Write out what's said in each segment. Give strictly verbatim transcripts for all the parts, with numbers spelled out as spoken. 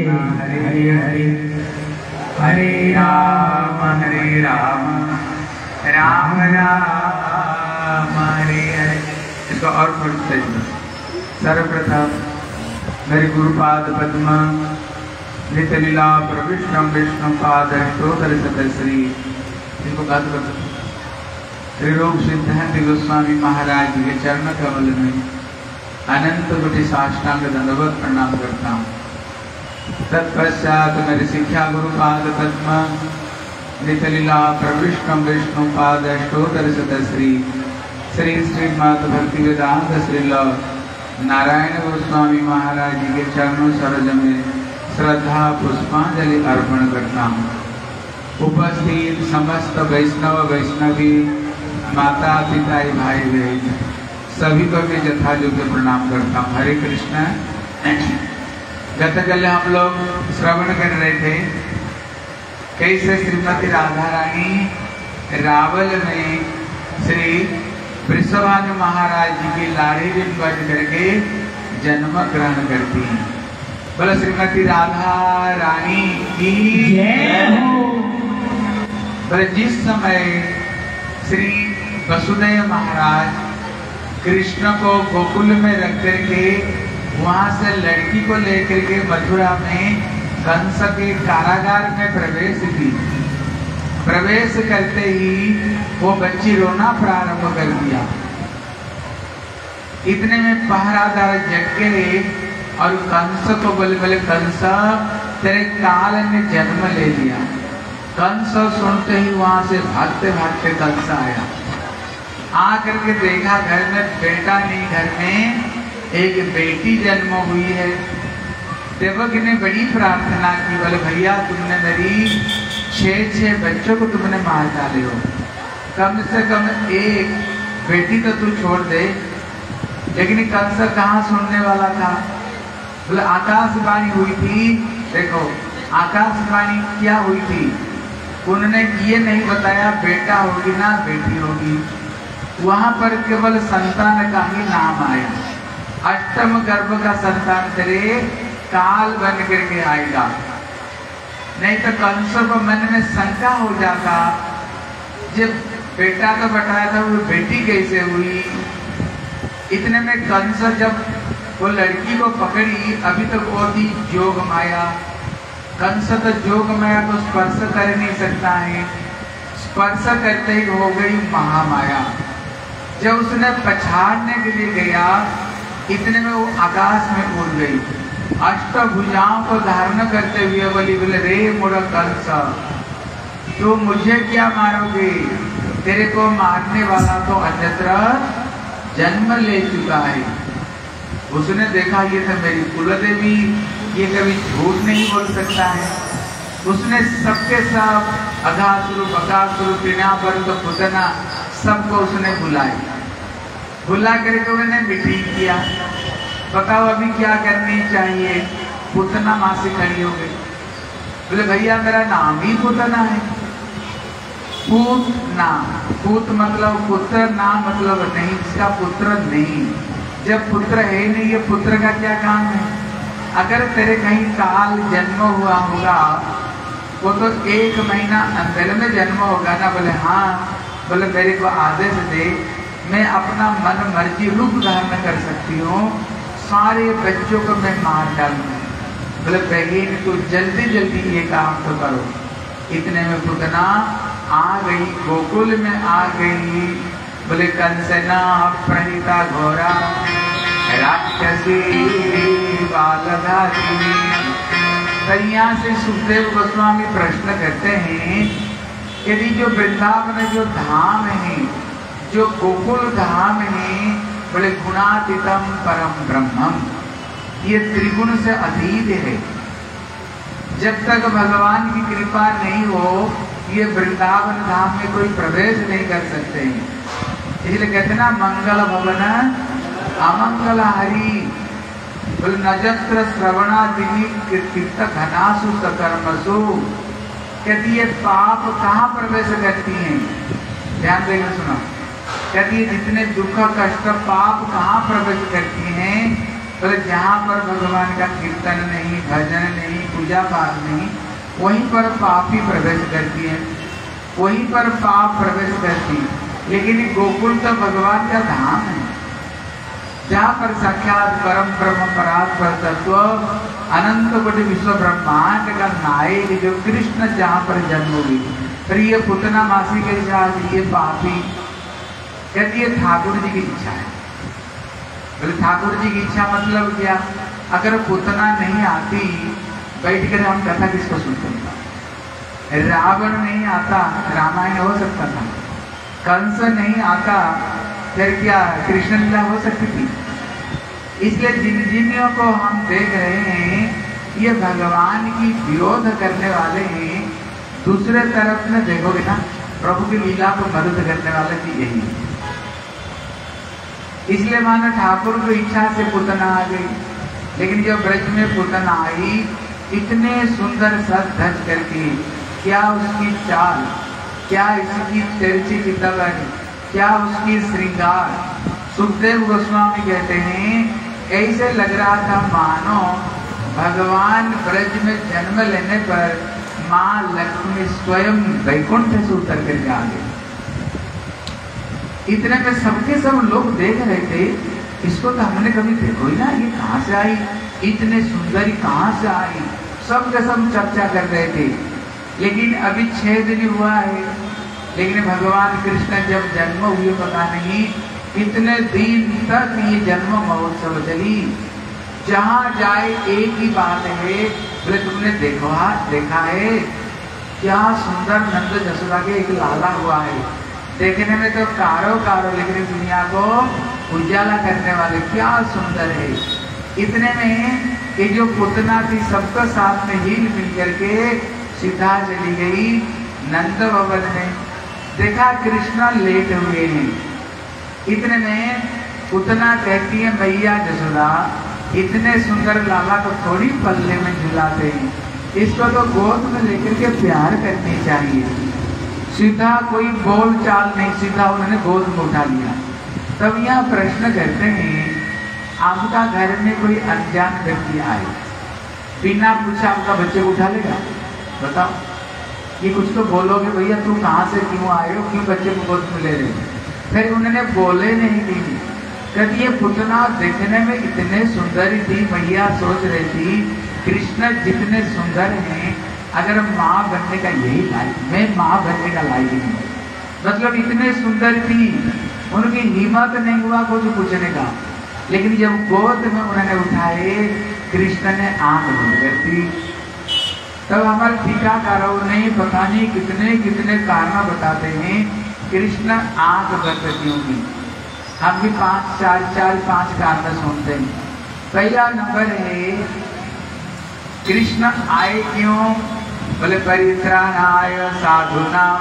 हरे हरे हरे राम हरे राम राम राम हरे हरे। इसको और थोड़ी तेज। सर्वप्रथम मेरे गुरुपाद पद्म नित्य लीला प्रविष्णम विष्णु पाद स्तोत्र सतश्री। इसको गात कर श्री रूप सिद्धांत गोस्वामी महाराज जी के चरण कमल में अनंत कोटि साष्टांग दंडवत प्रणाम करता हूँ। तत्पश्चात मेरे शिक्षा गुरुपाद पद्म नित्य लीला प्रविष्णम विष्णु पाद स्तोत्र सतश्री श्री श्रीमद् भक्ति वेदांत श्रील नारायण गोस्वामी महाराज जी के चरणों सरोज में श्रद्धा पुष्पांजलि अर्पण करता हूँ। उपस्थित समस्त वैष्णव वैष्णवी माता पिता भाई बहन सभी को भी यथायोग्य प्रणाम करता हूँ। हरे कृष्ण। गतकल हम लोग श्रवण कर रहे थे कैसे श्रीमती राधा रानी रावल में श्री वृषभानु महाराज जी की लाड़ी में बज करके जन्म ग्रहण करती हैं। बोलो श्रीमती राधा रानी की जय हो। बोले जिस समय श्री वसुदेव महाराज कृष्ण को गोकुल में रख करके वहां से लड़की को लेकर के मथुरा में कंस के कारागार में प्रवेश की। प्रवेश करते ही वो बच्ची रोना प्रारंभ कर दिया। इतने में पहरादार जग गए और कंस को बोले बोले कंस तेरे काल ने जन्म ले लिया। कंस सुनते ही वहां से भागते भागते कंस आया। आकर के देखा घर में बेटा नहीं, घर में एक बेटी जन्म हुई है। देवक ने बड़ी प्रार्थना की, बोले भैया तुमने मेरी छह छह बच्चों को तुमने मार डाले हो, कम से कम एक बेटी तो तू छोड़ दे। लेकिन कंस कहाँ सुनने वाला था। बोले आकाशवाणी हुई थी। देखो आकाशवाणी क्या हुई थी, उन्होंने ये नहीं बताया बेटा होगी ना बेटी होगी। वहां पर केवल संतान का ही नाम आया। अष्टम गर्भ का संतान तेरे काल बन करके आएगा। नहीं तो कंस को मन में शंका हो जाता, जब बेटा तो बताया था वो बेटी कैसे हुई। इतने में कंस जब वो लड़की को पकड़ी, अभी तक तो वो थी जोग माया। कंस तो जोग माया को स्पर्श कर नहीं सकता है, स्पर्श करते ही हो गई महामाया। जब उसने पछाड़ने के लिए गया, इतने में वो आकाश में उड़ गई। अष्टभुजाओं को धारण करते हुए बोली बोले रे मोड़ा कंस तो मुझे क्या मारोगे, तेरे को मारने वाला तो अन्यत्र जन्म ले चुका है। उसने देखा ये तो मेरी कुलदेवी, ये कभी झूठ नहीं बोल सकता है। उसने सबके सब अघासुर बकासुर टीनापर्त पुतना सबको उसने बुलाया। बुला करके उन्होंने मीटिंग किया। बताओ अभी क्या करनी चाहिए। पुतना माँ से खड़ी हो गई। बोले भैया मेरा नाम ही पुतना है। पूत नाम, पूत मतलब पुत्र, नाम मतलब नहीं, इसका पुत्र नहीं। जब पुत्र है नहीं, ये पुत्र का क्या काम है। अगर तेरे कहीं काल जन्म हुआ होगा, वो तो एक महीना अंदर में जन्म होगा ना। बोले हाँ। बोले मेरे को आदेश दे, मैं अपना मन मर्जी रूप धारण कर सकती हूँ, सारे बच्चों को मैं मार डालूंगा। बोले बहन तो जल्दी जल्दी ये काम तो करो। इतने में पुतना आ गई, गोकुल में आ गई। बोले कंसना प्रणीता घोरा राक्षसी बालधारी। यहाँ से सुखदेव गोस्वामी प्रश्न करते हैं, यदि जो वृंदावन जो धाम है, जो गोकुल धाम है, बोले गुणातीतम परम ब्रह्मम, ये त्रिगुण से अतीत है। जब तक भगवान की कृपा नहीं हो, ये वृंदावन धाम में कोई प्रवेश नहीं कर सकते हैं। इसलिए कहते ना मंगल भवन अमंगल हरि। बोले नजत्र श्रवणादिनी तीर्थ घनासु सकर्मसु। कहती ये पाप कहाँ प्रवेश करती हैं, ध्यान देकर सुनो। कहती है जितने दुख कष्ट पाप कहाँ प्रवेश करती हैं, बोले तो जहाँ पर भगवान का कीर्तन नहीं, भजन नहीं, पूजा पाठ नहीं, वहीं पर पाप ही प्रवेश करती है, वहीं पर पाप प्रवेश करती है। लेकिन गोकुल तो भगवान का धाम है, जहाँ पर साक्षात परम ब्रह्म परात्पर तत्व अनंत कोटि विश्व ब्रह्मांड का नायक जो कृष्ण जहाँ पर जन्म हुई, पर ये पुतना मासी के साथ ये पापी कहती है ठाकुर जी की इच्छा है। बोले ठाकुर जी की इच्छा मतलब क्या? अगर पुतना नहीं आती बैठ कर हम कथा किसको सुनते? रावण नहीं आता रामायण हो सकता था, कंस नहीं आता फिर क्या कृष्ण लीला हो सकती थी? इसलिए जिन जिन्हों को हम देख रहे हैं ये भगवान की विरोध करने वाले हैं। दूसरे तरफ में देखोगे ना प्रभु की लीला को मदद करने वाले भी यही है। इसलिए मानो ठाकुर को इच्छा से पुतना आ गई, लेकिन जब ब्रज में पुतना आई इतने सुंदर सज धज करके, क्या उसकी चाल, क्या इसकी तिरछी की तलवार, क्या उसकी श्रृंगार। सुखदेव गोस्वामी कहते हैं ऐसे लग रहा था मानो भगवान ब्रज में जन्म लेने पर माँ लक्ष्मी स्वयं वैकुंठ से उतर करके आ गए। इतने में सबके सब लोग देख रहे थे, इसको तो हमने कभी देखो ही ना, ये कहाँ से आई, इतने सुंदरी कहाँ से आई, सब के सब चर्चा कर रहे थे। लेकिन अभी छह दिन हुआ है, लेकिन भगवान कृष्ण जब जन्म हुए पता नहीं कितने दिन तक ये जन्म महोत्सव चली। जहाँ जाए एक ही बात है, बोले तुमने देखो देखा है क्या सुंदर नंद जसोदा के एक लाला हुआ है, देखने में तो कारो कारो लेकिन दुनिया को उजाला करने वाले क्या सुंदर है। इतने में ये जो पुतना थी सबका साथ में हिल मिल करके सीधा चली गई नंद भवन में। देखा कृष्णा लेट हुए हैं। इतने में पुतना कहती है भैया जसोदा इतने सुंदर लाला को थोड़ी पल्ले में झुलाते हैं, इसको तो गोद में लेकर के प्यार करनी चाहिए। सीधा कोई बोल चाल नहीं, सीधा उन्होंने गोद में उठा लिया। तब यहाँ प्रश्न करते हैं आपका घर में कोई अनजान व्यक्ति आए, बिना पूछा आपका बच्चे को उठा लेगा? बताओ, ये कुछ तो बोलोगे भैया तू कहाँ से क्यों आए हो, क्यों बच्चे को गोद में ले रहे हो? फिर उन्होंने बोले नहीं दी। कभी ये पुतना देखने में इतने सुंदर थी, मैया सोच रही थी कृष्ण जितने सुंदर हैं अगर माँ बनने का यही लायक, मैं माँ बनने का लायक नहीं। मतलब इतने सुंदर थी, उनकी हिम्मत नहीं हुआ कुछ पूछने का। लेकिन जब गोद में उन्होंने उठाए कृष्ण ने आंख बंद कर दी। तब हमारे टीकाकारों ने पता नहीं कितने कितने कारण बताते हैं कृष्ण आंख बंद क्यों की। हम भी पांच चार चार पांच कारण सुनते हैं। पहला नंबर है कृष्ण आए क्यों? बोले परित्राणाय साधूनां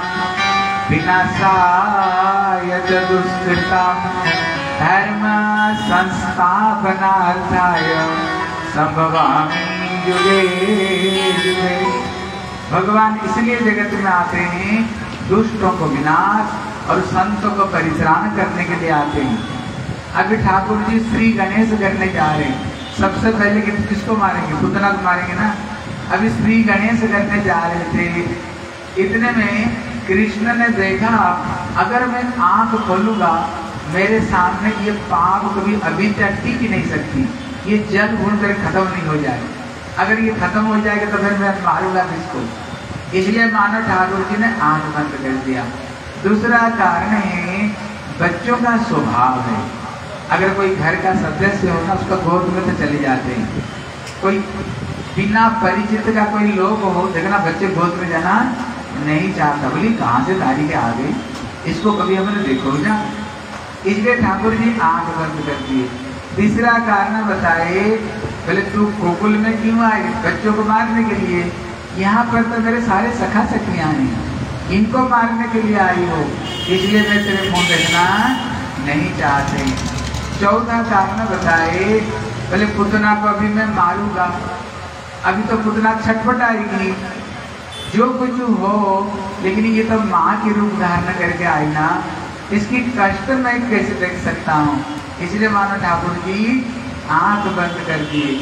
विनाशाय च दुष्कृतां धर्म संस्थापनार्थाय संभवामि युगे युगे। भगवान इसलिए जगत में आते हैं दुष्टों को विनाश और संतों को परित्राण करने के लिए आते हैं। अभी ठाकुर जी श्री गणेश करने जा रहे हैं। सबसे पहले कि किसको मारेंगे? पुतना को मारेंगे ना। अभी श्री गणेश करने जा रहे थे। इतने में कृष्ण ने देखा अगर मैं आंख खोलूंगा मेरे सामने ये पाप कभी अभी तक टिक ही नहीं सकती, ये जल घूम कर खत्म नहीं हो जाए। अगर ये खत्म हो जाएगा तो फिर मैं मारूंगा किसको? इसलिए मानो ठाकुर जी ने आंख बंद कर दिया। दूसरा कारण है बच्चों का स्वभाव है, अगर कोई घर का सदस्य हो ना उसका गोद में तो चले जाते हैं। कोई बिना परिचित का कोई लोग हो, देखना बच्चे गोद में जाना नहीं चाहता, बोली कहाँ से तारी के आ गई, इसको कभी हमने देखो ही ना। इसलिए ठाकुर जी आंख बंद कर दिए। तीसरा कारण बताए, बोले तू गोकुल में क्यों आए? बच्चों को मारने के लिए। यहाँ पर तो मेरे सारे सखा सखियाँ हैं, इनको मारने के लिए आई हो, इसलिए मैं तेरे मुंह देखना नहीं चाहते। चौथा कारण बताए, बोले पुतना को अभी मैं मारूंगा, अभी तो पुतना छटपट आएगी, जो कुछ हो, लेकिन ये तो माँ की रूप धारण करके आई ना, इसकी कष्ट मैं कैसे देख सकता हूँ? इसलिए मानो ठाकुर जी आंख बंद कर दिए।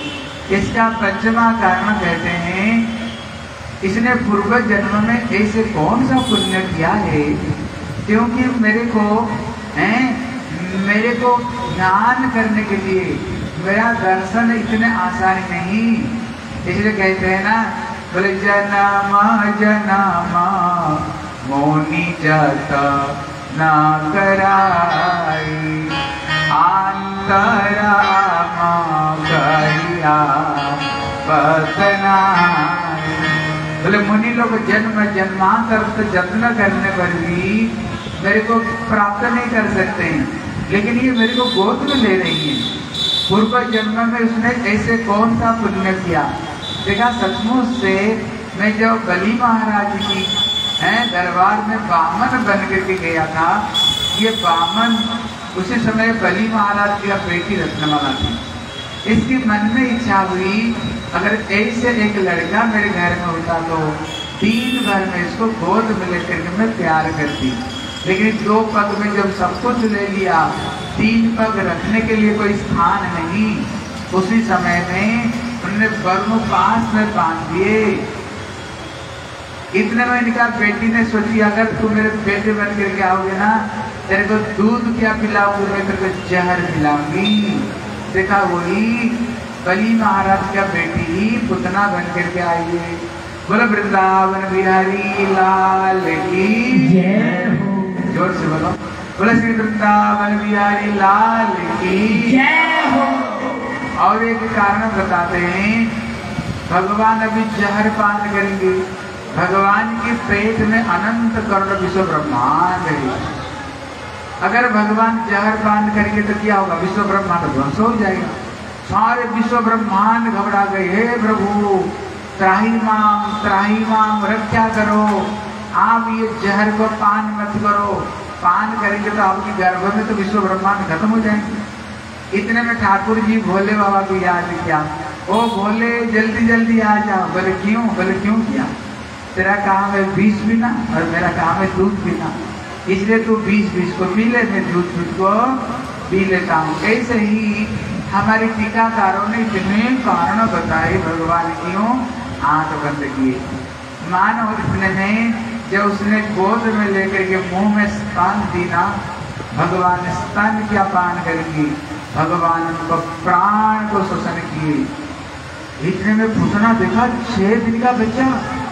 इसका पंचमा कारण कहते हैं, इसने पूर्व जन्म में ऐसे कौन सा पुण्य किया है, क्योंकि मेरे को हैं मेरे को ज्ञान करने के लिए मेरा दर्शन इतने आसान नहीं। इसलिए कहते हैं ना, बोले जनमा जनमा मोनी जत ना कराई आंतरामा करिया बतनाई। बोले मुनि लोग जन्म जन्मांतर से जत्न करने पर भी मेरे को प्राप्त नहीं कर सकते हैं, लेकिन ये मेरे को गोद में ले रही है। पूर्व जन्म में उसने ऐसे कौन सा पुण्य किया। देखा, सचमुच से मैं जब बलि महाराज की है दरबार में बामन बन करके गया था, ये बामन उसी समय बलि महाराज की बेटी रत्नमाला थी। इसकी मन में इच्छा हुई, अगर ऐसे एक लड़का मेरे घर में होता तो दिन भर में इसको गोद में लेकर के मैं प्यार करती। लेकिन दो पग में जब सब कुछ ले लिया, तीन पग रखने के लिए कोई स्थान नहीं। उसी समय में उन्होंने बरनों पास में बांध दिए। इतने में इनका बेटी ने सोची, अगर तू मेरे बेटे बन करके आओगे ना, तेरे को दूध क्या पिलाऊंगी, मैं तेरे को जहर पिलाऊंगी। देखा, वही बलि महाराज का बेटी ही पुतना बन करके आई है। बोलो वृंदावन बिहारी लाल की जय हो। जोर से बोलो, बोलो श्री वृंदावन बिहारी लाल की जय हो। और एक कारण बताते हैं, भगवान अभी जहर पान करेंगे। भगवान के पेट में अनंत करोड़ विश्व ब्रह्मांड है। अगर भगवान जहर पान करेंगे तो क्या होगा, विश्व ब्रह्मांड ध्वंस हो जाएगा। सारे विश्व ब्रह्मांड घबरा गए, हे प्रभु त्राही माम त्राही माम, रक्षा करो, आप ये जहर को पान मत करो। पान करेंगे तो आपके गर्भ में तो विश्व ब्रह्मांड खत्म हो जाएंगे। इतने में ठाकुर जी भोले बाबा को याद किया, ओ भोले जल्दी जल्दी आ जाओ। बोले क्यों? बोले क्यों किया? तेरा काम है विष पीना और मेरा काम है दूध पीना, इसलिए तू विष विष को पी ले, मैं दूध दूध को पी लेता हूँ। ऐसे ही हमारे टीकाकारों ने इतने कारण बताए, भगवान क्यों आंख बंद किए। मानो इतने में जब उसने गोद में लेकर के मुंह में स्तन दीना, भगवान स्तन क्या पान करेंगे, भगवान उनको प्राण को शोषण किए। इतने में पूछना देखा, छह दिन का बच्चा,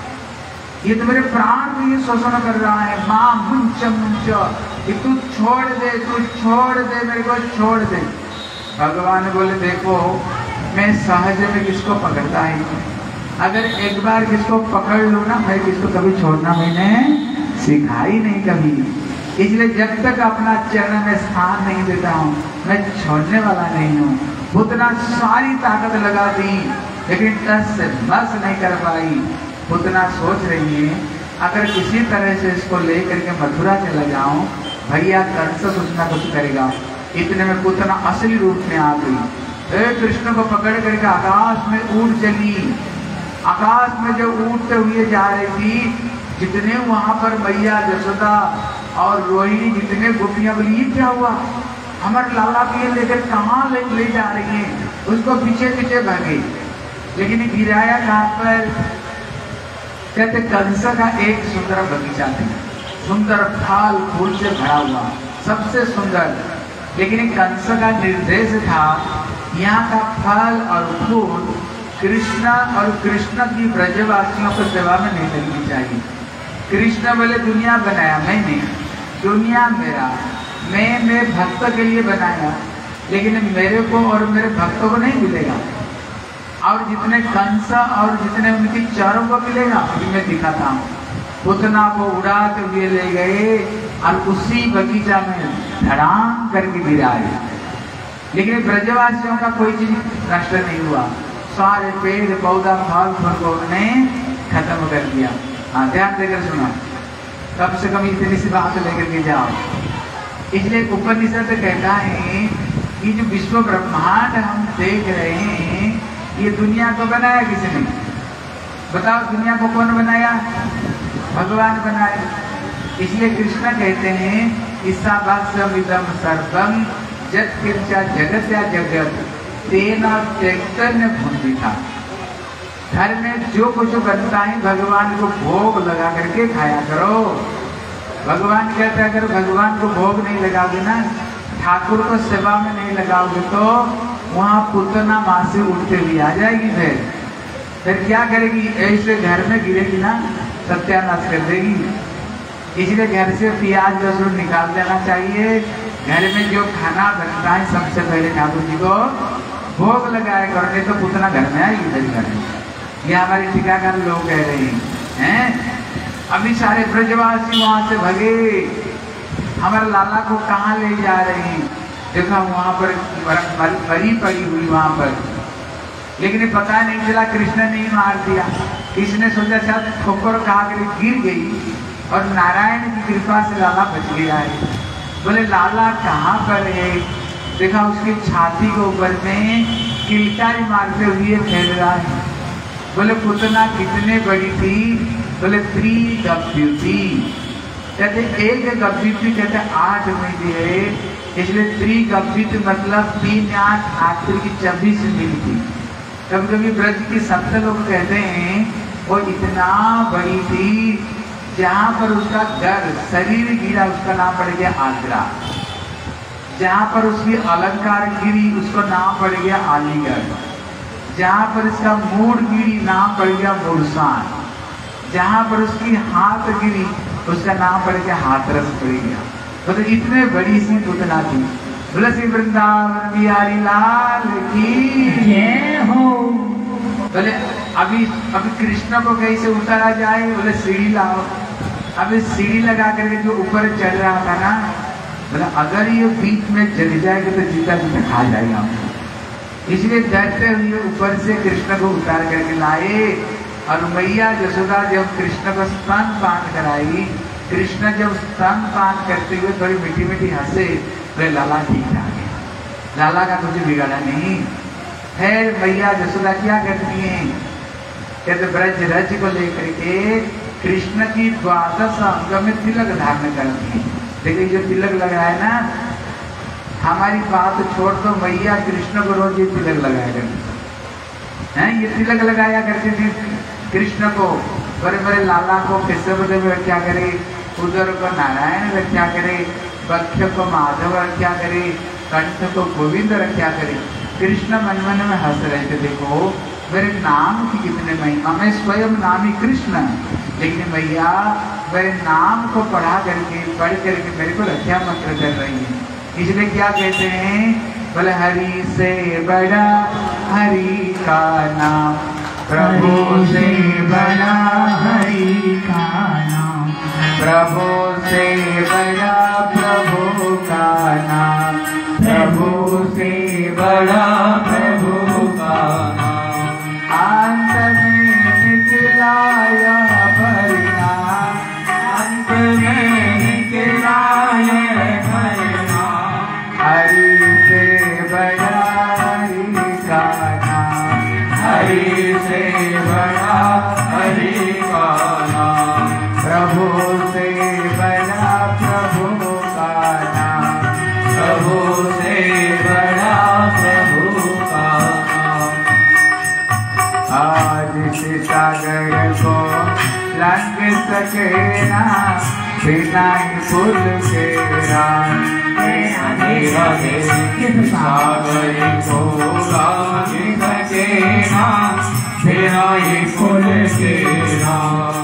ये तो मेरे प्राण को ये शोषण कर रहा है। माँ मुंच मुंच, कि तू छोड़ दे, तू छोड़ दे, मेरे को छोड़ दे। भगवान बोले देखो, मैं सहज में किसको पकड़ता है, अगर एक बार किसको पकड़ लूँ ना, मैं किसको कभी छोड़ना मैंने सिखाई नहीं कभी। इसलिए जब तक अपना चरण में स्थान नहीं देता हूँ, मैं छोड़ने वाला नहीं हूँ। उतना सारी ताकत लगा दी, लेकिन टस से बस नहीं कर पाई। उतना सोच रही है, अगर किसी तरह से इसको लेकर के मथुरा चला जाऊं, भैया कंस कुछ ना कुछ करेगा। इतने में पुतना असली रूप में आ गई। ए कृष्ण को पकड़ करके आकाश में उड़ चली। आकाश में जो उड़ते हुए जा रही थी, जितने वहां पर मैया जसोदा और रोहिणी, जितने गोपियां बोली ये क्या हुआ, हमारे लाला को ये लेकर कहाँ ले, ले जा रही है, उसको पीछे पीछे भागे। लेकिन गिराया कहाँ पर, कहते कंस का एक सुंदर बगीचा था, सुंदर फल फूल से भरा हुआ, सबसे सुंदर। लेकिन कंस का निर्देश था, यहाँ का फल और फूल कृष्ण और कृष्ण की ब्रजवासियों को सेवा में नहीं लगनी चाहिए। कृष्ण बोले दुनिया बनाया मैंने, दुनिया मेरा, मैं मेरे भक्त के लिए बनाया, लेकिन मेरे को और मेरे भक्तों को नहीं मिलेगा। और जितने कंस और जितने उनकी चारों को मिलेगा, अभी मैं दिखाता हूँ। पुतना को उड़ाते हुए ले गए और उसी बगीचा में धड़ाम करके गिराए। लेकिन ब्रजवासियों का कोई चीज नष्ट नहीं हुआ, सारे पेड़ पौधा फल फल को उन्होंने खत्म कर दिया। हाँ, ध्यान देकर सुना, कम से कम इतनी सी बात लेकर के जाओ। इसलिए उपनिषद कहता है कि जो विश्व ब्रह्मांड हम देख रहे हैं, ये दुनिया को बनाया किसने? बताओ, दुनिया को कौन बनाया? भगवान बनाया। इसलिए कृष्ण कहते हैं ईसावास्यमिदं सर्वं जगत्या जगत्या जगत, तेना चैतन्य भूमि था। घर में जो कुछ बनता है भगवान को भोग लगा करके खाया करो। भगवान कहते हैं अगर भगवान को भोग नहीं लगाओगे ना, ठाकुर को सेवा में नहीं लगाओगे तो वहाँ पुतना माँ से उठते हुए आ जाएगी। फिर फिर क्या करेगी? ऐसे घर में गिरेगी ना, सत्यानाश कर देगी। इसलिए घर से प्याज लहसुन निकाल देना चाहिए। घर में जो खाना बनता है सबसे पहले ठाकुर जी को भोग लगाया करो, नहीं तो पुतना घर में आएगी। फिर घर में ये हमारे टीकाकार लोग कह रहे हैं। अभी सारे ब्रजवासी वहां से भगे, हमारे लाला को कहाँ ले जा रहे हैं? देखा वहां पर मरी पड़ी हुई वहां पर, लेकिन पता नहीं चला कृष्ण ने ही मार दिया। किसने सोचा शायद ठोकर खा कर गिर गई और नारायण की कृपा से लाला बच गया है। बोले लाला कहाँ पर है? देखा उसकी छाती के ऊपर में किलकारी मारते हुए फैल रहा है। बोले पुतना कितने बड़ी थी? बोले थ्री गप्पी थी। कहते एक गप्पी थी, कहते आठ महीने है, इसलिए थ्री गप्पी मतलब तीन आठ आठ की छब्बीस मिली थी। कभी कभी ब्रज की संत लोग कहते हैं वो इतना बड़ी थी, जहाँ पर उसका घर शरीर गिरा उसका नाम पड़ गया आगरा, जहाँ पर उसकी अलंकार गिरी उसको नाम पड़ गया अलीगढ़, जहाँ पर इसका मूड गिरी नाम पड़ गया मुरसान, जहाँ पर उसकी हाथ गिरी उसका नाम पड़ गया हाथरस पड़ गया। तो, तो इतने बड़ी सी पुतना थी। तुलसी वृंदावन बिहारी लाल की जय हो। बोले अभी अभी कृष्ण को कैसे उतारा जाए? बोले सीढ़ी लाओ। अभी सीढ़ी लगा करके जो ऊपर चढ़ रहा था ना, बोले अगर ये बीच में चल जाएगा तो जीता जीता खा जाएगा हमको। इसलिए डरते हुए ऊपर से कृष्ण को उतार करके लाए। और मैया यशोदा जब कृष्ण को स्तन पान कराई, कृष्ण जब स्तन पान करते हुए थोड़ी मीठी मीठी हंसे, तो लाला ठीक आ गया, लाला का कुछ बिगाड़ा नहीं। फिर मैया यशोदा क्या करती हैं? कहते ब्रज रज को लेकर के कृष्ण की द्वादश अंग में तिलक धारण करती है। देखिए जो तिलक लग रहा है ना, हमारी बात छोड़ दो, मैया कृष्ण को रोज ये तिलक लगाया करती है। ये तिलक लगाया करती थी कृष्ण को। बड़े बड़े लाला को केशव देव रक्षा करे, उदर को नारायण रक्षा करे, वक्ष को माधव रक्षा करे, कंठ को गोविंद रक्षा करे। कृष्ण मन मन में हंस रहे थे, देखो मेरे नाम की कितने महिमा, मैं स्वयं नामी कृष्ण, लेकिन भैया मेरे नाम को पढ़ा करके पढ़ करके मेरे को रक्षा मंत्र कर रही है। इसलिए क्या कहते हैं? बोले हरि से बड़ा हरि का नाम, प्रभु से बड़ा हरि का नाम, प्रभु से बड़ा प्रभु का नाम, प्रभु से बड़ा प्रभु का नाम। अंत में निकला यह परिणाम, अंत में निकला यह परिणाम, हरि से बड़ा हरि का नाम, हरि से बड़ा हरि का नाम, प्रभु से बड़ा प्रभु का नाम, प्रभु से बड़ा प्रभु का नाम। आज सागर को लंघ सके ना बिना फूल के राम, सागर को लंघ सके ना बिना फूल के राम।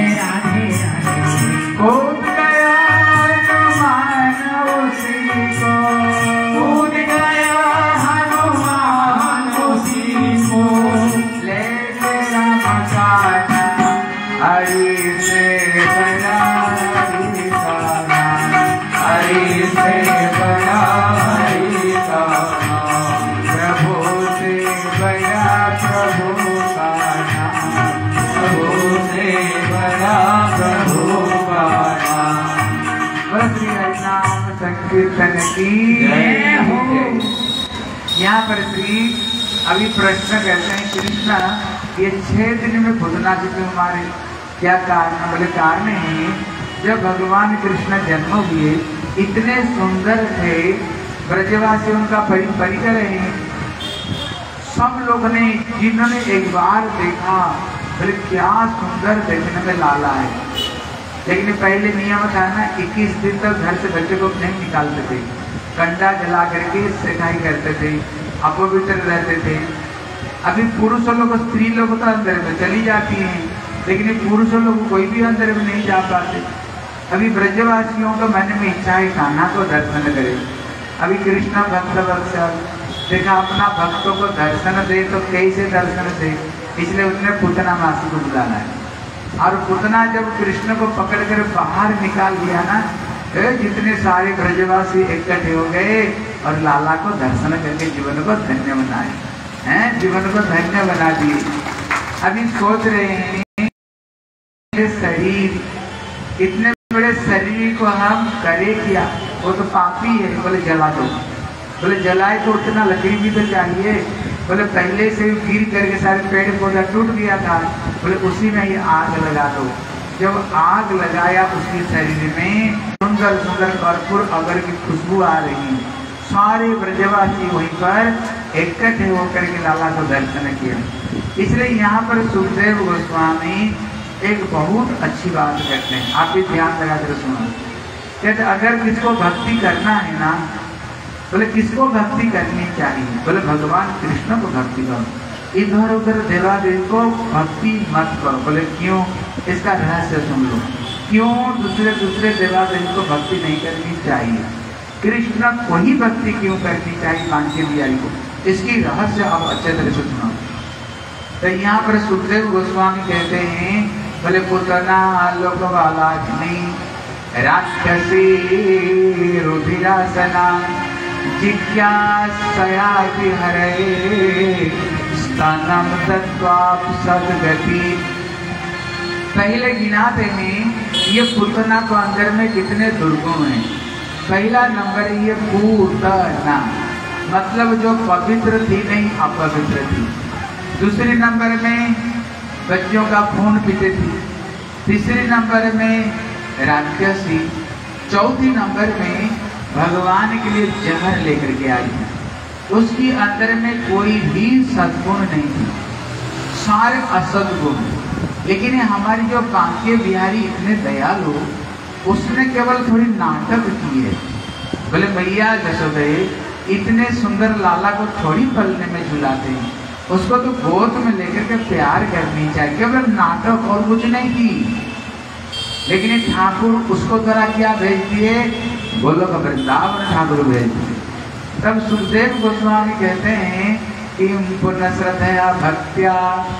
कूद गया हनुमान उसी को, कूद गया हनुमान उसी को, ले गया मचाना हरि से बड़ा हरि का नाम, हरि से बड़ा हरि का नाम, प्रभु से बड़ा प्रभु का नाम, प्रभु से बड़ा प्रभु का नाम। श्री हरिनाम संकीर्तन की जय हो। यहाँ पर श्री अभी प्रश्न करते हैं, कृष्ण ये छह दिन में पुतना जी क्यों मारे? क्या कारण? बोले कारण है जब भगवान कृष्ण जन्म हुए इतने सुंदर थे, ब्रजवासी उनका परि परिकर है, सब लोग ने, जिन्होंने एक बार देखा, बोले क्या सुंदर देखने में लाला है। लेकिन पहले नियम था ना, इक्कीस दिन तक घर से बच्चे को नहीं निकालते थे, कंडा जला करके सिखाई करते थे, अपवित्र रहते थे। अभी पुरुषों लोग, स्त्री लोग तो अंदर में चली जाती हैं, लेकिन पुरुषों लोग कोई भी अंदर में नहीं जा पाते। अभी ब्रजवासियों का मन में इच्छा है कान्हा को दर्शन करे। अभी कृष्ण भक्त वत्सल देखा अपना भक्तों को दर्शन दे तो कैसे दर्शन दे, इसलिए उसने पूतना मासी को बुलाना है। और पूतना जब कृष्ण को पकड़ कर बाहर निकाल दिया ना, जितने सारे ब्रजवासी इकट्ठे हो गए और लाला को दर्शन करके जीवन को धन्य बनाए हैं, जीवन को धन्य बना दिए। अभी सोच रहे हैं शरीर, इतने बड़े शरीर को हम करे क्या, वो तो पापी है। बोले जला दो, बोले जलाए तो उतना लकड़ी भी तो चाहिए। बोले पहले से गिर करके सारे पेड़ पौधा टूट गया था, बोले उसी में ही आग लगा दो। जब आग लगाया उसके शरीर में सुंदर सुंदर कर्पूर अगर की खुशबू आ रही, सारे ब्रजवासी वहीं पर इकट्ठे होकर के लाला को दर्शन किया। इसलिए यहाँ पर सुखदेव गोस्वामी एक बहुत अच्छी बात कहते हैं, आप भी ध्यान लगा कर सुनो। कहते अगर किसको भक्ति करना है ना, बोले किसको भक्ति करनी चाहिए, बोले भगवान कृष्ण को भक्ति करो, इधर उधर देवा देवी को भक्ति मत करो। बोले क्यों, इसका रहस्य सुन लो, क्यों दूसरे दूसरे देवा देवी को भक्ति नहीं करनी चाहिए, कृष्ण को ही भक्ति क्यों करनी चाहिए बांके बिहारी को, इसकी रहस्य आप अच्छे तरह से सुनो। तो यहाँ पर सुखदेव गोस्वामी कहते हैं, बोले पुतना लोक वाला नहीं राक्षसी रुधिरासना जिज्ञासया हरे स्तनम तत्वाप सद्गति। पहले गिनाते हैं ये पुतना को अंदर में कितने दुर्गुण हैं। पहला नंबर ये पूतना, मतलब जो पवित्र थी नहीं अपवित्र थी। दूसरे नंबर में बच्चों का खून पीते थी। तीसरे नंबर में राक्षसी। चौथी नंबर में भगवान के लिए जहर लेकर के आई, उसकी अंदर में कोई भी सद्गुण नहीं थी, सारे असद्गुण। लेकिन हमारी जो बांके बिहारी इतने दयालु, उसने केवल थोड़ी नाटक की है। बोले मैया जसोदे इतने सुंदर लाला को थोड़ी पलने में झुलाते हैं, उसको तो गोद में लेकर के प्यार करनी चाहिए, केवल नाटक और कुछ नहीं की। लेकिन ठाकुर उसको जरा क्या भेज दिए, बोलो का वृंदावन ठाकुर भेज दिए। तब सुखदेव गोस्वामी कहते हैं कि पुनः श्रद्धया भक्त्या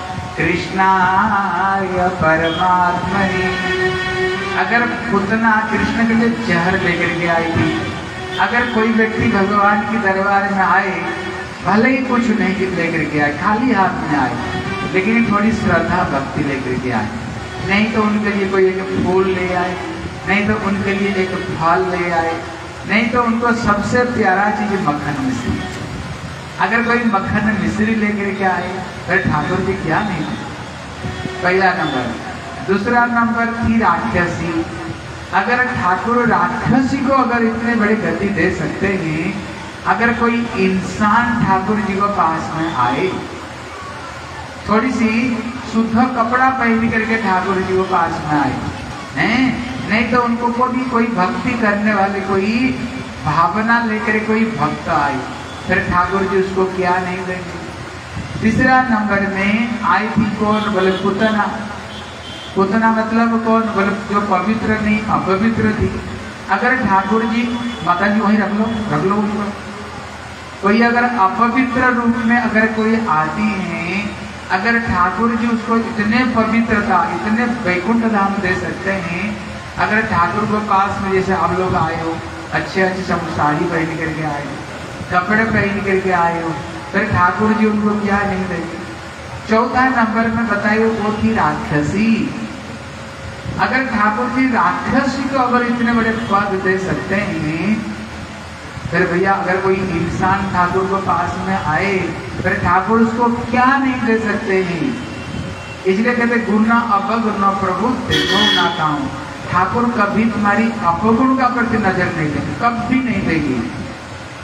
कृष्णाय परमात्मने। अगर पुतना कृष्ण के लिए जहर लेकर के आई थी, अगर कोई व्यक्ति भगवान के दरबार में आए, भले ही कुछ नहीं लेकर के आए, खाली हाथ में आए, लेकिन थोड़ी श्रद्धा भक्ति लेकर के आए, नहीं तो उनके लिए कोई एक फूल ले आए, नहीं तो उनके लिए एक फल ले आए, नहीं तो उनको सबसे प्यारा चीज मक्खन मिश्री। अगर कोई मक्खन मिश्री लेकर के आए तो ठाकुर जी क्या नहीं। पहला नंबर। दूसरा नंबर थी राक्षसी। अगर ठाकुर राक्षसी को अगर इतने बड़े गति दे सकते हैं, अगर कोई इंसान ठाकुर जी को पास में आए, थोड़ी सी शुद्ध कपड़ा पहन करके ठाकुर जी को पास में आए, हैं, नहीं तो उनको कोई कोई भक्ति करने वाले कोई भावना लेकर कोई भक्त आए, फिर ठाकुर जी उसको क्या नहीं देंगे। तीसरा नंबर में आई थी कौन, बोले पुतना। पुतना मतलब कौन, बोले जो पवित्र नहीं अपवित्र थी। अगर ठाकुर जी, माता जी वहीं रख लो रख लो उनको। कोई अगर अपवित्र रूप में अगर कोई आती है, अगर ठाकुर जी उसको इतने पवित्रता, इतने वैकुंठ धाम दे सकते हैं, अगर ठाकुर को पास में जैसे आप लोग आए हो, अच्छे अच्छे सब साड़ी पहन करके आए हो, कपड़े पहन करके आए हो, फिर ठाकुर जी उनको क्या नहीं देंगे। चौथा नंबर में बताइए वो थी राक्षसी। अगर ठाकुर जी राक्षसी को अगर इतने बड़े पद दे सकते हैं, फिर भैया अगर कोई इंसान ठाकुर को पास में आए, फिर ठाकुर उसको क्या नहीं दे सकते हैं। इसलिए कहते गुण अपगुण प्रभु देखो ना कहूं, ठाकुर कभी तुम्हारी अपगुण का प्रति नजर नहीं देंगे, कभी नहीं देंगे।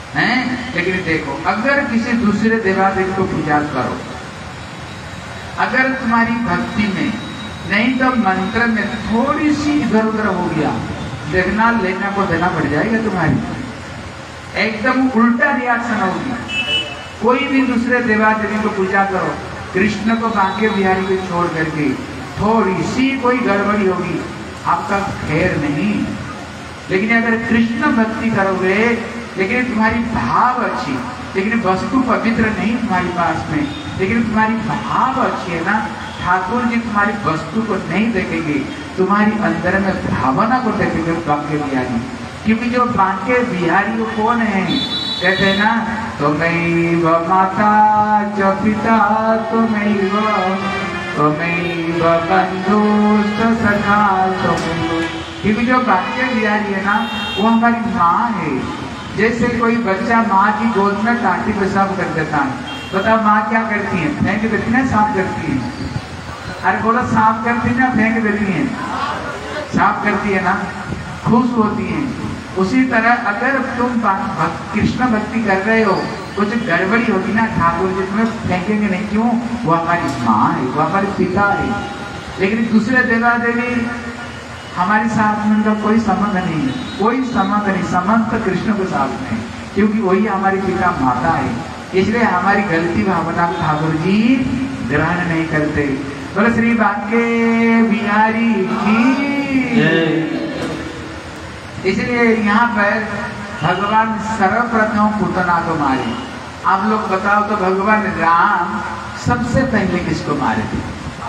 हैं। लेकिन देखो, अगर किसी दूसरे देवादेव को पूजा करो, अगर तुम्हारी भक्ति में नहीं तो मंत्र में थोड़ी सी इधर उधर हो गया, देखना लेना को देना पड़ जाएगा तुम्हारी, एकदम उल्टा रिएक्शन होगी। कोई भी दूसरे देवादेवी को पूजा करो, कृष्ण को बांके बिहारी को छोड़ करके थोड़ी सी कोई गड़बड़ी होगी, आपका खैर नहीं। लेकिन अगर कृष्ण भक्ति करोगे, लेकिन तुम्हारी भाव अच्छी, लेकिन वस्तु पवित्र नहीं तुम्हारे पास में, लेकिन तुम्हारी भाव अच्छी है ना, ठाकुर जी तुम्हारी वस्तु को नहीं देखेंगे, तुम्हारी अंदर में भावना को देखेंगे बांके बिहारी। क्योंकि जो बांके बिहारी वो कौन है, कहते हैं ना, तुम्हें माता च पिता तुम्हें तुम्हें बंधु सखा तुम्हें। क्योंकि जो बांके बिहारी है ना, वो हमारी माँ है। जैसे कोई बच्चा माँ की गोद में टाटी पेशाब कर देता है, बताओ माँ क्या करती है, फेंक देती है, साफ करती है? अरे बोलो, साफ करती है ना फेंक देती है? साफ करती है ना, खुश होती है। उसी तरह अगर तुम कृष्ण भक्ति कर रहे हो, कुछ गड़बड़ी होगी ना, ठाकुर जी तुम्हें फेंकेंगे नहीं। क्यों? वो हमारी माँ है, वो हमारे पिता है। लेकिन दूसरे देवा देवी हमारे साथ में उनका कोई संबंध नहीं है, कोई संबंध नहीं, संबंध तो कृष्ण के साथ में, क्योंकि वही हमारी पिता माता है। इसलिए हमारी गलती भावना ठाकुर जी ग्रहण नहीं करते। बोले श्री बांके बिहारी की। इसलिए यहाँ पर भगवान सर्वप्रथम पूतना को मारे। आप लोग बताओ तो भगवान राम सबसे पहले किसको मारे थे?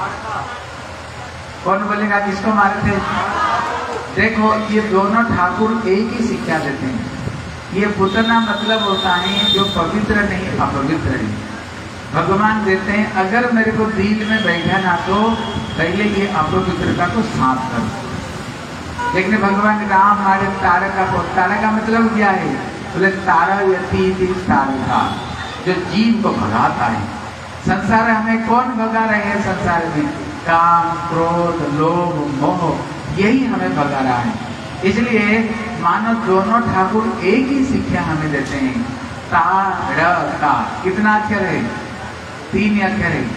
कौन बोलेगा किसको मारे थे? देखो, ये दोनों ठाकुर एक ही शिक्षा देते हैं। ये पूतना मतलब होता है जो पवित्र नहीं, अपवित्र है। भगवान देते हैं, अगर मेरे को दिल में बैठा ना तो पहले ये अपवित्रता को साफ कर। लेकिन भगवान राम हमारे तारका को, तारका मतलब क्या है? बोले तारा यति तारका, जो जीव को भगाता है। संसार हमें कौन भगा रहे हैं? संसार में काम, क्रोध, लोभ, मोह, यही हमें भगा रहा है। इसलिए मानो दोनों ठाकुर एक ही शिक्षा हमें देते हैं। तारका कितना अक्षर है? तीन अक्षर है।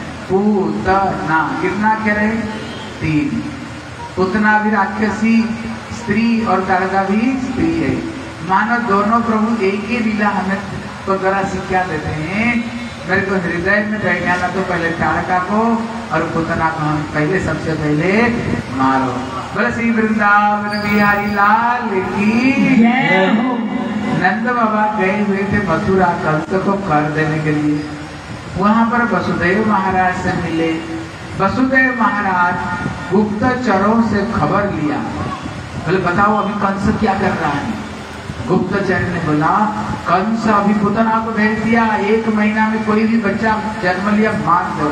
पूतना कितना अक्षर है? तीन। पूतना भी राक्षसी स्त्री और तारका भी स्त्री है। मानो दोनों प्रभु एक ही लीला हमें तो द्वारा शिक्षा देते हैं। मेरे को हृदय में बैठाना तो पहले तारका को और पूतना को हम पहले सबसे पहले मारो। बोले श्री वृंदावन बिहारी लाल की जय हो। नंद बाबा गए हुए थे मथुरा कंस को कर देने के लिए। वहां पर वसुदेव महाराज से मिले। वसुदेव महाराज गुप्तचरों से खबर लिया। बोले बताओ अभी कंस क्या कर रहा है? गुप्तचर ने बोला कंस अभी पूतना को भेज दिया, एक महीना में कोई भी बच्चा जन्म लिया मार दो।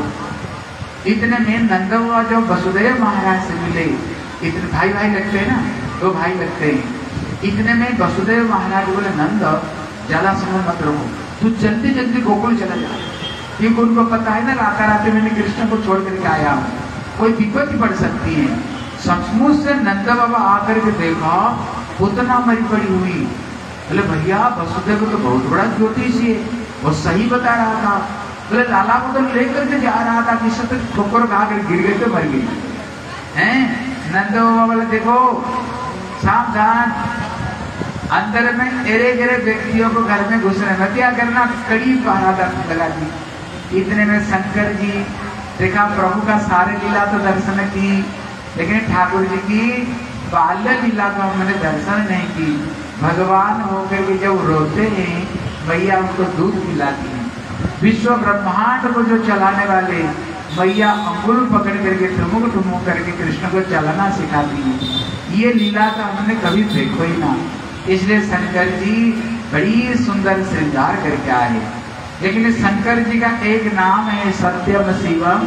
इतने में नंद बाबा जो वसुदेव महाराज से मिले, इतने भाई भाई लगते हैं ना, दो भाई लगते हैं। इतने में वसुदेव महाराज बोले नंद ज्यादा समय मत रहो, तू जल्दी जल्दी गोकुल चला जा, क्योंकि उनको पता है ना राता रात मैंने कृष्ण को छोड़ करके आया हूँ, कोई विपत्ति पड़ सकती है। सचमुच से नंद बाबा आकर के देखा पूतना मरी पड़ी हुई। बोले भैया वसुदेव तो बहुत बड़ा ज्योतिषी है, वो सही बता रहा था। बोले लाला को तो लेकर के जा रहा था, किसी तो ठोकर खा कर गिर गई तो मर गई हैं। नंद बाबा बोले देखो सावधान, अंदर में एरे गिरे व्यक्तियों को घर में घुसने में क्या करना, कड़ी पहरा लगा दी। इतने में शंकर जी देखा प्रभु का सारे लीला तो दर्शन की, लेकिन ठाकुर जी की बाल्य लीला को हमने दर्शन नहीं की। भगवान होकर के जब रोते हैं मैया उनको दूध पिलाती हैं। विश्व ब्रह्मांड को जो चलाने वाले मैया अंगुल पकड़ करके ठुमुक ठुमुक करके कृष्ण को चलाना सिखाती हैं। ये लीला तो हमने कभी देखो ही ना। इसलिए शंकर जी बड़ी सुंदर श्रृंगार करके आए। लेकिन शंकर जी का एक नाम है सत्यम शिवम।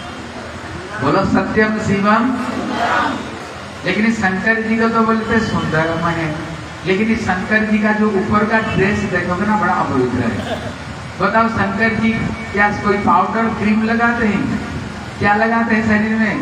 बोलो सत्यम शिवम। लेकिन शंकर जी का तो बोलते सुंदरम है, लेकिन इस शंकर जी का जो ऊपर का ड्रेस देखोगे ना बड़ा अपवित्र है। बताओ शंकर जी क्या कोई पाउडर क्रीम लगाते हैं? क्या लगाते हैं शरीर में?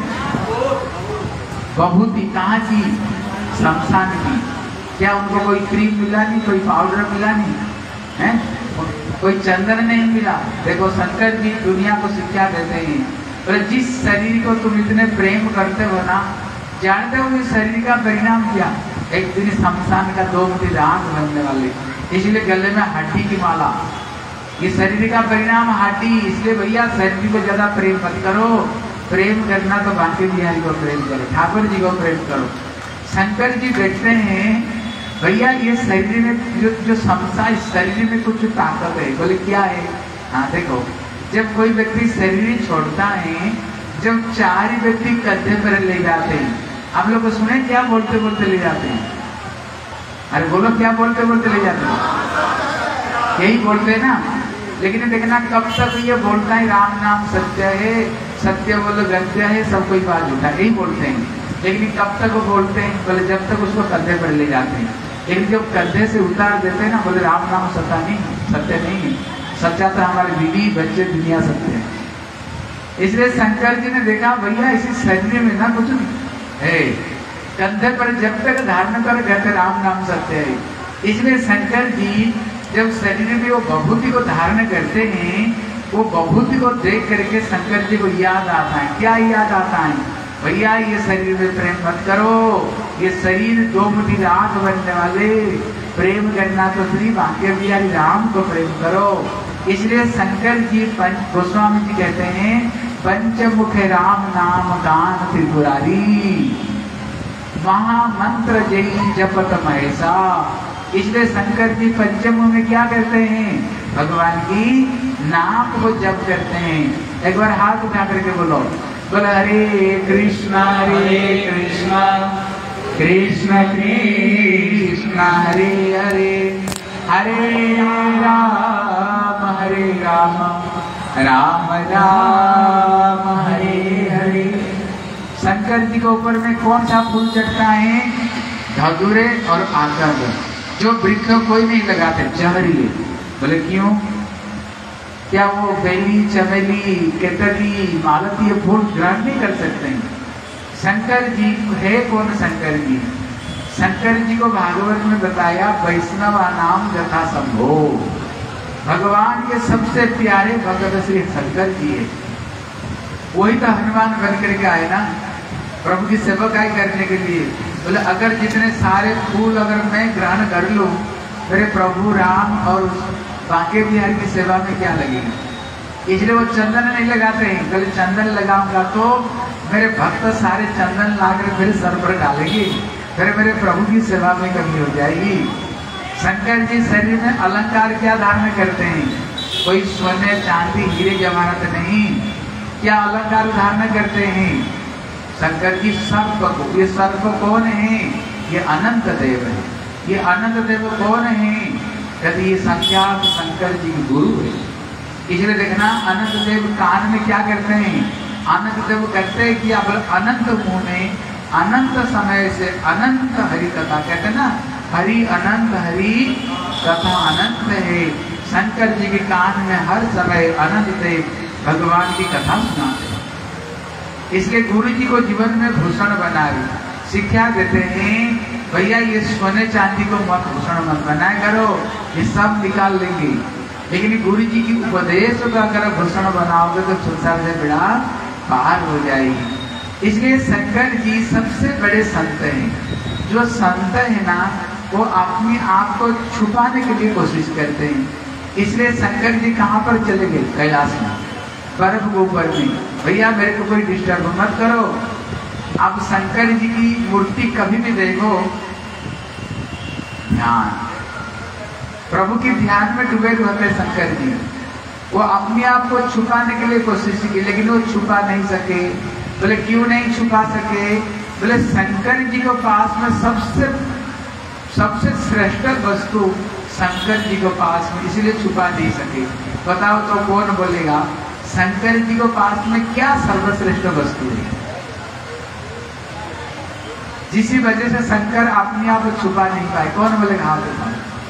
बहुत ही कहाँ की? शमशान की। क्या उनको कोई क्रीम मिला नहीं, कोई पाउडर मिला नहीं? है, कोई चंदन नहीं मिला। देखो शंकर जी दुनिया को शिक्षा देते हैं, बोले जिस शरीर को तुम इतने प्रेम करते हो ना, जानते हो इस शरीर का परिणाम क्या? एक दिन शमशान का दो मुट्ठी राख बनने वाले, इसलिए गले में हड्डी की माला। ये शरीर का परिणाम हड्डी, इसलिए भैया शरीर को ज्यादा प्रेम मत करो। प्रेम करना तो बांके बिहारी को प्रेम करो, ठाकुर जी को प्रेम करो। शंकर जी देखते हैं भैया ये शरीर में जो जो समस्या, इस शरीर में कुछ ताकत है। बोले क्या है? हाँ देखो, जब कोई व्यक्ति शरीर छोड़ता है, जब चार व्यक्ति कंधे पर ले जाते हैं, आप लोग को सुने क्या बोलते बोलते ले जाते हैं? अरे बोलो क्या बोलते बोलते ले जाते हैं? यही बोलते हैं ना। लेकिन देखना कब तक ये बोलता है राम नाम सत्य है, सत्य बोलो गत्य है, सब कोई बात झूठा, यही बोलते हैं। लेकिन कब तक वो बोलते हैं? बोले जब तक उसको कंधे पर ले जाते हैं। लेकिन जब कंधे से उतार देते हैं ना, बोले राम नाम सत्य नहीं, सत्य नहीं है, सच्चा तो हमारे बीवी बच्चे दुनिया सत्य है। इसलिए शंकर जी ने देखा भैया इसी शरीर में ना कुछ है, कंधे पर जब तक धारण कर कहते राम नाम सत्य है। इसलिए शंकर जी जब शरीर में वो विभूति को धारण करते हैं, वो विभूति को देख करके शंकर जी को याद आता है। क्या याद आता है? भैया ये शरीर में प्रेम मत करो, ये शरीर दो मुट्ठी राख बनने वाले, प्रेम करना तो श्री बांके बिहारी राम को प्रेम करो। इसलिए शंकर जी पंच गोस्वामी जी कहते हैं पंचमुख राम नाम गान त्रिपुरारी, महामंत्र जय जपत महेशा। इसलिए शंकर जी पंचमुख में क्या करते हैं? भगवान की नाम को जप करते हैं। एक बार हाथ उठा करके बोलो, बोलो हरे कृष्णा हरे कृष्णा कृष्ण कृष्ण हरे हरे, हरे राम हरे राम राम राम हरे हरे। शंकर जी के ऊपर में कौन सा फूल चढ़ता है? धतूरे और आकर, जो वृक्ष कोई नहीं लगाते, जहरीले। बोले क्यों? क्या वो बेली चमेली केतली मालती ये फूल ग्रहण नहीं कर सकते हैं? शंकर जी है कौन? शंकर जी शंकर जी को भागवत में बताया वैष्णव नाम यथा संभो, भगवान के सबसे प्यारे भगत श्री शंकर जी है। वही तो हनुमान बन करके आए ना प्रभु की सेवकाई करने के लिए। बोले अगर जितने सारे फूल अगर मैं ग्रहण कर लूं, मेरे प्रभु राम और बांके बिहारी की सेवा में क्या लगेगा? इसलिए वो चंदन नहीं लगाते हैं। कल चंदन लगाऊंगा तो मेरे भक्त सारे चंदन लाकर मेरे सर पर डालेंगे, फिर मेरे प्रभु की सेवा में कमी हो जाएगी। शंकर जी शरीर में अलंकार क्या धारण करते हैं? कोई सोने चांदी हीरे जवाहरात नहीं। क्या अलंकार धारण करते हैं? शंकर जी सर्प को, ये सर्प कौन है? ये अनंत देव है। ये अनंत देव कौन है? कहते ये साक्षात शंकर जी की गुरु है। इसलिए देखना अनंत देव कान में क्या करते हैं? अनंत देव कहते हैं कि अब अनंत मुंह में अनंत समय से अनंत हरि कथा, कहते हैं ना हरि अनंत हरि कथा अनंत है। शंकर जी के कान में हर समय अनंत देव भगवान की कथा सुनाते हैं। इसलिए गुरु जी को जीवन में भूषण बनाए, शिक्षा देते हैं भैया ये सोने चांदी को मत भूषण मत बनाया करो, ये सब निकाल लेंगे। लेकिन गुरु जी की उपदेश को अगर भूषण बनाओगे तो संसार से बेड़ा पार हो जाएगी। इसलिए शंकर जी सबसे बड़े संत हैं। जो संत है ना वो अपने आप को छुपाने के लिए कोशिश करते हैं। इसलिए शंकर जी कहाँ पर चले गए? कैलाश में, बर्फ के ऊपर में। भैया मेरे को कोई डिस्टर्ब मत करो। अब शंकर जी की मूर्ति कभी भी देखो, ध्यान, प्रभु के ध्यान में डूबे रहते शंकर जी। वो अपने आप को छुपाने के लिए कोशिश की, लेकिन वो छुपा नहीं सके। बोले क्यों नहीं छुपा सके? बोले शंकर जी के पास में सबसे सबसे श्रेष्ठ वस्तु शंकर जी के पास में, इसलिए छुपा नहीं सके। बताओ तो कौन बोलेगा शंकर जी के पास में क्या सर्वश्रेष्ठ वस्तु है, जिसी वजह से शंकर अपने आप को छुपा नहीं पाए? कौन बोलेगा? हाँ बोलो,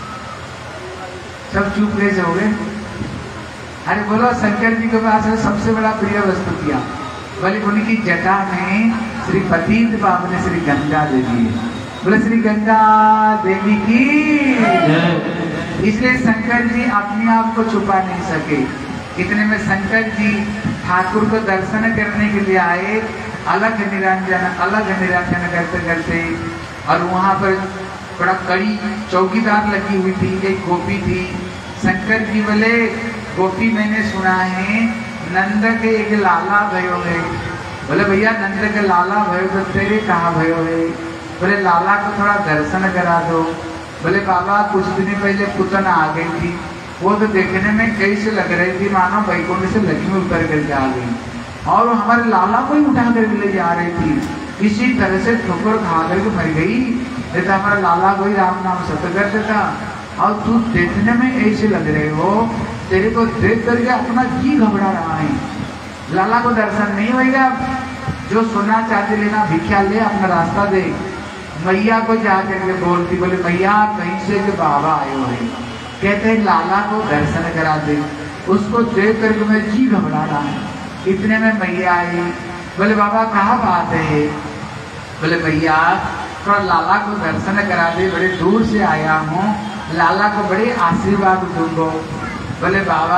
सब चुप गए जाओगे। अरे बोलो शंकर जी के पास में सबसे बड़ा प्रिय वस्तु क्या? बोले उनकी जटा में श्री पतित पावनी श्री गंगा देवी है। बोले श्री गंगा देवी की। इसलिए शंकर जी अपने आप को छुपा नहीं सके। इतने में शंकर जी ठाकुर को दर्शन करने के लिए आए, अलग निरंजन अलग निरंजन करते करते, और वहां पर बड़ा कड़ी चौकीदार लगी हुई थी, एक गोपी थी। शंकर जी बोले, गोपी मैंने सुना है नंद के एक लाला भयो है। बोले भैया नंद के लाला भयो तो तेरे कहाँ भयो है? बोले लाला को थोड़ा दर्शन करा दो। बोले बाबा कुछ दिन पहले पुतन आ गई थी, वो तो देखने में कैसे लग रही थी मानो बैकुंठ से लक्ष्मी उतर करके आ गई, और वो हमारे लाला को ही उठा कर ले जा रही थी, किसी तरह से ठोकर खा करके मर गई। नहीं तो हमारा लाला को ही राम नाम सत्य कर देता, और तू देखने में ऐसे लग रहे हो, तेरे को देख करके अपना जी घबरा रहा है। लाला को दर्शन नहीं होगा, जो सोना चाहते लेना भिक्षा ले, अपना रास्ता दे। मैया को जा करके बोलती, बोले मैया कहीं से के बाबा आए हुए, कहते हैं लाला को दर्शन करा दे। उसको देख करके मैं जी घबरा रहा है। इतने में मैया आई, बोले बाबा कहाँ बात है? बोले भैया थोड़ा लाला को दर्शन करा दे, बड़े दूर से आया हूँ, लाला को बड़े आशीर्वाद दूंगो। बोले बाबा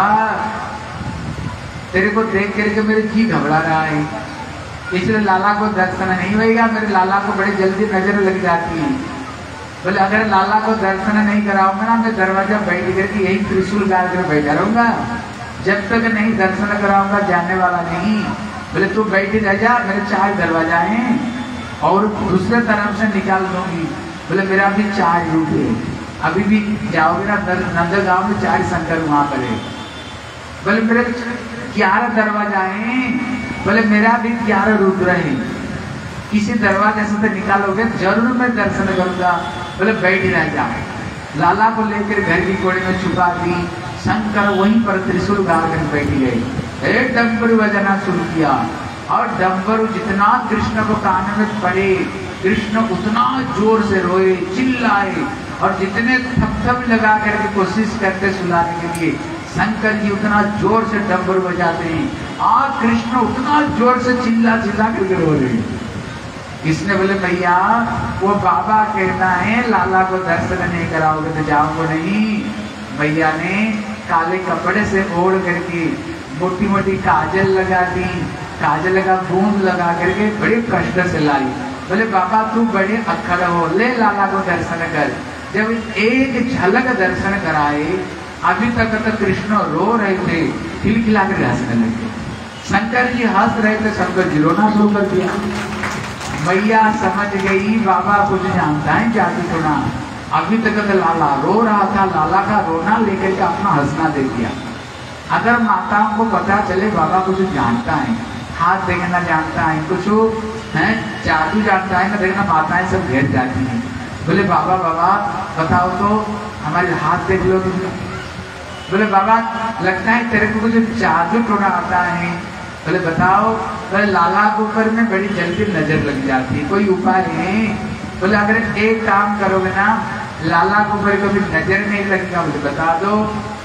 तेरे को देख करके मेरे जी घबरा रहा है, इसलिए लाला को दर्शन नहीं होगा, मेरे लाला को बड़ी जल्दी नजर लग जाती है। बोले अगर लाला को दर्शन नहीं कराऊंगा ना, मैं दरवाजा बैठ करके यही त्रिशूल डाल कर बैठा रहूंगा, जब तक नहीं दर्शन कराऊंगा जाने वाला नहीं। बोले तू बैठी रह जा, मेरे चार दरवाजा हैं और दूसरे तरफ से निकाल दूंगी। बोले मेरा भी चार रूप है, अभी भी जाओगे ना नंदगांव में चार शंकर वहां पर है। बोले मेरे ग्यारह दरवाजा हैं, बोले मेरा भी ग्यारह रुद्र है, किसी दरवाजे से तो निकालोगे जरूर मैं दर्शन करूंगा। बोले बैठ रह जा। लाला को लेकर घर की कोने में छुपा दी, शंकर वहीं पर त्रिशूल गाड़ कर बैठ गए। एक डम्बरू बजाना शुरू किया, और डम्बरू जितना कृष्ण को कान में पड़े, कृष्ण उतना जोर से रोए चिल्लाए, और जितने थपथप लगा करके कोशिश करते सुलाने के लिए, शंकर जी उतना जोर से डम्बर बजाते हैं, और कृष्ण उतना जोर से चिल्ला चिल्ला करके रो रहे हैं। किसने? बोले भैया वो बाबा कहता है लाला को दर्शन नहीं कराओगे तो जाओगे नहीं। भैया ने काले कपड़े से ओढ़ करके मोटी मोटी काजल लगा दी, काजल लगा बूंद लगा करके बड़े कष्ट से लाई। बोले बाबा तू बड़े अक्खड़ हो, ले लाला को दर्शन कर। जब एक झलक दर्शन कराए, अभी तक तो कृष्ण रो रहे थे, खिलखिला कर हंसने लगे। शंकर जी हंस रहे थे, शंकर जी रोना शुरू कर दिया। मैया समझ गई बाबा कुछ जानता है जादू टोना, अभी तक तो लाला रो रहा था, लाला का रोना लेकर के अपना हंसना दे दिया। अगर माताओं को पता चले बाबा कुछ जानता है, हाथ देखना जानता है, कुछ है जादू जानता है ना, देखना माताएं सब घेर जाती हैं। बोले बाबा बाबा बताओ तो हमारे हाथ देख लो तुम। बोले बाबा लगता है तेरे को कुछ जादू टोना आता है। बोले बताओ। बोले लाला के ऊपर में बड़ी जल्दी नजर लग जाती है, कोई उपाय है? बोले अगर एक काम करोगे ना, लाला के ऊपर कभी नजर नहीं लगेगा, मुझे बता दो।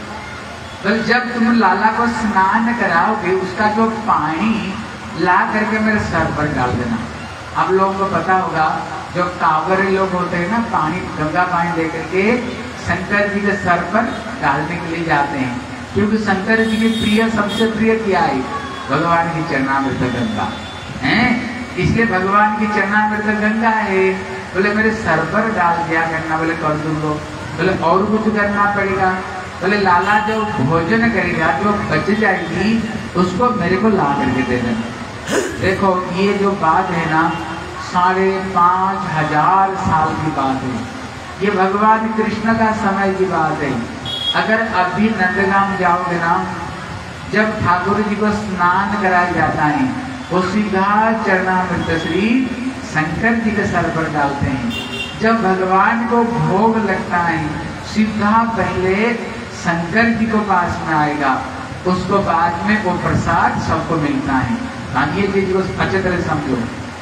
बोले जब तुम लाला को स्नान कराओगे, उसका जो पानी ला करके मेरे सर पर डाल देना। आप लोगों को पता होगा जो कांवरी लोग होते हैं ना, पानी गंगा पानी लेकर के शंकर जी के सर पर डालने के लिए जाते हैं, क्योंकि शंकर जी की प्रिय सबसे प्रिय क्या है? भगवान की चरणामृत गंगा है, इसलिए भगवान की चरणामृत गंगा है। बोले मेरे सर पर डाल दिया करना। बोले कर दूंगा। बोले और कुछ करना पड़ेगा? बोले लाला जो भोजन करेगा, जो बच जाएगी उसको मेरे को ला करके दे देना। देखो ये जो बात है ना, साढ़े पाँच हजार साल की बात है, ये भगवान कृष्ण का समय की बात है। अगर अभी नंदगांव जाओगे ना, जब ठाकुर जी को स्नान कराया जाता है, वो सीधा चरणामृत श्री शंकर जी के सर पर डालते हैं। जब भगवान को भोग लगता है, सीधा पहले शंकर जी को पास में आएगा, उसको बाद में वो प्रसाद सबको मिलता है। ये चीज को अच्छे तरह समझो।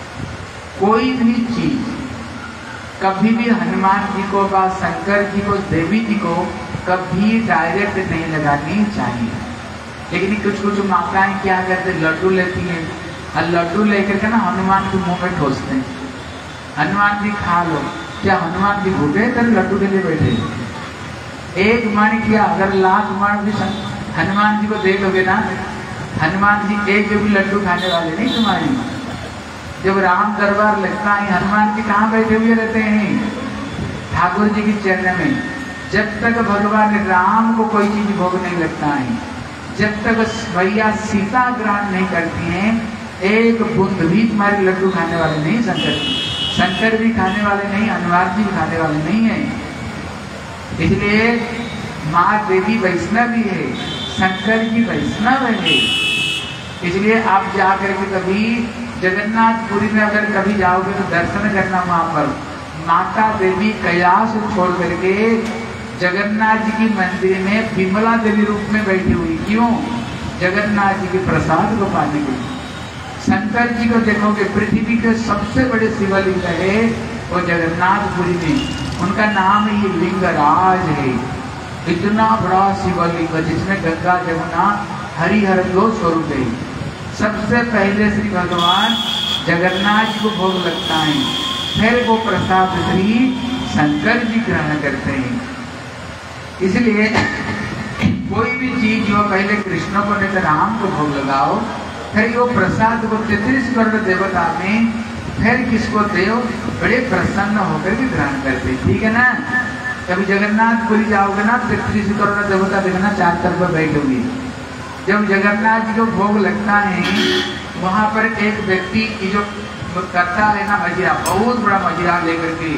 कोई भी चीज कभी भी हनुमान जी को व शंकर जी को, देवी जी को कभी डायरेक्ट नहीं लगानी चाहिए। लेकिन कुछ कुछ माताएं क्या करते, लड्डू लेती हैं और लड्डू लेकर के ना हनुमान के मुंह में ठोसते हैं, हनुमान जी खा लो। क्या हनुमान जी भूखे तेरे लड्डू के लिए बैठे? एक मन किया, अगर लाख मन भी हनुमान जी को दे दोगे ना, हनुमान जी एक भी लड्डू खाने वाले नहीं तुम्हारी। जब राम दरबार लगता है, हनुमान जी कहाँ बैठे हुए रहते हैं? ठाकुर जी की चरण में। जब तक भगवान राम को कोई चीज भोग नहीं लगता है, जब तक भैया सीता ग्रहण नहीं करती हैं, एक बूंद भी तुम्हारे लड्डू खाने वाले नहीं। शंकर जी शंकर भी खाने वाले नहीं, हनुमान जी भी खाने वाले नहीं है। इसलिए माँ देवी वैष्णव भी है, शंकर जी वैष्णव है। इसलिए आप जाकर के कभी जगन्नाथपुरी में अगर कभी जाओगे तो दर्शन करना, वहां पर माता देवी कैलाश छोड़ करके जगन्नाथ जी की मंदिर में विमला देवी रूप में बैठी हुई। क्यों? जगन्नाथ जी के प्रसाद को पाने के लिए। शंकर जी को देखोगे, पृथ्वी के सबसे बड़े शिवलिंग है वो जगन्नाथपुरी में, उनका नाम ये लिंगराज है। इतना बड़ा शिवलिंग जिसमें गंगा जमुना हरिहर दो स्वरूप है। सबसे पहले श्री भगवान जगन्नाथ जी को भोग लगता है, फिर वो प्रसाद श्री शंकर जी ग्रहण करते हैं। इसलिए कोई भी चीज जो पहले कृष्ण को लेकर राम को भोग लगाओ, फिर वो प्रसाद को तैतीस करोड़ देवता में फिर किसको दो, बड़े प्रसन्न होकर के ग्रहण करते। ठीक है ना? कभी जगन्नाथपुरी जाओगे ना, तैतीस करोड़ देवता देखना चार तरफ बैठे हुए। जब जगन्नाथ जी को भोग लगता है, वहां पर एक व्यक्ति जो करता है ना मजीरा, बहुत बड़ा मजीरा लेकर के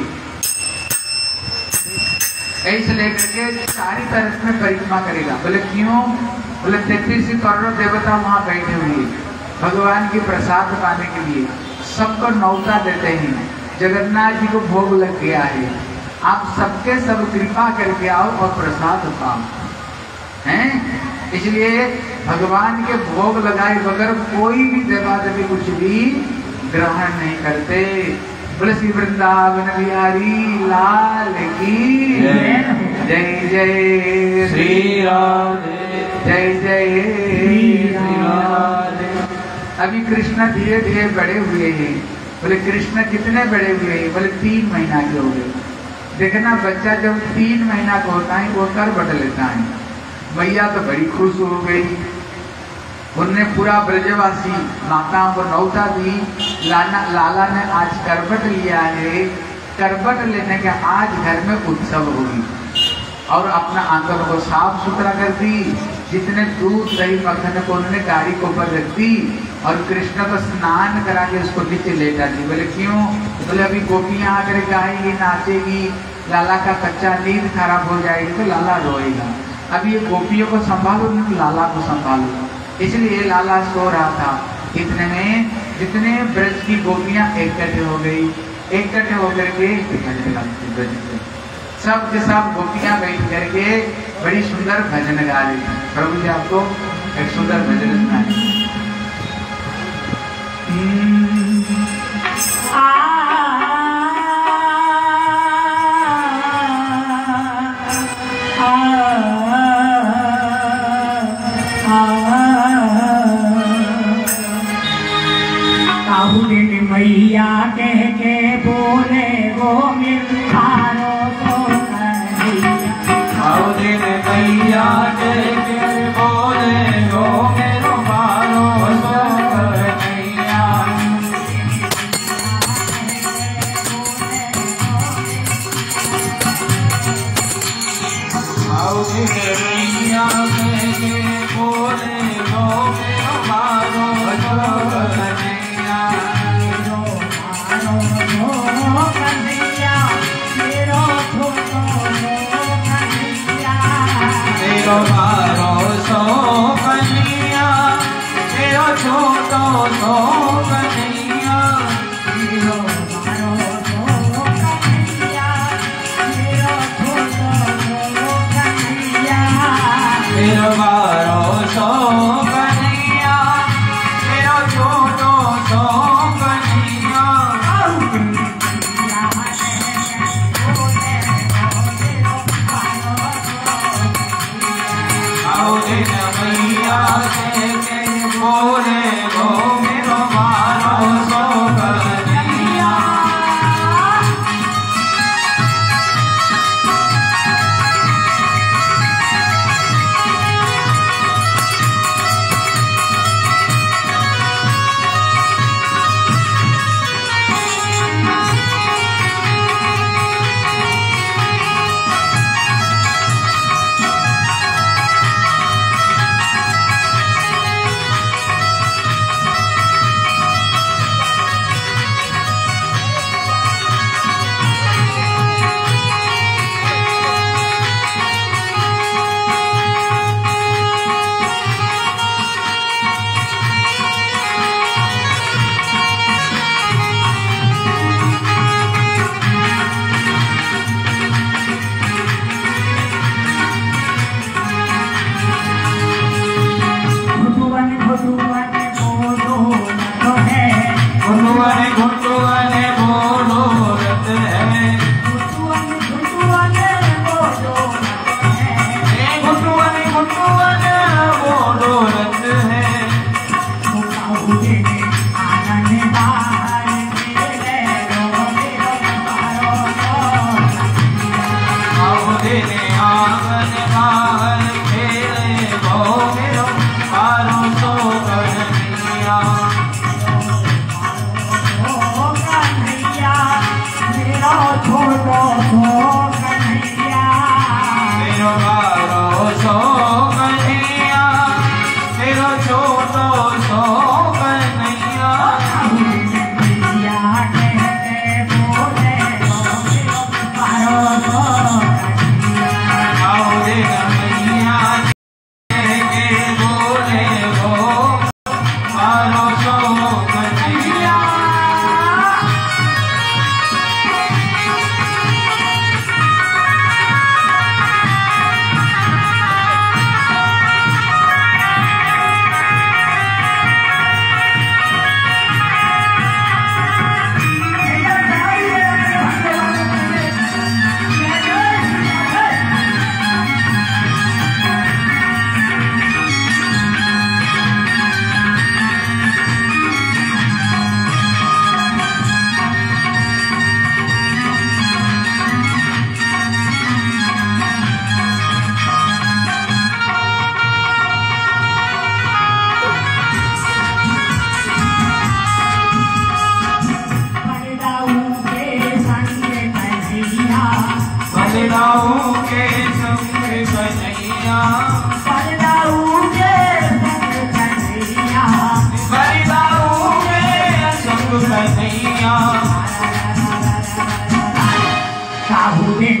ऐसे लेकर के सारी तरफ में परिक्रमा करेगा। बोले क्यों? बोले तैतीस करोड़ देवता वहां बैठे हुए भगवान के प्रसाद पाने के लिए, सबको न्योता देते हैं। जगन्नाथ जी को भोग लग गया है, आप सबके सब कृपा करके आओ और प्रसाद पाओ। हैं? इसलिए भगवान के भोग लगाए बगैर कोई भी देवा देवी कुछ भी ग्रहण नहीं करते। बोले श्री वृंदावन बिहारी लाल की जय जय श्री राधे, जय जय श्री राधे। अभी कृष्ण धीरे धीरे बड़े हुए हैं। बोले कृष्ण कितने बड़े हुए हैं? बोले तीन महीना के हो गए। देखना बच्चा जब तीन महीना का होता है वो कर बट लेता है। मैया तो बड़ी खुश हो गई, उनने पूरा ब्रजवासी माताओं को न्योता दी। लाला लाला ने आज करबट लिया है, करबट लेने के आज घर में उत्सव होगी, और अपना आंगन को साफ सुथरा कर दी। जितने दूध दही मक्खन को उन्होंने गाड़ी के ऊपर रख दी और कृष्ण को स्नान करा के उसको नीचे लेटा दी। बोले क्यों? बोले अभी गोपियां आकर गाएगी, नाचेगी, लाला का कच्चा नींद खराब हो जाएगी तो लाला रोएगा। अभी ये गोपियों को संभालो नहीं, लाला को संभालो। इसलिए लाला सो रहा था। इतने में जितने ब्रज की गोपियां इकट्ठे हो गई, इकट्ठे होकर के सब के सब गोपियां बैठ करके बड़ी सुंदर भजन गा रही थी। प्रभु जी आपको एक सुंदर भजन सुनाए। मैया कह के बोले वो मिठारो तो कन्हैया, आओ दिन मैया कह के बोले वो मेरो मारो सो कन्हैया। आओ दिन मैया कह के बोले वो मेरो मारो सो कन्हैया। मेरो मारो सो कन्हैया, मेरो छोटो सो कन्हैया, मेरो मारो सो कन्हैया, मेरो छोटो सो कन्हैया, मेरो मारो सो कन्हैया, मेरो छोटो सो कन्हैया। आओ दिन मैया के बोले वो मेरो मारो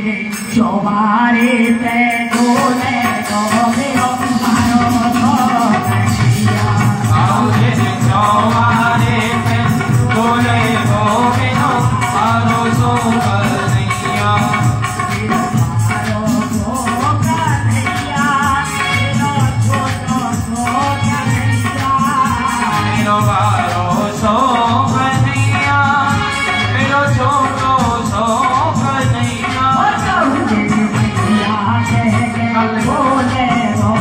चौबारे पे डोले गो मेरो मारो तो कन्हैया आओ रे चौबारे पे डोले गो मेरो मारो तो कन्हैया मारो तो कन्हैया मेरो छोटो तो कन्हैया मेरो मारो सो कन्हैया मेरो छोटो सो कन्हैया कन्हैया के के बोले गो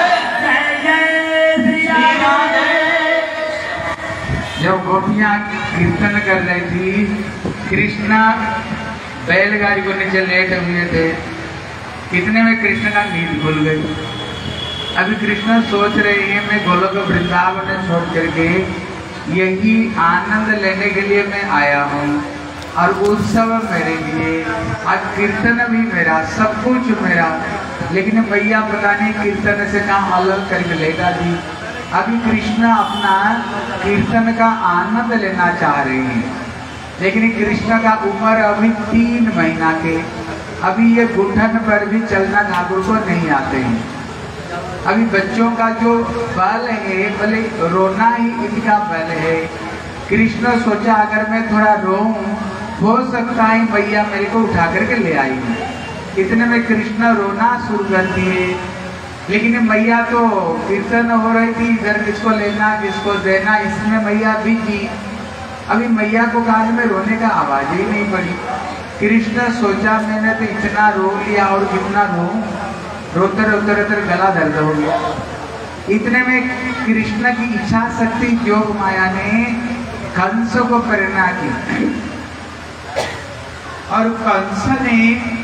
जय जय श्री राधे। जब गोपियां कीर्तन कर रही थी, कृष्णा बैलगाड़ी को नीचे लेटे हुए थे। इतने में कृष्ण का नींद खुल गई। अभी कृष्ण सोच रहे हैं मैं गोलोक वृंदावन छोड़ करके यही आनंद लेने के लिए मैं आया हूँ, और उत्सव मेरे लिए, आज कीर्तन भी मेरा, सब कुछ मेरा, लेकिन भैया पता नहीं कीर्तन से कहाँ अलग करके लेगा दी। अभी कृष्ण अपना कीर्तन का आनंद लेना चाह रहे हैं, लेकिन कृष्ण का उम्र अभी तीन महीना के, अभी ये घुटन पर भी चलना ठाकुर को नहीं आते हैं। अभी बच्चों का जो बल है, भले रोना ही इनका बल है। कृष्ण सोचा अगर मैं थोड़ा रोऊं, हो सकता है भैया मेरे को उठा करके ले आई। इतने में कृष्ण रोना शुरू कर दिए, लेकिन मैया तो कीर्तन हो रही थी, इधर किसको लेना किसको देना, इसमें मैया बिजी। अभी मैया को कान में रोने का आवाज ही नहीं पड़ी। कृष्ण सोचा मैंने तो इतना रो लिया, और कितना रो, रोते रोते रोते गला दर्द हो गया। इतने में कृष्ण की इच्छा शक्ति योग माया ने कंस को प्रेरणा की, और कंस ने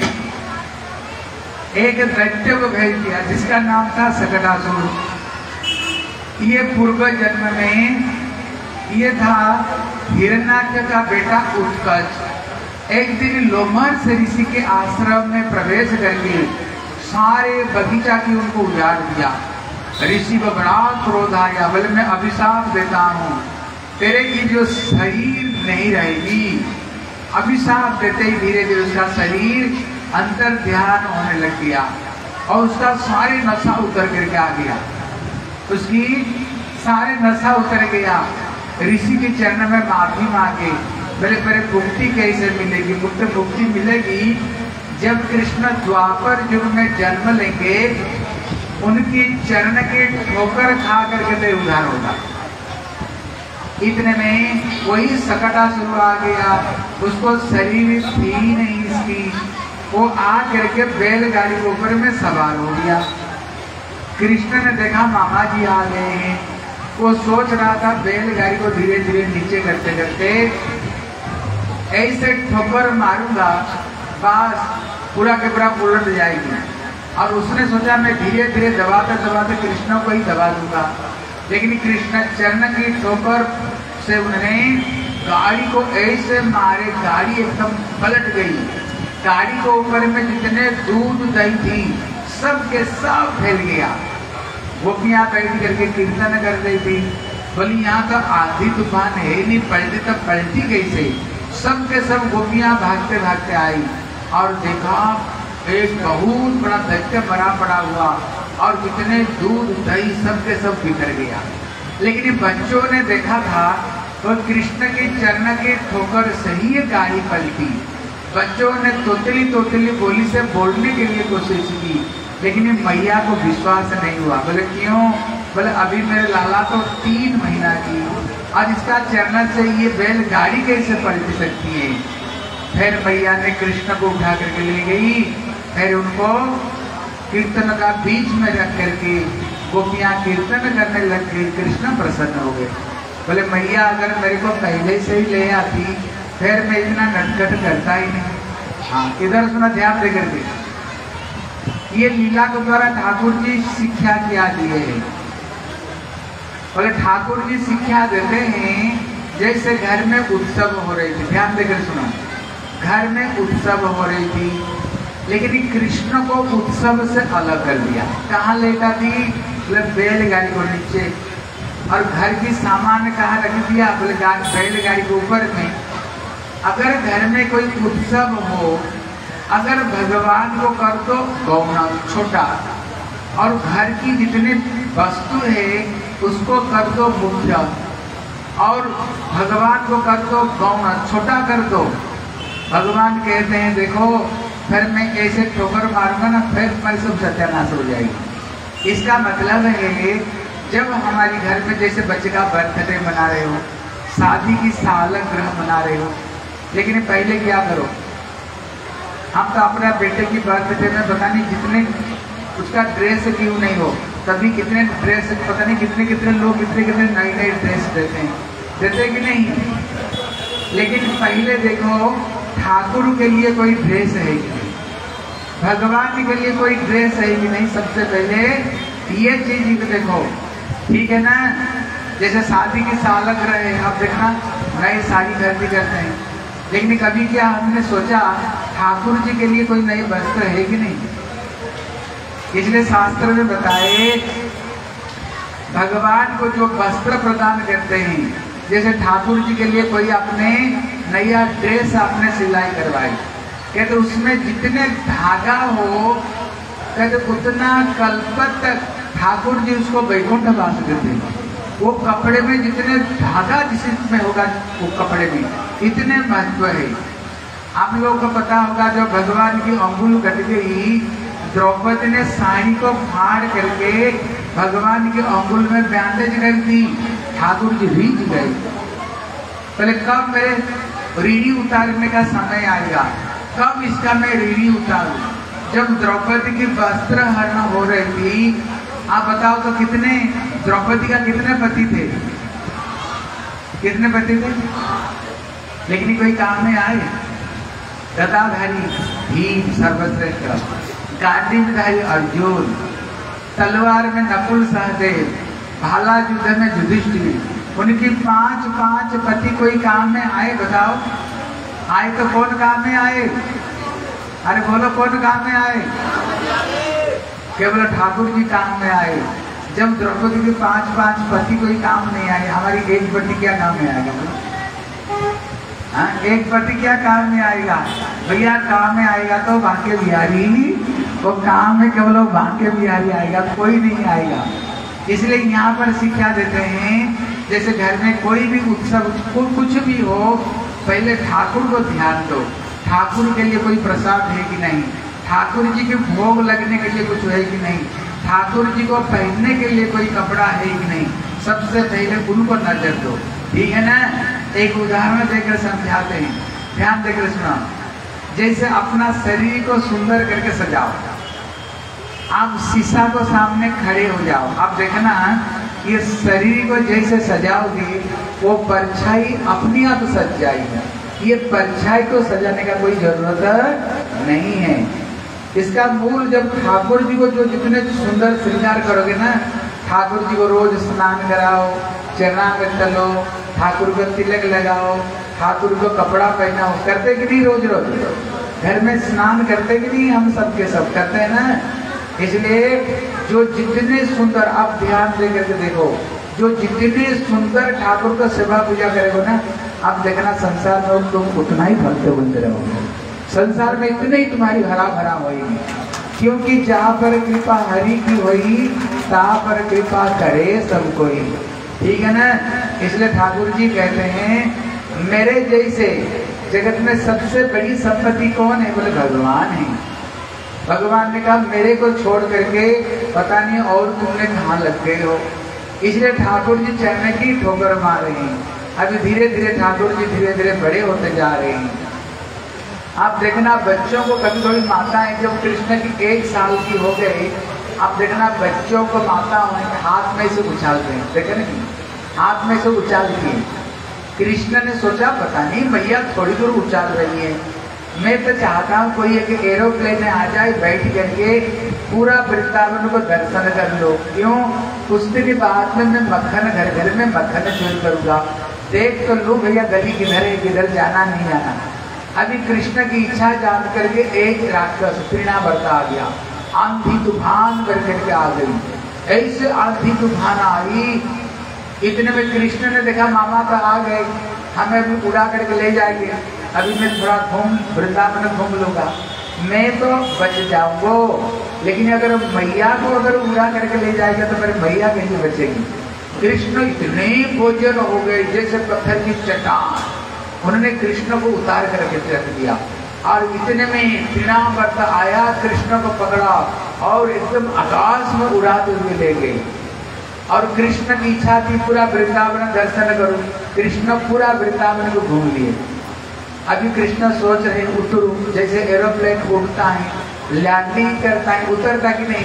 एक दैत्य को भेज दिया जिसका नाम था सकटासुर। ये पूर्व जन्म में ये था हिरण्याक्ष का बेटा उत्कच। एक दिन लोमहर्ष ऋषि के आश्रम में प्रवेश करके सारे बगीचा की उनको उजाड़ दिया। ऋषि को बड़ा क्रोध आया, बोले मैं अभिशाप देता हूँ, तेरे की जो शरीर नहीं रहेगी। अभिशाप देते ही धीरे धीरे उसका शरीर अंतर ध्यान होने लग गया, और उसका सारे नशा उतर करके आ गया, उसकी सारे नशा उतर गया। ऋषि के चरण में माफी मांगे, बोले मेरे मुक्ति कैसे मिलेगी? मुक्त मुक्ति मिलेगी जब कृष्ण द्वापर युग में जन्म लेंगे, उनकी चरण के ठोकर खा करके तो उद्धार होगा। इतने में वही सकटासुर आ गया, उसको शरीर थी नहीं इसकी, वो आ करके बैलगाड़ी के ऊपर में सवार हो गया। कृष्ण ने देखा मामा जी आ गए हैं, वो सोच रहा था बैलगाड़ी को धीरे धीरे नीचे करते करते ऐसे ठोकर मारूंगा बस पूरा के पूरा उलट जाएगी। और उसने सोचा मैं धीरे धीरे दबाते दबाते कृष्ण को ही दबा दूंगा, लेकिन कृष्ण चरण की ठोकर से उन्होंने गाड़ी को ऐसे मारे, गाड़ी एकदम पलट गई। गाड़ी के ऊपर में जितने दूध दही थी सब के सब फैल गया। गोपियां बैठ करके कीर्तन कर रही थी, बोली यहाँ तो आधी तूफान है नहीं, पलटी तो पलटी कैसे? सब के सब गोपियां भागते भागते आई और देखा एक बहुत बड़ा दैत्य बड़ा पड़ा हुआ, और जितने दूध दही सब के सब बिखर गया। लेकिन बच्चों ने देखा था तो कृष्ण के चरण के ठोकर से ही ये गाड़ी पलटी। बच्चों ने तोतली तोतली बोली से बोलने के लिए कोशिश की, लेकिन मैया को विश्वास नहीं हुआ। बोले क्यों? बोले अभी मेरे लाला तो तीन महीना की, और इसका चरण से ये बैल गाड़ी कैसे पलट सकती है? फिर मैया ने कृष्ण को उठा करके ले गई, फिर उनको कीर्तन का बीच में रख करके गोपियां कीर्तन करने लग गई। कृष्ण प्रसन्न हो गए, बोले मैया अगर मेरे को पहले से ही ले आती फिर मैं इतना नटखट करता ही नहीं। हाँ, इधर सुना ध्यान दे करके। ये लीला के द्वारा ठाकुर जी शिक्षा क्या दिए हैं? बोले ठाकुर जी शिक्षा देते हैं जैसे घर में उत्सव हो रही थी, ध्यान देकर सुनो। घर में उत्सव हो रही थी, लेकिन कृष्ण को उत्सव से अलग कर दिया। कहाँ लेटा थी? बोले बैलगाड़ी को नीचे, और घर की सामान कहाँ रख दिया? बोले बैलगाड़ी के ऊपर में। अगर घर में कोई उत्सव हो, अगर भगवान को कर दो गौना छोटा, और घर की जितनी वस्तु है उसको कर दो मुख्य, और भगवान को कर दो गौना छोटा कर दो। भगवान कहते हैं देखो फिर मैं ऐसे ठोकर मारूंगा ना, फिर मैं सब सत्यानाश हो जाएगी। इसका मतलब है जब हमारे घर में जैसे बच्चे का बर्थडे मना रहे हो, शादी की सालगिरह मना रहे हो, लेकिन पहले क्या करो? हम तो अपने बेटे की बर्थडे में पता नहीं जितने उसका ड्रेस क्यों नहीं हो, कभी कितने ड्रेस, पता नहीं कितने कितने लोग कितने कितने नई नई ड्रेस देते हैं, देते कि नहीं। लेकिन पहले देखो ठाकुर के लिए कोई ड्रेस है कि नहीं, भगवान के लिए कोई ड्रेस है कि नहीं। सबसे पहले ये चीज देखो, ठीक है ना। जैसे शादी की सालक रहे, आप देखना नई साड़ी खरीदी करते हैं, लेकिन कभी क्या हमने सोचा ठाकुर जी के लिए कोई नए वस्त्र है कि नहीं। इसलिए शास्त्र में बताए भगवान को जो वस्त्र प्रदान करते हैं, जैसे ठाकुर जी के लिए कोई अपने नया ड्रेस आपने सिलाई करवाई, कहते उसमें जितने धागा हो कहते उतना कल्पत तक ठाकुर जी उसको वैकुंठ वास देते हैं। वो कपड़े में जितने धागा जिसमें होगा वो कपड़े में इतने महत्व है। आप लोगों को पता होगा जब भगवान की अंगुल कट गई, द्रौपदी ने साड़ी को फाड़ करके भगवान की अंगुल में बैंडेज कर दी, ठाकुर जी रीझ गए। पहले कब मेरे रीढ़ी उतारने का समय आएगा, कब इसका मैं रीढ़ी उतारूं। जब द्रौपदी की वस्त्र हरण हो रही थी, आप बताओ तो कितने, द्रौपदी का कितने पति थे, कितने पति थे, लेकिन कोई काम में आए। गदाधारी भीम सर्वश्रेष्ठ, गांडीवधारी अर्जुन, तलवार में नकुल सहदेव, भाला युद्ध में युधिष्ठिर, उनकी पांच पांच पति कोई काम में आए। बताओ आए तो कौन काम में आए, अरे बोलो कौन काम में आए, केवल ठाकुर जी काम में आए। जब द्रौपदी के पांच पांच पति कोई काम नहीं आए, हमारी एक पति क्या काम में आएगा, हाँ एक पति क्या काम में आएगा भैया, काम में आएगा तो बांके बिहारी, वो काम में केवल बांके बिहारी आएगा, कोई नहीं आएगा। इसलिए यहाँ पर शिक्षा देते हैं, जैसे घर में कोई भी उत्सव कुछ भी हो, पहले ठाकुर को ध्यान दो, ठाकुर के लिए कोई प्रसाद है कि नहीं, ठाकुर जी के भोग लगने के लिए कुछ है कि नहीं, ठाकुर जी को पहनने के लिए कोई कपड़ा है कि नहीं, सबसे पहले उनको नजर दो, ठीक है ना। एक उदाहरण देकर समझाते हैं, ध्यान देकर सुना। जैसे अपना शरीर को सुंदर करके सजाओ, आप शीशा को सामने खड़े हो जाओ, आप देखना ये शरीर को जैसे सजाओगे वो परछाई अपने आप सज जाएगी, ये परछाई को सजाने का कोई जरूरत नहीं है। इसका मूल जब ठाकुर जी को जो जितने सुंदर श्रृंगार करोगे ना, ठाकुर जी को रोज स्नान कराओ, चरना में तलो, ठाकुर को तिलक लगाओ, ठाकुर को कपड़ा पहनाओ, करते कि नहीं रोज रोज घर में स्नान करते कि नहीं, हम सब के सब करते हैं ना। इसलिए जो जितने सुंदर, आप ध्यान दे करके देखो, जो जितने सुंदर ठाकुर का सेवा पूजा करेगा ना, आप देखना संसार में तुम उतना ही फलते बनते रहोगे, संसार में इतने ही तुम्हारी हरा भरा होगी, क्योंकि जहाँ पर कृपा हरि की होगी तहाँ पर कृपा करे सब कोई, ठीक है ना। इसलिए ठाकुर जी कहते हैं मेरे जैसे जगत में सबसे बड़ी संपत्ति कौन है, बोले भगवान है। भगवान ने कहा मेरे को छोड़ करके पता नहीं और तुमने कहाँ लग गए हो। इसलिए ठाकुर जी चरण की ठोकर मार रहे हैं। अभी धीरे धीरे ठाकुर जी धीरे धीरे बड़े होते जा रहे हैं। आप देखना बच्चों को कभी कभी माताएं जब कृष्ण की एक साल की हो गई, आप देखना बच्चों को माता उनके हाथ में से उछालते हैं, देखे ना, हाथ में से उछालती है। कृष्ण ने सोचा पता नहीं भैया थोड़ी दूर उछाल रही है, मैं तो चाहता हूँ कोई एक एरोप्लेन में आ जाए, बैठ करके पूरा वृंदावन को दर्शन कर लो। क्यों? कुछ दिन बाद में मैं मक्खन घर घर में मक्खन चोरी करूँगा, देख तो लो भैया गली किधर है, किधर जाना नहीं जाना। अभी कृष्ण की इच्छा जान करके एक राक्षस तृणावर्त आ गया, आंधी तूफान कर करके आ गई। ऐसे आंधी तूफान आई, इतने में कृष्ण ने देखा मामा तो आ गए, हमें भी उड़ा करके ले जाएंगे, अभी मैं थोड़ा घूम वृंदावन घूम लूंगा, मैं तो बच जाऊंगा, लेकिन अगर मैया को अगर उड़ा करके ले जाएगा तो मेरी मैया कैसे बचेगी। कृष्ण इतने बोझल हो गए जैसे पत्थर की चट्टान, उन्होंने कृष्ण को उतार करके रख दिया। और इतने में तृणावर्त आया, कृष्ण को पकड़ा और एकदम आकाश में उड़ाते हुए ले गए। और कृष्ण की इच्छा थी पूरा वृंदावन दर्शन करूं, कृष्ण पूरा वृंदावन को घूम लिए। अभी कृष्ण सोच रहे उतरू, जैसे एरोप्लेन उड़ता है, लैंडिंग करता है, उतरता कि नहीं,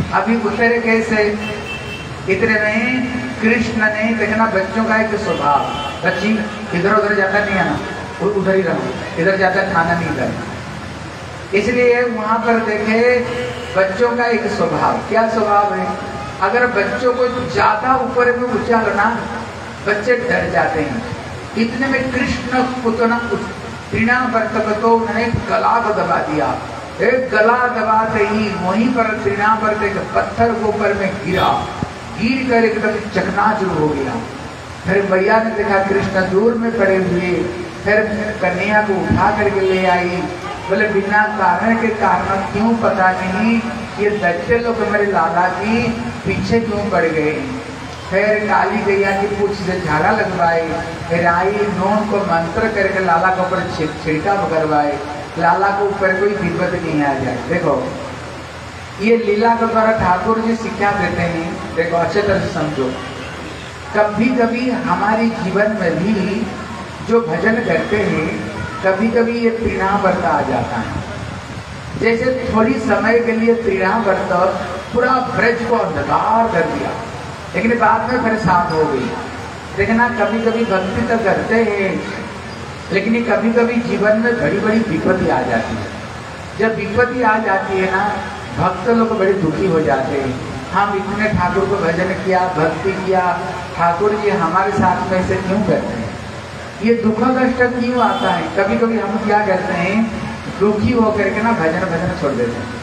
अभी उतरे कैसे? इतने में कृष्ण ने देखना बच्चों का एक स्वभाव, बच्ची इधर उधर जाता नहीं है ना, उधर ही रहो, इधर जाता खाना नहीं करना। इसलिए वहां पर देखे बच्चों का एक स्वभाव, क्या स्वभाव है? अगर बच्चों को ज्यादा ऊपर में ऊंचा करना, बच्चे डर जाते हैं। इतने में कृष्ण पुतना तृणा बर्तक तो उन्होंने गला को दबा दिया। एक गला दबाते ही वहीं पर तृणा बर्तक पत्थर के ऊपर में गिरा, गिर कर एकदम चकनाचूर हो गया। फिर भैया ने देखा कृष्ण दूर में पड़े हुए, फिर कन्हैया को उठा करके ले आई। बोले बिना कारण के कारण क्यों पता नहीं, ये बच्चे लोग मेरे लाला की पीछे क्यों पड़ गए। फिर काली गैया की पूछ से झाड़ा लगवाए, फिर आई नोन को मंत्र करके लाला के ऊपर छिड़का करवाए, लाला के ऊपर कोई विपद नहीं आ जाए। देखो ये लीला के द्वारा ठाकुर जी शिक्षा देते हैं। देखो अच्छे तरह से समझो, कभी कभी हमारे जीवन में भी जो भजन करते हैं, कभी कभी ये तृणा व्रत आ जाता है। जैसे थोड़ी समय के लिए तृणा व्रत पूरा ब्रज को अंधकार कर दिया, लेकिन बाद में फिर साफ हो गई। देखना कभी कभी भक्ति तो करते हैं, लेकिन कभी कभी जीवन में बड़ी बड़ी विपत्ति आ जाती है। जब विपत्ति आ जाती है ना, भक्त लोग बड़े दुखी हो जाते हैं। हम इतने ठाकुर को भजन किया, भक्ति किया, ठाकुर जी हमारे साथ में से क्यों करते हैं? ये दुख कष्ट क्यों आता है? कभी कभी हम क्या करते हैं, दुखी होकर के ना भजन भजन छोड़ देते हैं,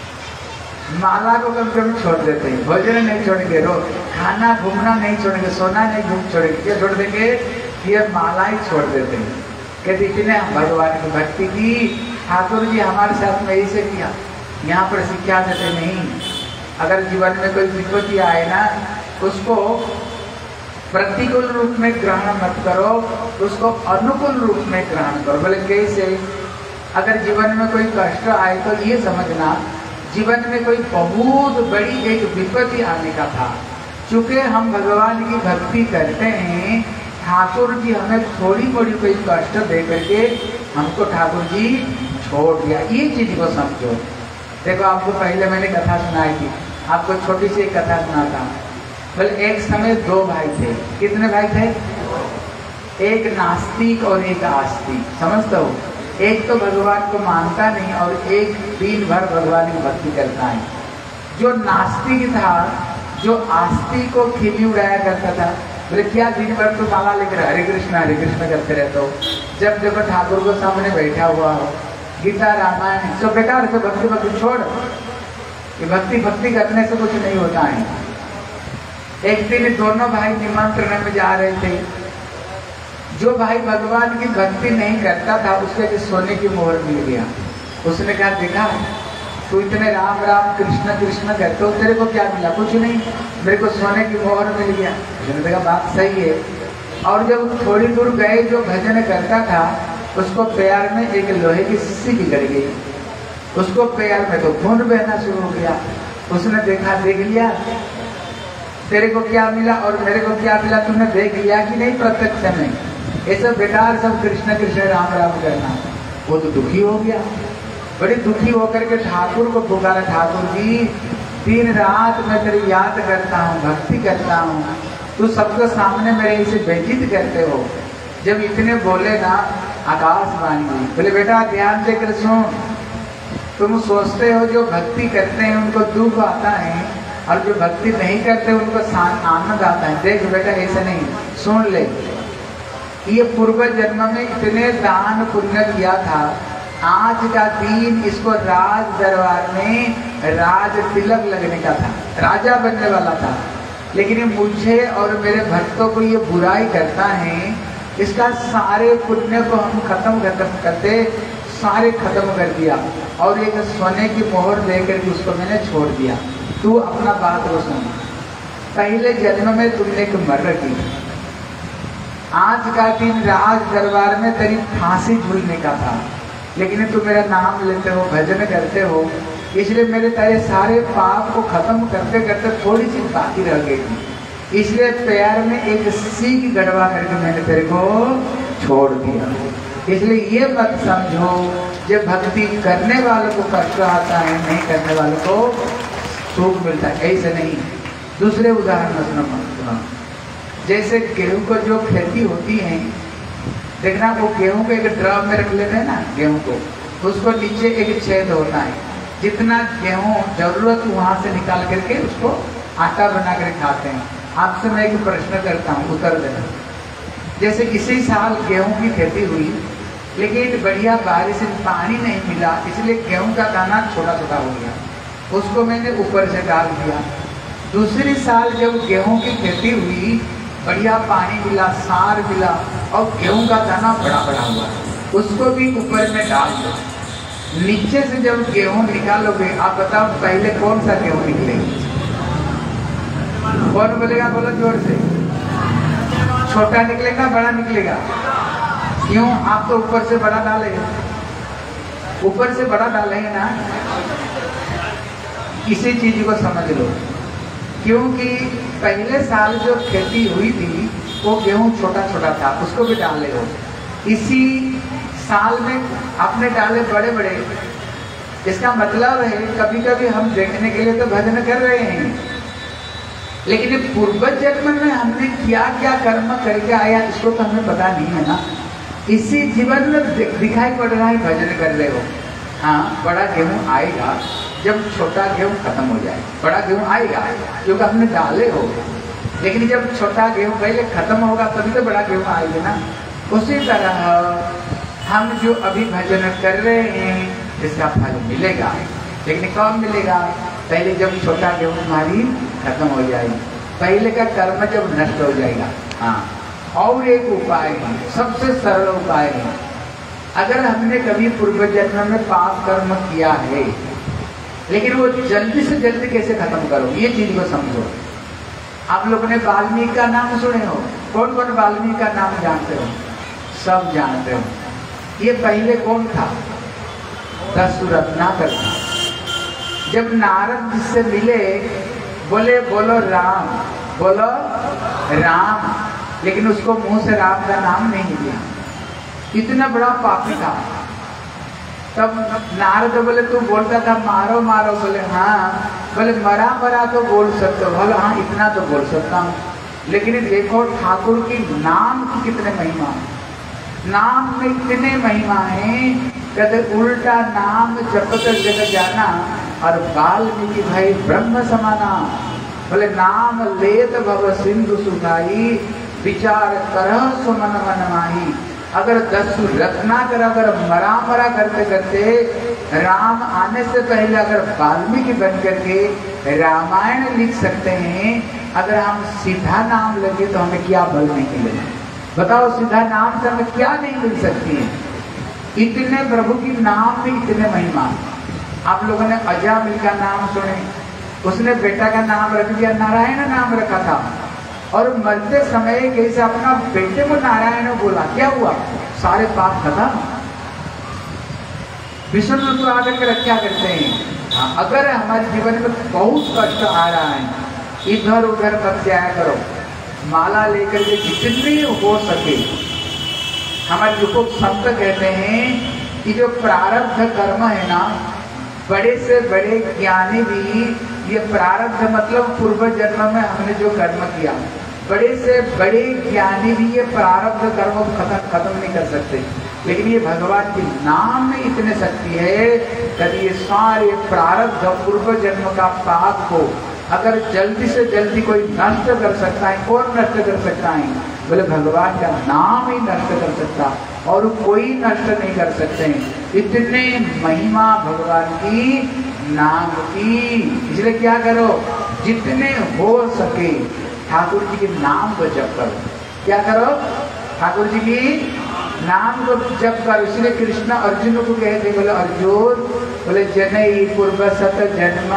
माला को कम कम छोड़ देते हैं, भजन नहीं छोड़ेंगे, रो खाना घूमना नहीं छोड़ेंगे, सोना नहीं घूम छोड़ेंगे, क्या छोड़ देंगे? ये माला ही छोड़ देते हैं। कहते इतने भगवान की भक्ति की, ठाकुर जी हमारे साथ में ऐसे किया। यहाँ पर शिक्षा देते नहीं, अगर जीवन में कोई विपत्ति आए ना, उसको प्रतिकूल रूप में ग्रहण मत करो, उसको अनुकूल रूप में ग्रहण करो। बोले कैसे? अगर जीवन में कोई कष्ट आए तो ये समझना जीवन में कोई बहुत बड़ी एक विपत्ति आने का था। चूंकि हम भगवान की भक्ति करते हैं, ठाकुर जी हमें थोड़ी बड़ी कोई कष्ट दे करके हमको ठाकुर जी छोड़ दिया। ये चीज को समझो। देखो आपको पहले मैंने कथा सुनाई थी, आपको छोटी सी एक कथा सुनाता हूँ। बोले एक समय दो भाई थे। कितने भाई थे? एक नास्तिक और एक आस्तिक। समझते हो? एक तो भगवान को मानता नहीं और एक दिन भर भगवान की भक्ति करता है। जो नास्तिक था, जो आस्तिक को खिल्ली उड़ाया करता था, बोले क्या दिन भर तो माला लेकर हरे कृष्ण हरे कृष्ण करते रहते हो, जब देखो ठाकुर को सामने बैठा हुआ हो, गीता रामायण सब बेकार से भक्ति भक्ति छोड़, ये भक्ति भक्ति करने से कुछ नहीं होता है। एक दिन दोनों भाई निमंत्रण में जा रहे थे। जो भाई भगवान की भक्ति नहीं करता था, उसके सोने की मोहर मिल गया। उसने कहा देखा तू इतने राम राम कृष्ण कृष्ण करते हो, तेरे को क्या मिला? कुछ नहीं, मेरे को सोने की मोहर मिल गया। उसने देखा बात सही है। और जब थोड़ी दूर गए, जो भजन करता था उसको पैर में एक लोहे की शीशी बिगड़ गई। उसको पैर में तो खून बहना शुरू हो गया। उसने देखा, देख लिया तेरे को क्या मिला और मेरे को क्या मिला, तुमने देख लिया कि नहीं प्रत्यक्ष में? ये सब बेकार, सब कृष्ण कृष्ण राम राम करना। वो तो दुखी हो गया, बड़ी दुखी होकर के ठाकुर को पुकारा, ठाकुर जी दिन रात मैं तेरी याद करता हूँ, भक्ति करता हूँ, तू सबके सामने मेरे इसे बेइज्जत करते हो। जब इतने बोले ना, आकाशवाणी हुई। बोले बेटा ध्यान से कर सुन, तुम सोचते हो जो भक्ति करते हैं उनको दुख आता है और जो भक्ति नहीं करते उनको आनंद आता है। देख बेटा ऐसा नहीं, सुन ले, ये पूर्व जन्म में इतने दान पुण्य किया था, आज का दिन इसको राज दरबार में राज तिलक लगने का था, राजा बनने वाला था, लेकिन मुझे और मेरे भक्तों को ये बुराई करता है, इसका सारे पुण्य को हम खत्म खत्म करते सारे खत्म कर दिया और एक सोने की मोहर देकर के उसको मैंने छोड़ दिया। तू अपना बात को सुन, पहले जन्म में तुमने एक मर्र की, आज का दिन राज दरबार में तेरी फांसी झूलने का था, लेकिन तू मेरा नाम लेते हो, भजन करते हो, इसलिए मेरे तेरे सारे पाप को खत्म करते करते थोड़ी सी बाकी रह गई थी, इसलिए पैर में एक सीख गड़वा करके मैंने तेरे को छोड़ दिया। इसलिए ये मत समझो जब भक्ति करने वालों को कष्ट आता है, नहीं करने वालों को सुख मिलता है, ऐसे नहीं। दूसरे उदाहरण सुनो सुनो जैसे गेहूं को जो खेती होती है, देखना वो गेहूं को एक ड्रम में रख लेते हैं ना, गेहूं को, उसको नीचे एक छेद होता है, जितना गेहूं जरूरत वहां से निकाल करके उसको आटा बना कर खाते हैं। आपसे मैं एक प्रश्न करता हूँ, उत्तर देना। जैसे इसी साल गेहूं की खेती हुई, लेकिन बढ़िया बारिश में पानी नहीं मिला, इसलिए गेहूं का दाना छोटा छोटा हो गया, उसको मैंने ऊपर से डाल दिया। दूसरी साल जब गेहूं की खेती हुई, बढ़िया पानी मिला, सार मिला, और गेहूं का दाना बड़ा बड़ा हुआ, उसको भी ऊपर में डाल दो। नीचे से जब गेहूं निकालोगे, आप बताओ पहले कौन सा गेहूं निकलेगा? कौन बोलेगा? बोलो जोर से। छोटा निकलेगा बड़ा निकलेगा? क्यों? आप तो ऊपर से बड़ा डाले, ऊपर से बड़ा डालेंगे ना। इसी चीज को समझ लो, क्योंकि पहले साल जो खेती हुई थी वो गेहूं छोटा छोटा था, उसको भी डाले हो। इसी साल में आपने डाले बड़े बड़े, इसका मतलब है कभी कभी हम देखने के लिए तो भजन कर रहे हैं, लेकिन पूर्व जन्म में हमने क्या क्या कर्म करके आया इसको तो हमें पता नहीं है ना। इसी जीवन में दिखाई पड़ रहा है भजन कर रहे हो। हाँ, बड़ा गेहूं आएगा जब छोटा गेहूं खत्म हो जाए, बड़ा गेहूं आएगा क्योंकि हमने डाले हो, लेकिन जब छोटा गेहूं पहले खत्म होगा तभी तो बड़ा गेहूं आएगा ना। उसी तरह हम जो अभी भजन कर रहे हैं इसका फल मिलेगा, लेकिन कब मिलेगा? पहले जब छोटा गेहूं हमारी खत्म हो जाएगी, पहले का कर्म जब नष्ट हो जाएगा। हाँ, और एक उपाय है, सबसे सरल उपाय है। अगर हमने कभी पूर्व जन्म में पाप कर्म किया है, लेकिन वो जल्दी से जल्दी कैसे खत्म करो, ये चीज को समझो। आप लोगों ने वाल्मीकि का नाम सुने हो? कौन कौन वाल्मीकि का नाम जानते हो? सब जानते हो। ये पहले कौन था? दशरथनागर था। जब नारद जिससे मिले, बोले बोलो राम, बोलो राम, लेकिन उसको मुंह से राम का नाम नहीं लिया, इतना बड़ा पापी था। तब नारद बोले तू बोलता था मारो मारो, बोले हाँ, बोले मरा मरा तो बोल सकते हो, बोले हाँ इतना तो बोल सकता हूँ, लेकिन देखो ठाकुर की नाम की कितने महिमा, नाम में इतने महिमा है, कहते उल्टा नाम जपत जग जाना और वाल्मीकि भाई ब्रह्म समाना। बोले नाम लेत भव सिंधु सुखाई, विचार करह सुमन मन माही। अगर दस्यु रत्नाकर अगर मरा मरा करते करते राम आने से पहले अगर वाल्मीकि बन करके रामायण लिख सकते हैं, अगर हम सीधा नाम लगे तो हमें क्या बल नहीं मिलेगा? बताओ, सीधा नाम से हमें क्या नहीं मिल सकती है? इतने प्रभु की नाम में इतने महिमा। आप लोगों ने अजामिल का नाम सुने, उसने बेटा का नाम रख दिया, नारायण नाम रखा था, और मरते समय कैसे अपना बेटे को नारायण बोला, क्या हुआ? सारे पाप खत्म। विष्णु तो आकर के रक्षा करते हैं। हाँ, अगर हमारे जीवन में बहुत कष्ट आ रहा है, इधर उधर मत जाया करो, माला लेकर के जितनी हो सके। हमारे जो संत कहते हैं कि जो प्रारब्ध कर्म है ना, बड़े से बड़े ज्ञानी भी ये प्रारब्ध मतलब पूर्व जन्म में हमने जो कर्म किया, बड़े से बड़े ज्ञानी भी ये प्रारब्ध कर्म को खत्म खत्म नहीं कर सकते, लेकिन ये भगवान के नाम में इतने शक्ति है कि ये सारे प्रारब्ध पूर्व जन्म का पाप को अगर जल्दी से जल्दी कोई नष्ट कर सकता है, कौन नष्ट कर सकता है? बोले भगवान का नाम ही नष्ट कर सकता, और कोई नष्ट नहीं कर सकते हैं। इतने महिमा भगवान की नाम की, इसलिए क्या करो, जितने हो सके ठाकुर जी के नाम को जप करो। क्या करो? ठाकुर जी की नाम को जप करो। इसलिए कृष्ण अर्जुन को कहते, बोले अर्जुन, बोले जनई पूर्व सत जन्म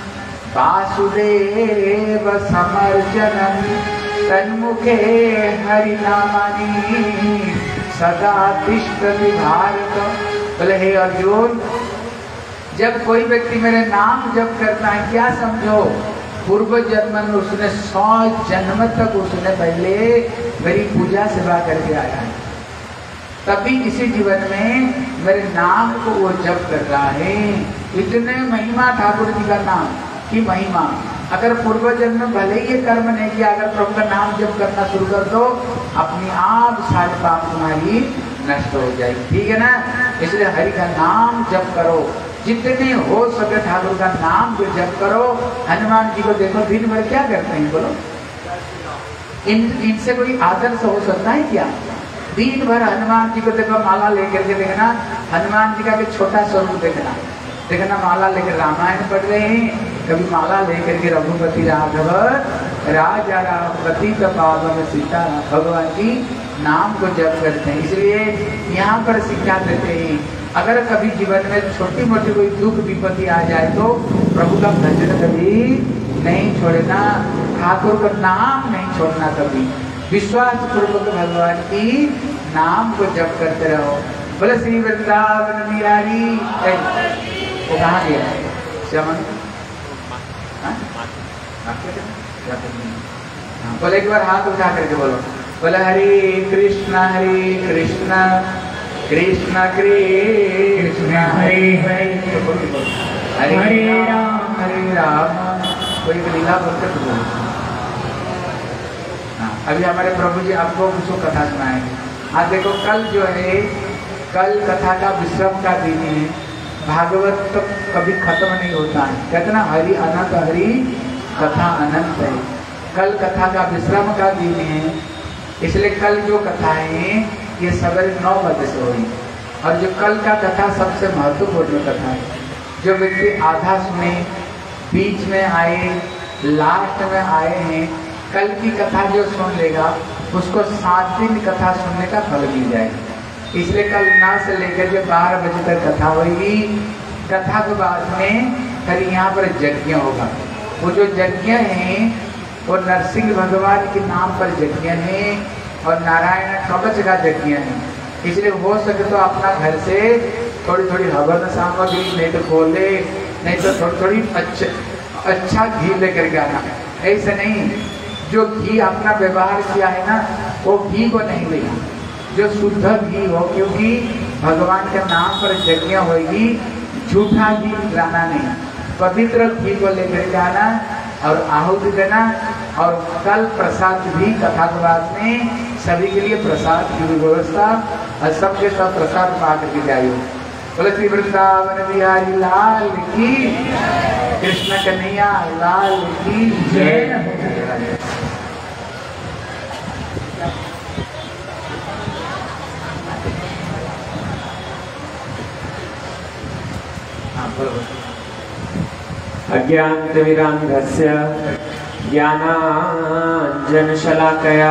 वासुदेव समर्चनम तन्मुखे हरिनामानि सदा तिष्ठति भारत। बोले हे अर्जुन, जब कोई व्यक्ति मेरे नाम जप करता है, क्या समझो, पूर्व जन्म में उसने सौ जन्म तक उसने पहले मेरी पूजा सेवा करके आया है, तभी इसी जीवन में मेरे नाम को वो जप कर रहा है। इतने महिमा ठाकुर जी का नाम। की महिमा। अगर पूर्व जन्म में भले ही ये कर्म नहीं किया, अगर प्रभु का नाम जप करना शुरू कर दो, अपनी आप सारे पाप तुम्हारी नष्ट हो जाएगी। ठीक है ना? इसलिए हरि का नाम जप करो, जितने हो सके ठाकुर का नाम जो जप करो। हनुमान जी को देखो दिन भर क्या करते हैं, बोलो इन इनसे कोई आदर्श हो सकता है क्या? दिन भर हनुमान जी को देखो, माला लेकर के देखना, हनुमान जी का भी छोटा स्वरूप देखना, देखना माला लेकर रामायण पढ़ रहे हैं, कभी माला लेकर के रघुपति राघव राजा रामपति पावन सीता भगवान की नाम को जप करते हैं। इसलिए यहाँ पर शिक्षा देते हैं, अगर कभी जीवन में छोटी मोटी कोई दुख विपत्ति आ जाए तो प्रभु का भजन कभी नहीं छोड़ना, ठाकुर का नाम नहीं छोड़ना कभी, विश्वास पूर्वक भगवान की नाम को जप करते रहो। बोले श्री वृंदावन बिहारी। वो कहाँ गया श्यामन? बोले एक बार हाथ उठा करके बोलो, बोले हरे कृष्णा हरे कृष्णा कृष्णा कृष्णा हरे हरे, हरे राम हरे राम। कोई लीला बोलते तो बोलो। हाँ, अभी हमारे प्रभु जी आपको कुछ कथा सुनाएंगे। आज देखो कल जो है, कल कथा का विश्राम का दिन है। भागवत तो कभी खत्म नहीं होता है, कहते ना हरि अनंत हरि कथा अनंत है। कल कथा का विश्राम का दिन है, इसलिए कल जो कथा है ये सवेरे नौ बजे से हुई। और जो कल का कथा सबसे महत्वपूर्ण कथा है। जो व्यक्ति आधा सुने, बीच में आए, लास्ट में आए हैं, कल की कथा जो सुन लेगा उसको सात दिन कथा सुनने का फल मिल जाएगा। इसलिए कल नौ से लेकर के बारह बजे तक कथा होगी। कथा के बाद में फिर यहाँ पर यज्ञ होगा। वो जो यज्ञ है वो नरसिंह भगवान के नाम पर यज्ञ है और नारायण कवच का यज्ञ है। इसलिए हो सके तो अपना घर से थोड़ी थोड़ी हवन सामग्री नहीं तो खोले, नहीं तो थोड़ी थोड़ी अच्छा अच्छा घी लेकर के आना। ऐसे नहीं, जो घी अपना व्यवहार किया है ना वो घी को नहीं लेना, जो शुद्ध घी हो, क्योंकि भगवान के नाम पर यज्ञ होगी, झूठा घी लाना नहीं, पवित्र घी को लेकर के आना और आहुति देना। और कल प्रसाद भी कथा के बाद में सभी के लिए प्रसाद की व्यवस्था और सबके सब प्रसाद पा करके जाइए। बोले श्री वृंदावन बिहारी लाल की, कृष्ण कन्हैया लाल की जय। अज्ञानतिमिरान्धस्य ज्ञानाञ्जनशलाकया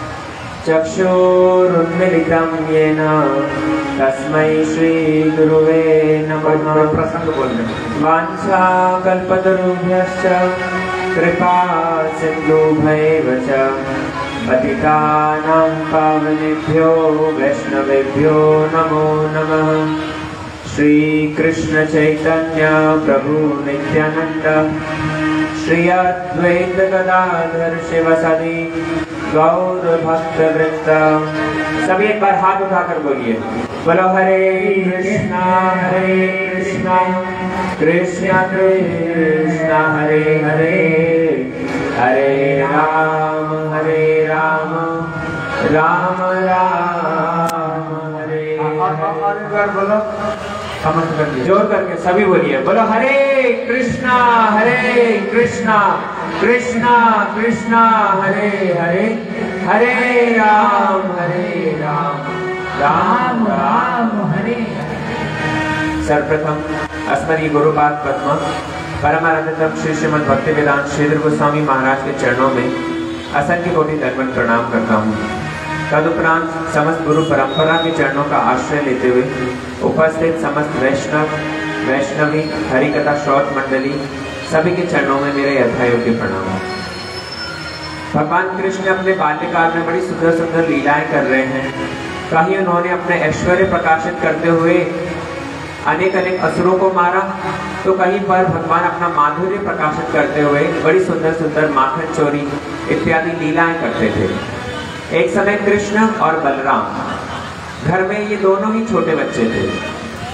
चक्षुरुन्मीलितं येन तस्मै श्रीगुरुवे नमः। प्रसंग बोलने वाञ्छाकल्पतरुभ्यश्च कृपा सिन्धुभ्यैव च पतितानां पावनेभ्यो वैष्णवेभ्यो नमो नमः। श्री कृष्ण चैतन्य प्रभु नित्यानंद, श्री अद्वैत गदाधर शिवसदि गौर भक्त वृंद। सभी एक बार हाथ उठाकर बोलिए, बोलो हरे कृष्णा हरे कृष्णा कृष्णा कृष्णा हरे हरे, हरे राम हरे राम राम राम हरे हरे। बोलो समझ कर जोर करके सभी बोलिए, बोलो हरे कृष्णा हरे कृष्णा कृष्णा कृष्णा हरे हरे, हरे राम हरे राम राम राम हरे हरे। सर्वप्रथम अस्मदीय गुरुपाद पद्म परमानंदतम श्री श्रीमद् भक्तिवेदांत श्रीधर गोस्वामी महाराज के चरणों में असंख्य कोटि दंडवत प्रणाम करता हूँ। तदुपरांत समस्त गुरु परंपरा के चरणों का आश्रय लेते हुए उपस्थित समस्त वैष्णव वैष्णवी हरिकथा श्रोत मंडली सभी के चरणों में मेरे यथायोग्य प्रणाम। भगवान कृष्ण अपने बाल्यकाल में बड़ी सुंदर सुंदर लीलाएं कर रहे हैं। कहीं उन्होंने अपने ऐश्वर्य प्रकाशित करते हुए अनेक अनेक असुरों को मारा, तो कहीं पर भगवान अपना माधुर्य प्रकाशित करते हुए बड़ी सुंदर सुंदर माखन चोरी इत्यादि लीलाएं करते थे। एक समय कृष्ण और बलराम घर में, ये दोनों ही छोटे बच्चे थे।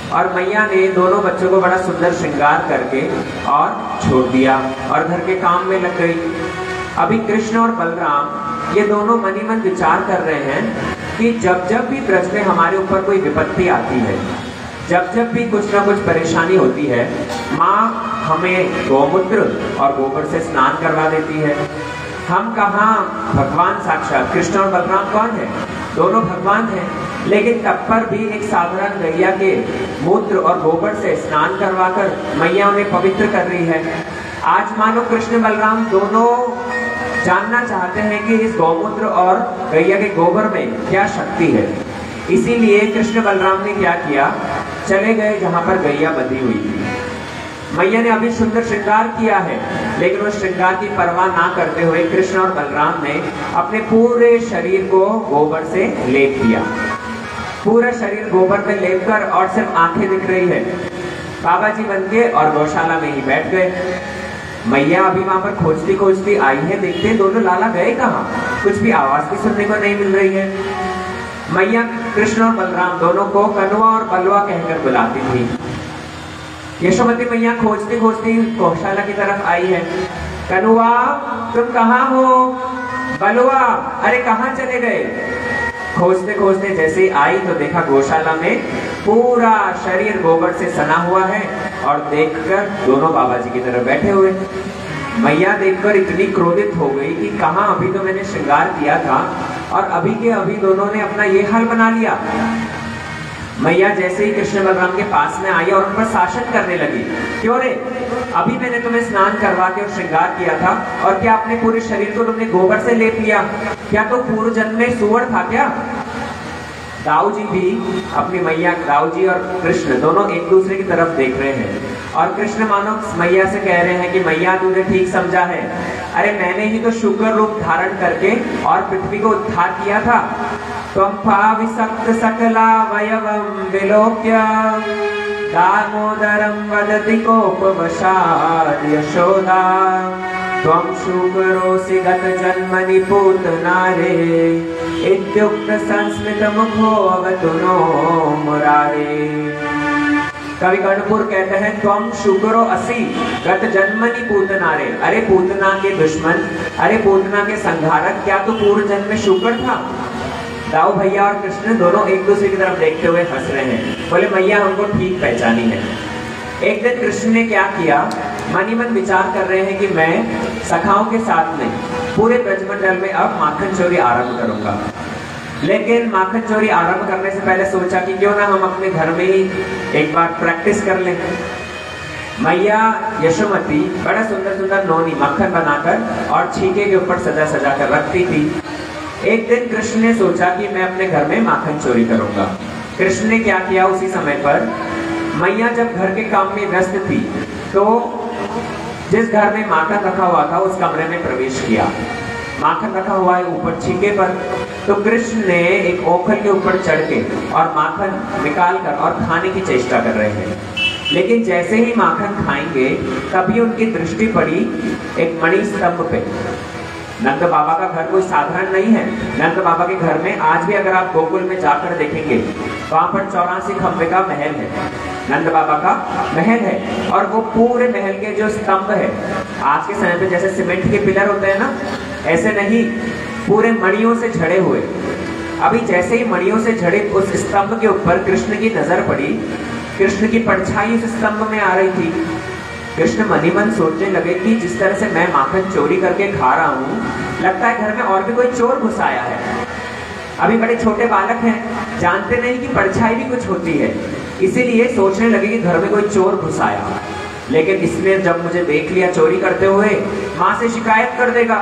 और मैया ने दोनों बच्चों को बड़ा सुंदर श्रृंगार करके और छोड़ दिया और घर के काम में लग गई। अभी कृष्ण और बलराम ये दोनों मन ही मन विचार कर रहे हैं कि जब जब भी ब्रज में हमारे ऊपर कोई विपत्ति आती है, जब जब भी कुछ ना कुछ परेशानी होती है, माँ हमें गौमूत्र और गोबर से स्नान करवा देती है। हम कहाँ भगवान साक्षात कृष्ण और बलराम कौन है? दोनों भगवान हैं, लेकिन तब पर भी एक साधारण गैया के मूत्र और गोबर से स्नान करवाकर मैया उन्हें पवित्र कर रही है। आज मानो कृष्ण बलराम दोनों जानना चाहते हैं कि इस गौमूत्र और गैया के गोबर में क्या शक्ति है। इसीलिए कृष्ण बलराम ने क्या किया, चले गए जहां पर गैया बंधी हुई थी। मैया ने अभी सुंदर श्रृंगार किया है, लेकिन उस श्रृंगार की परवाह ना करते हुए कृष्ण और बलराम ने अपने पूरे शरीर को गोबर से लेप दिया। पूरा शरीर गोबर में लेप कर और सिर्फ आंखें दिख रही है। बाबा जी बन के और गौशाला में ही बैठ गए। मैया अभी वहां पर खोजती खोजती आई है, देखते दोनों लाला गए कहाँ, कुछ भी आवाज भी सुनने को नहीं मिल रही है। मैया कृष्ण और बलराम दोनों को कनुआ और बलवा कहकर बुलाती थी। यशोमती मैया खोजती खोजती गौशाला की तरफ आई है। कनुआ तुम कहाँ हो? बलवा अरे कहाँ चले गए? खोजते खोजते जैसे आई तो देखा गौशाला में पूरा शरीर गोबर से सना हुआ है और देखकर दोनों बाबा जी की तरफ बैठे हुए। मैया देखकर इतनी क्रोधित हो गई कि कहाँ अभी तो मैंने श्रृंगार किया था और अभी के अभी दोनों ने अपना ये हाल बना लिया। मैया जैसे ही कृष्ण बलराम के पास में आई और उन पर शासन करने लगी, क्यों रे, अभी मैंने तुम्हें स्नान करवा के और श्रृंगार किया था और क्या अपने पूरे शरीर को तुमने गोबर से लेप लिया? क्या तो पूर्व जन्म में सुअर था क्या? दाऊ जी भी अपनी मैया, दाऊ जी और कृष्ण दोनों एक दूसरे की तरफ देख रहे हैं और कृष्ण मानो मैया से कह रहे हैं कि मैया तूने ठीक समझा है, अरे मैंने ही तो शुक्र रूप धारण करके और पृथ्वी को उद्धार किया था। त्वं पाविसक्त सकला वयवं विलोक्य दामोदरं वदति कोपवशात् यशोदा त्वं शुकरोऽसि गत जन्मनि पूतनारे इत्युक्त संस्मित मुखो अवतु नो मुरारे। कवि कर्णपुर कहते हैं त्वं शुकरो असि गत जन्मनि पूतनारे, अरे पूतना के दुश्मन, अरे पूतना के संहारक, क्या तू पूर्व जन्म में शुक्र था? दाऊ भैया और कृष्ण दोनों एक दूसरे की तरफ देखते हुए हंस रहे हैं, बोले मैया हमको ठीक पहचानी है। एक दिन कृष्ण ने क्या किया, मन ही मन विचार कर रहे हैं कि मैं सखाओं के साथ में पूरे ब्रजमंडल में अब माखन चोरी आरंभ करूंगा। लेकिन माखन चोरी आरंभ करने से पहले सोचा कि क्यों ना हम अपने घर में ही एक बार प्रैक्टिस कर लें। मैया यशोमती बड़ा सुंदर सुंदर नौनी मक्खन बनाकर और छीके के ऊपर सजा सजा कर रखती थी। एक दिन कृष्ण ने सोचा कि मैं अपने घर में माखन चोरी करूंगा। कृष्ण ने क्या किया, उसी समय पर मैया जब घर के काम में व्यस्त थी तो जिस घर में माखन रखा हुआ था उस कमरे में प्रवेश किया। माखन रखा हुआ है ऊपर छीके पर, तो कृष्ण ने एक ओखल के ऊपर चढ़ के और माखन निकाल कर और खाने की चेष्टा कर रहे हैं। लेकिन जैसे ही माखन खाएंगे तभी उनकी दृष्टि पड़ी एक मणि स्तंभ पे। नंद बाबा का घर कोई साधारण नहीं है। नंद बाबा के घर में आज भी अगर आप गोकुल में जाकर देखेंगे वहां पर चौरासी खंबे का महल है, नंद बाबा का महल है। और वो पूरे महल के जो स्तंभ है, आज के समय पे जैसे सीमेंट के पिलर होते हैं ना, ऐसे नहीं, पूरे मणियों से झड़े हुए। अभी जैसे ही मणियों से झड़े उस स्तंभ के ऊपर कृष्ण की नजर पड़ी, कृष्ण की परछाई उस स्तंभ में आ रही थी। कृष्ण मन ही मन सोचने लगे कि जिस तरह से मैं माखन चोरी करके खा रहा हूँ, लगता है घर में और भी कोई चोर घुस आया है। अभी बड़े छोटे बालक हैं, जानते नहीं कि परछाई भी कुछ होती है, इसीलिए सोचने लगे कि घर में कोई चोर घुस आया। लेकिन इसने जब मुझे देख लिया चोरी करते हुए, माँ से शिकायत कर देगा।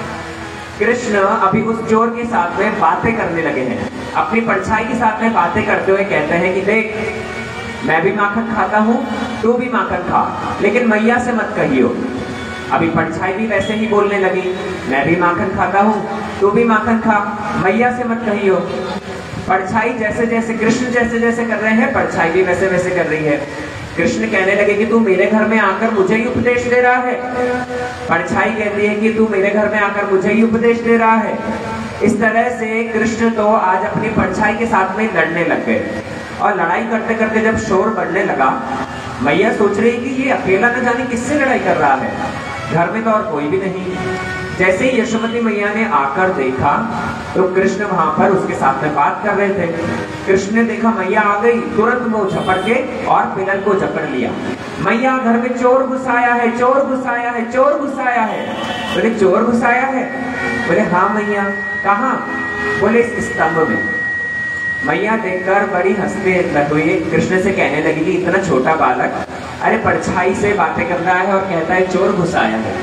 कृष्ण अभी उस चोर के साथ में बातें करने लगे हैं, अपनी परछाई के साथ में बातें करते हुए कहते हैं कि देख, मैं भी माखन खाता हूँ, तू भी माखन खा, लेकिन मैया से मत कहियो। अभी परछाई भी वैसे ही बोलने लगी, मैं भी माखन खाता हूँ, तू भी माखन खा, मैया से मत कहियो। परछाई जैसे जैसे कृष्ण जैसे जैसे कर रहे हैं, परछाई भी वैसे वैसे कर रही है। कृष्ण कहने लगे कि तू मेरे घर में आकर मुझे ही उपदेश दे रहा है। परछाई कहती है कि तू मेरे घर में आकर मुझे ही उपदेश दे रहा है। इस तरह से कृष्ण तो आज अपनी परछाई के साथ में लड़ने लग गए और लड़ाई करते करते जब शोर बढ़ने लगा, मैया सोच रही कि ये अकेला न जाने किससे लड़ाई कर रहा है, घर में तो और कोई भी नहीं। जैसे ही यशोमती मैया ने आकर देखा तो कृष्ण वहां पर उसके साथ में बात कर रहे थे। कृष्ण ने देखा मैया आ गई, तुरंत वो झपट के और पिलर को जकड़ लिया। मैया घर में चोर घुसाया है, चोर घुसाया है, चोर घुसाया है। बोले चोर घुसाया है? बोले हाँ मैया। कहाँ? बोले इस स्तंभ में। मैया देखकर बड़ी हंसते हुए कृष्ण से कहने लगी कि इतना छोटा बालक अरे परछाई से बातें कर रहा है और कहता है चोर घुसाया है।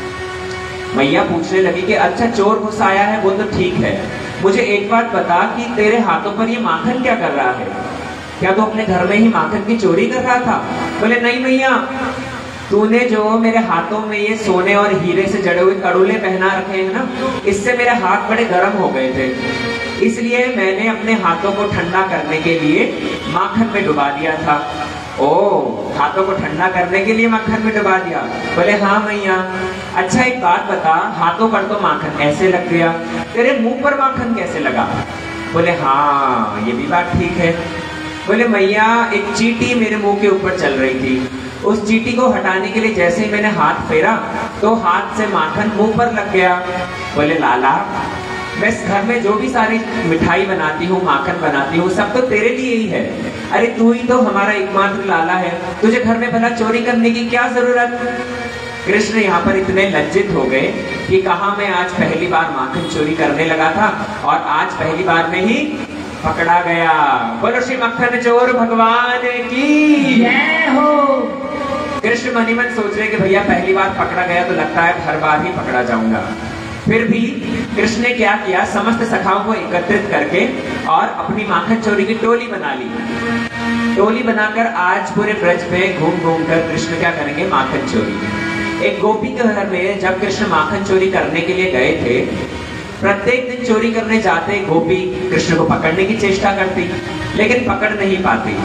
मैया पूछने लगी कि अच्छा चोर घुसाया है वो तो ठीक है, मुझे एक बात बता कि तेरे हाथों पर ये माखन क्या कर रहा है? क्या तू अपने घर में ही माखन की चोरी कर रहा था? बोले नहीं मैया, तूने जो मेरे हाथों में ये सोने और हीरे से जड़े हुए कड़ुले पहना रखे हैं ना, इससे मेरे हाथ बड़े गर्म हो गए थे, इसलिए मैंने अपने हाथों को ठंडा करने के लिए माखन में डुबा दिया था। ओ, हाथों को ठंडा करने के लिए माखन में डुबा दिया? बोले हाँ मैया। अच्छा एक बात बता, हाथों पर तो माखन ऐसे लग गया, तेरे मुंह पर माखन कैसे लगा? बोले हाँ ये भी बात ठीक है। बोले मैया एक चींटी मेरे मुंह के ऊपर चल रही थी, उस चींटी को हटाने के लिए जैसे ही मैंने हाथ फेरा तो हाथ से माखन मुंह पर लग गया। बोले लाला मैं इस घर में जो भी सारी मिठाई बनाती हूँ, माखन बनाती हूँ, सब तो तेरे लिए ही है। अरे तू ही तो हमारा एकमात्र लाला है, तुझे घर में भला चोरी करने की क्या जरूरत? कृष्ण यहाँ पर इतने लज्जित हो गए कि कहा मैं आज पहली बार माखन चोरी करने लगा था और आज पहली बार में ही पकड़ा गया। बोलो श्री मक्खन चोर भगवान की जय हो। कृष्ण मनी मन सोच रहे कि भैया पहली बार पकड़ा गया तो लगता है हर बार ही पकड़ा जाऊंगा। फिर भी कृष्ण ने क्या किया, समस्त सखाओं को एकत्रित करके और अपनी माखन चोरी की टोली बना ली। टोली बनाकर आज पूरे ब्रज में घूम घूम कर कृष्ण क्या करेंगे, माखन चोरी। एक गोपी के घर में जब कृष्ण माखन चोरी करने के लिए गए थे, प्रत्येक दिन चोरी करने जाते गोपी कृष्ण को पकड़ने की चेष्टा करती, लेकिन पकड़ नहीं पाती।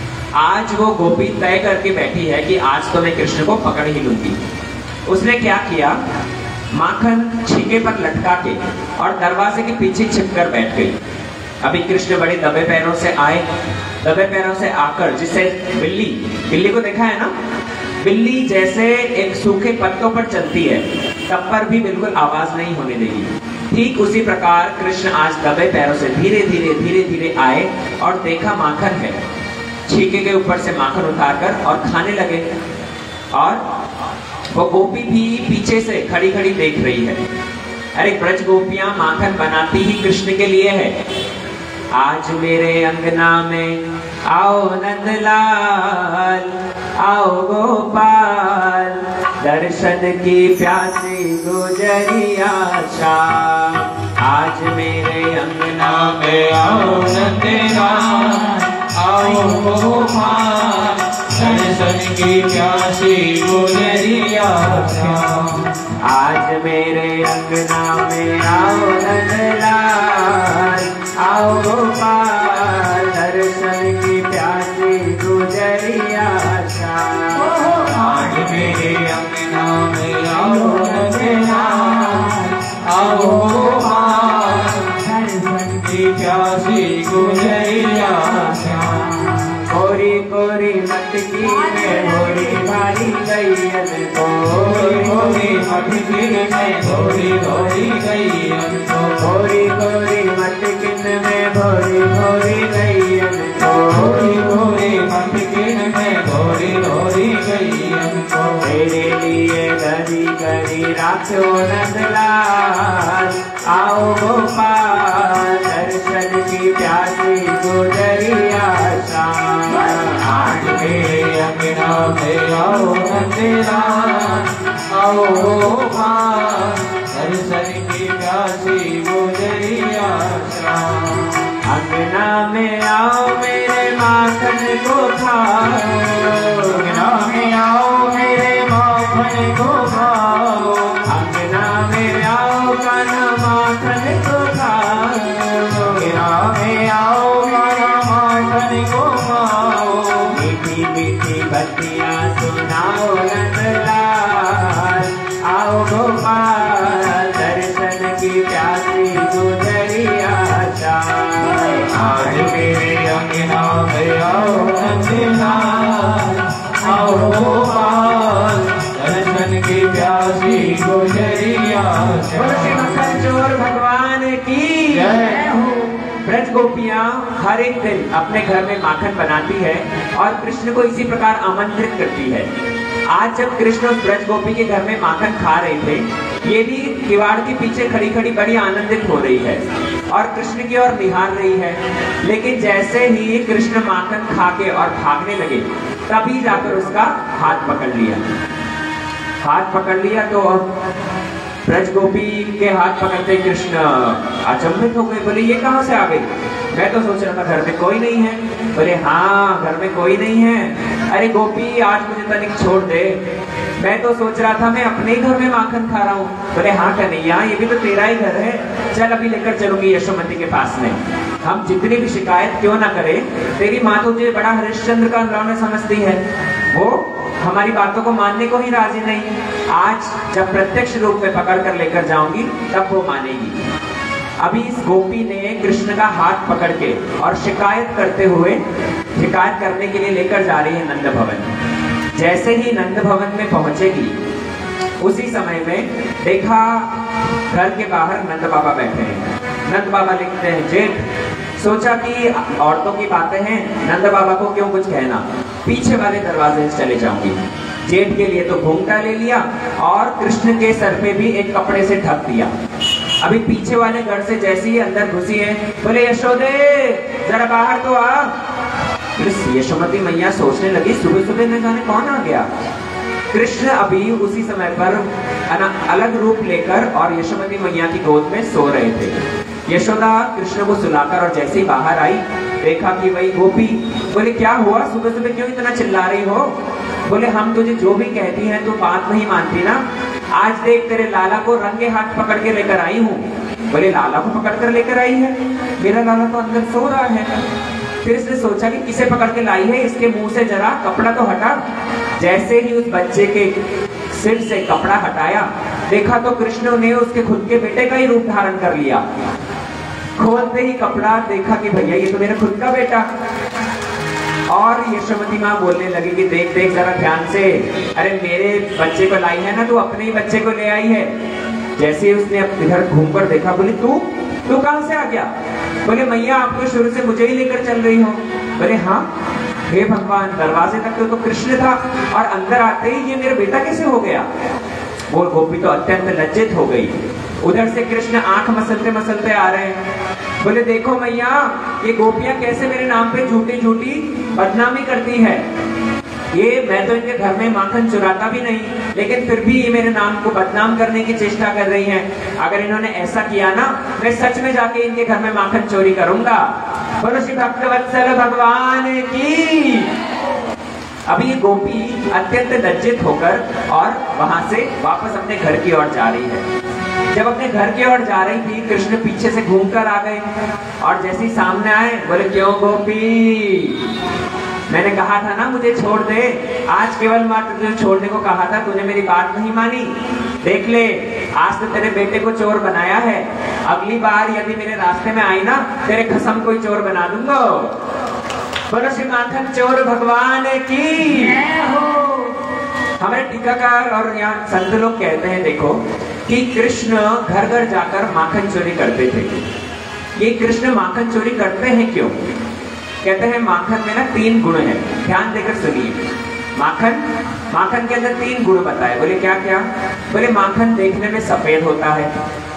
आज वो गोपी तय करके बैठी है कि आज तो मैं कृष्ण को पकड़ ही लूंगी। उसने क्या किया, माखन छीके पर लटका के और दरवाजे के पीछे छिपकर बैठ गई। अभी कृष्ण बड़े दबे पैरों से आए, दबे पैरों से आकर जिसे बिल्ली बिल्ली को देखा है ना, बिल्ली जैसे एक सूखे पत्तों पर चलती है तब पर भी बिल्कुल आवाज नहीं होने देगी, ठीक उसी प्रकार कृष्ण आज दबे पैरों से धीरे धीरे धीरे धीरे आए और देखा माखन है। छीके के ऊपर से माखन उतारकर और खाने लगे और वो गोपी भी पीछे से खड़ी खड़ी देख रही है। अरे ब्रज गोपियां माखन बनाती ही कृष्ण के लिए है। आज मेरे अंगना में आओ नंदलाल, आओ गोपाल, दर्शन की प्यासी गुजरिया शाम। आज मेरे अंगना में आओ नंदलाल, आओ गोपाल, दर्शन की प्यासी गुजरिया श्याम। आज मेरे अंगना में आओ नंदलाल, आओ गोपाल, दर्शन की प्यासी गुजरिया श्याम। आज मेरे अंगना में आओ नंदलाल, आओ गोपाल, दर्शन की प्यासी गुजरिया श्याम। कोरी कोरी मटकी में भोरी भारी गैयन को, कोरी मटकी में भोरी भोरी गैयन को, कोरी कोरी मटकिन में भोरी भोरी गैयन को, कोरी कोरी मटकिन में भोरी भोरी गैयन को। तेरे लिए गरी गरी राखो नंदलाल, आओ गोपाल, दर्शन की प्यासी गुजरिया शाम। आज मेरे अंगना में आओ नंदलाल, आओ गोपाल, दर्शन की प्यासी गुजरिया शाम। अंगना में आओ मेरे माखन को खाओ, अंगना में आओ मेरे माखन को खाओ, अंगना में आओ कान्हा माखन को खाओ, अंगना में आओ कान्हा माखन को खाओ। मीठी मीठी बत्तियां सुनाओ नंदलाल, आओ गोपाल, दर्शन की प्यासी गुजरिया शाम। आज मेरे अंगना में किशोर भगवान की जय हो। ब्रज गोपियां हर एक दिन अपने घर में माखन बनाती है और कृष्ण को इसी प्रकार आमंत्रित करती है। आज जब कृष्ण उस ब्रज गोपी के घर में माखन खा रहे थे, ये भी किवाड़ के पीछे खड़ी खड़ी बड़ी आनंदित हो रही है और कृष्ण की ओर निहार रही है। लेकिन जैसे ही कृष्ण माखन खा के और भागने लगे, तभी जाकर उसका हाथ पकड़ लिया। हाथ पकड़ लिया तो ब्रज गोपी के हाथ पकड़ते कृष्ण अचंभित हो गए। बोले ये कहाँ से आ गई? मैं तो सोच रहा था घर में कोई नहीं है। बोले हाँ घर में कोई नहीं है। अरे गोपी आज मुझे तनिक छोड़ दे, मैं तो सोच रहा था मैं अपने ही घर में माखन खा रहा हूँ। बोले हाँ कन्हैया ये भी तो तेरा ही घर है, चल अभी लेकर चलूंगी यशोमती के पास में। हम जितनी भी शिकायत क्यों ना करें, तेरी माँ तुझे बड़ा हरिश्चंद्र का लौंडा समझती है, वो हमारी बातों को मानने को ही राजी नहीं। आज जब प्रत्यक्ष रूप में पकड़ कर लेकर जाऊंगी तब वो मानेगी। अभी इस गोपी ने कृष्ण का हाथ पकड़ के और शिकायत करते हुए शिकायत करने के लिए लेकर जा रही है नंद भवन। जैसे ही नंद भवन में पहुंचेगी, उसी समय में देखा घर के बाहर नंद बाबा बैठे हैं। नंद बाबा लिखते हैं जेठ। सोचा कि औरतों की बातें हैं, नंद बाबा को क्यों कुछ कहना, पीछे वाले दरवाजे से चले जाऊंगी। जेठ के लिए तो घूंघटा ले लिया और कृष्ण के सर पे भी एक कपड़े से ढक दिया। अभी पीछे वाले घर से जैसे ही अंदर घुसी है, बोले यशोदे जरा बाहर तो आ। यशोमती मैया सोचने लगी सुबह सुबह न जाने कौन आ गया। कृष्ण अभी उसी समय पर अलग रूप लेकर और यशोमती मैया की गोद में सो रहे थे। यशोदा कृष्ण को सुलाकर और जैसे ही बाहर आई, देखा कि वही गोपी। बोले क्या हुआ, सुबह सुबह क्यों इतना चिल्ला रही हो? बोले हम तुझे जो भी कहती हैं तू बात नहीं मानती ना। आज देख तेरे लाला को रंगे हाथ पकड़ के लेकर आई हूँ। बोले लाला को पकड़ कर लेकर आई है? मेरा लाला तो अंदर सो रहा है। फिर इसने सोचा कि किसे पकड़ के लाई है, इसके मुंह से जरा कपड़ा तो हटा। जैसे ही उस बच्चे के सिर से कपड़ा हटाया, देखा तो कृष्ण ने उसके खुद के बेटे का ही रूप धारण कर लिया। खोलते ही कपड़ा देखा कि भैया ये तो मेरा खुद का बेटा। और यशोमती माँ बोलने लगी कि देख देख जरा ध्यान से, अरे मेरे बच्चे को लाई है ना, तू अपने ही बच्चे को ले आई है। जैसे उसने इधर घूम कर देखा, बोले तू तू कहां से आ गया? बोले मैया आप तो शुरू से मुझे ही लेकर चल रही हो। बोले हाँ हे भगवान, दरवाजे तक तो, तो कृष्ण था और अंदर आते ही ये मेरा बेटा कैसे हो गया? वो गोपी तो अत्यंत लज्जित हो गई। उधर से कृष्ण आंख मसलते मसलते आ रहे हैं। बोले देखो मैया, ये गोपियां कैसे मेरे नाम पे झूठी झूठी बदनामी करती है। ये मैं तो इनके घर में माखन चुराता भी नहीं, लेकिन फिर भी ये मेरे नाम को बदनाम करने की चेष्टा कर रही हैं। अगर इन्होंने ऐसा किया ना, मैं सच में जाके इनके घर में माखन चोरी करूंगा। बोलो श्री भक्तवत्सल भगवान की। अभी ये गोपी अत्यंत लज्जित होकर और वहां से वापस अपने घर की ओर जा रही है। जब अपने घर की ओर जा रही थी, कृष्ण पीछे से घूमकर आ गए और जैसे ही सामने आए, बोले क्यों गोपी, मैंने कहा था ना मुझे छोड़ दे। आज केवल मात्र तुझे छोड़ने को कहा था, तूने मेरी बात नहीं मानी। देख ले, आज तो तेरे बेटे को चोर बनाया है, अगली बार यदि मेरे रास्ते में आई ना, तेरे कसम कोई चोर बना दूंगा। बोलो श्री माखन चोर भगवान की। हमारे टीकाकार और यहाँ संत लोग कहते हैं देखो कि कृष्ण घर घर जाकर माखन चोरी करते थे। ये कृष्ण माखन चोरी करते हैं क्यों? कहते हैं माखन में ना तीन गुण है, ध्यान देकर सुनिए। माखन माखन के अंदर तीन गुण बताए। बोले क्या क्या? बोले माखन देखने में सफेद होता है,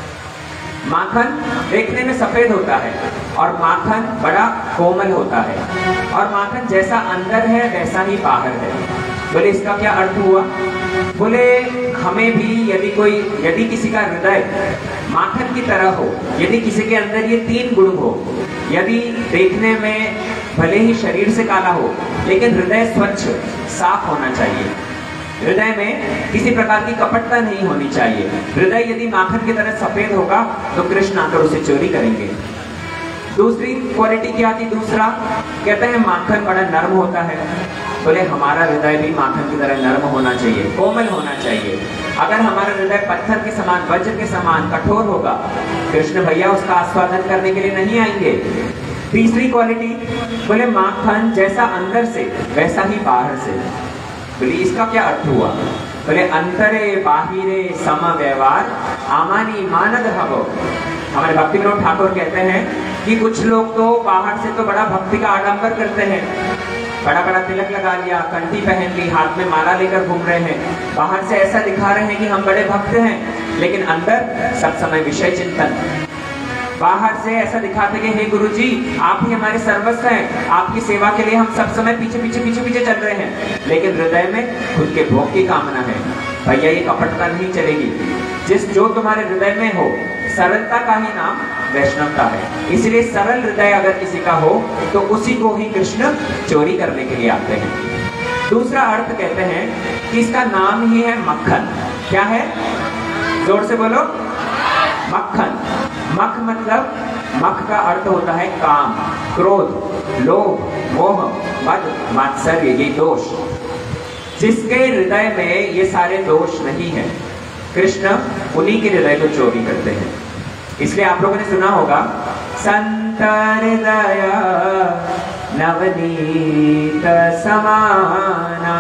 माखन देखने में सफेद होता है और माखन बड़ा कोमल होता है, और माखन जैसा अंदर है वैसा ही बाहर है। बोले इसका क्या अर्थ हुआ? बोले हमें भी यदि कोई यदि किसी का हृदय माखन की तरह हो, यदि किसी के अंदर ये तीन गुण हो, यदि देखने में भले ही शरीर से काला हो लेकिन हृदय स्वच्छ साफ होना चाहिए, हृदय में किसी प्रकार की कपटता नहीं होनी चाहिए, हृदय यदि माखन की तरह सफेद होगा तो कृष्ण आकर उसे चोरी करेंगे। दूसरी क्वालिटी क्या थी? दूसरा कहते हैं माखन बड़ा नर्म होता है। बोले हमारा हृदय भी माखन की तरह नर्म होना चाहिए, कोमल होना चाहिए। अगर हमारा हृदय पत्थर के समान, वज्र के समान कठोर होगा, कृष्ण भैया उसका आस्वादन करने के लिए नहीं आएंगे। तीसरी क्वालिटी, बोले माखन जैसा अंदर से वैसा ही बाहर से। बोले इसका क्या अर्थ हुआ? बोले अंतरे बाहिरे सम व्यवहार आमानी मानद हवो। हमारे भक्ति विनोद ठाकुर कहते हैं कि कुछ लोग तो बाहर से तो बड़ा भक्ति का आडंबर करते हैं, बड़ा बड़ा तिलक लगा लिया, कंठी पहन ली, हाथ में माला लेकर घूम रहे हैं, बाहर से ऐसा दिखा रहे हैं कि हम बड़े भक्त हैं, लेकिन अंदर सब समय विषय चिंतन। बाहर से ऐसा दिखाते कि हे गुरु जी आप ही हमारे सर्वस्व हैं, आपकी सेवा के लिए हम सब समय पीछे पीछे पीछे पीछे चल रहे हैं, लेकिन हृदय में खुद के भोग की कामना है। भैया ये कपटता नहीं चलेगी। जिस जो तुम्हारे हृदय में हो, सरलता का ही नाम वैष्णवता है। इसलिए सरल हृदय अगर किसी का हो तो उसी को ही कृष्ण चोरी करने के लिए आते हैं। दूसरा अर्थ कहते हैं कि इसका नाम ही है मक्खन। क्या है? जोर से बोलो, मक्खन। मख मतलब, मख का अर्थ होता है काम, क्रोध, लोभ, मोह, मद, मात्सर्य, ये दोष। जिसके हृदय में ये सारे दोष नहीं है, कृष्ण उन्हीं के हृदय को चोरी करते हैं। इसलिए आप लोगों ने सुना होगा, संत हृदय नवनीत समाना।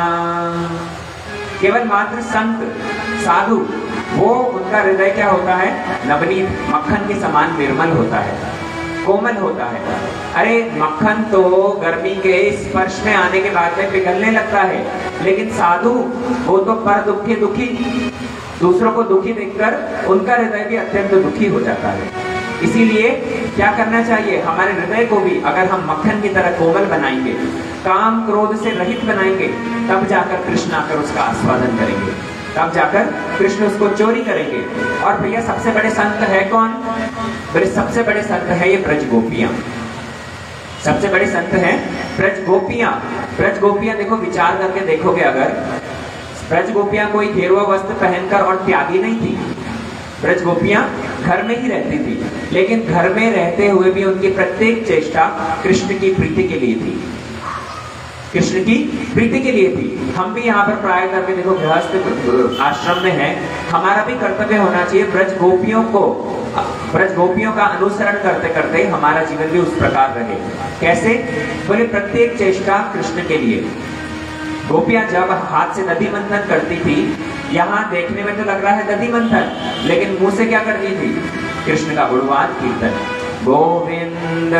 केवल मात्र संत साधु, वो उनका हृदय क्या होता है? नवनीत, मक्खन के समान निर्मल होता है, कोमल होता है। अरे मक्खन तो गर्मी के स्पर्श में आने के बाद में पिघलने लगता है, लेकिन साधु वो तो पर दुखी दुखी, दूसरों को दुखी देखकर उनका हृदय भी अत्यंत दुखी हो जाता है। इसीलिए क्या करना चाहिए? हमारे हृदय को भी अगर हम मक्खन की तरह कोमल बनाएंगे, काम क्रोध से रहित बनाएंगे, तब जाकर कृष्ण आकर उसका आस्वादन करेंगे, तब जाकर कृष्ण उसको चोरी करेंगे। और भैया सबसे बड़े संत है कौन? बोले सबसे बड़े संत है ये ब्रज गोपियां। सबसे बड़े संत हैं ब्रज गोपियां। ब्रज गोपियां देखो, विचार करके देखोगे अगर, ब्रज गोपियां कोई गेरुआ वस्त्र पहनकर और त्यागी नहीं थी। ब्रज गोपियां घर में ही रहती थी, लेकिन घर में रहते हुए भी उनकी प्रत्येक चेष्टा कृष्ण की प्रीति के लिए थी, कृष्ण की प्रीति के लिए थी। हम भी यहाँ पर प्राय करके देखो, गृहस्थ आश्रम में है, हमारा भी कर्तव्य होना चाहिए ब्रज गोपियों को, ब्रज गोपियों का अनुसरण करते करते हमारा जीवन भी उस प्रकार रहे। कैसे? बोले प्रत्येक चेष्टा कृष्ण के लिए। गोपियां जब हाथ से दधी मंथन करती थी, यहाँ देखने में तो लग रहा है दधी मंथन, लेकिन मुंह से क्या करती थी? कृष्ण का गुणवान कीर्तन। गोविंद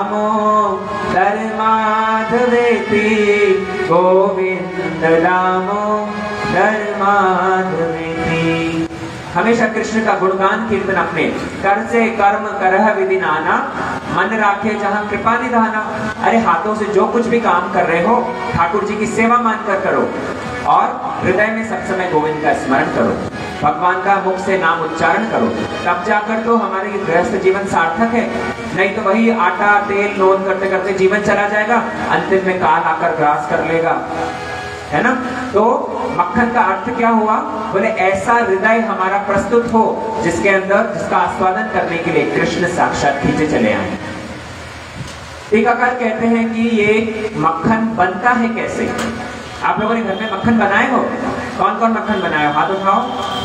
दामोदर माधवेति, गोविंद दामोदर माधवेति। हमेशा कृष्ण का गुणगान कीर्तन अपने कर से कर्म करह विधि नाना, मन राखे जहां कृपा निधाना। अरे हाथों से जो कुछ भी काम कर रहे हो, ठाकुर जी की सेवा मानकर करो, और हृदय में सब समय गोविंद का स्मरण करो, भगवान का मुख से नाम उच्चारण करो, तब जाकर तो हमारे गृहस्थ जीवन सार्थक है। नहीं तो वही आटा तेल नोन करते करते जीवन चला जाएगा, अंतिम में काल आकर ग्रास कर लेगा, है ना। तो मक्खन का अर्थ क्या हुआ? बोले ऐसा हृदय हमारा प्रस्तुत हो जिसके अंदर, जिसका आस्वादन करने के लिए कृष्ण साक्षात खींचे चले आए। टीकाकार कहते हैं कि ये मक्खन बनता है कैसे? आप लोगों ने घर में मक्खन बनाए हो? कौन कौन मक्खन बनाया हो? हाथ उठाओ।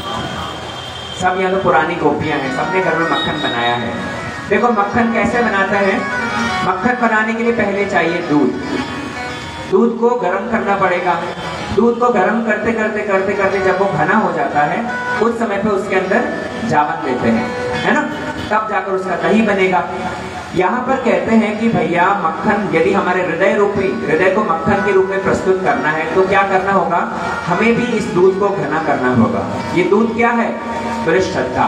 सब यहाँ तो पुरानी गोपियां हैं, सबने घर में मक्खन बनाया है। देखो मक्खन कैसे बनाता है? मक्खन बनाने के लिए पहले चाहिए दूध। दूध को गर्म करना पड़ेगा। दूध को गर्म करते करते करते करते जब वो घना हो जाता है, उस समय पे उसके अंदर जावन देते हैं, है ना, तब जाकर उसका दही बनेगा। यहाँ पर कहते हैं कि भैया मक्खन यदि हमारे हृदय रूपी, हृदय को मक्खन के रूप में प्रस्तुत करना है तो क्या करना होगा? हमें भी इस दूध को घना करना होगा। ये दूध क्या है? तो श्रद्धा।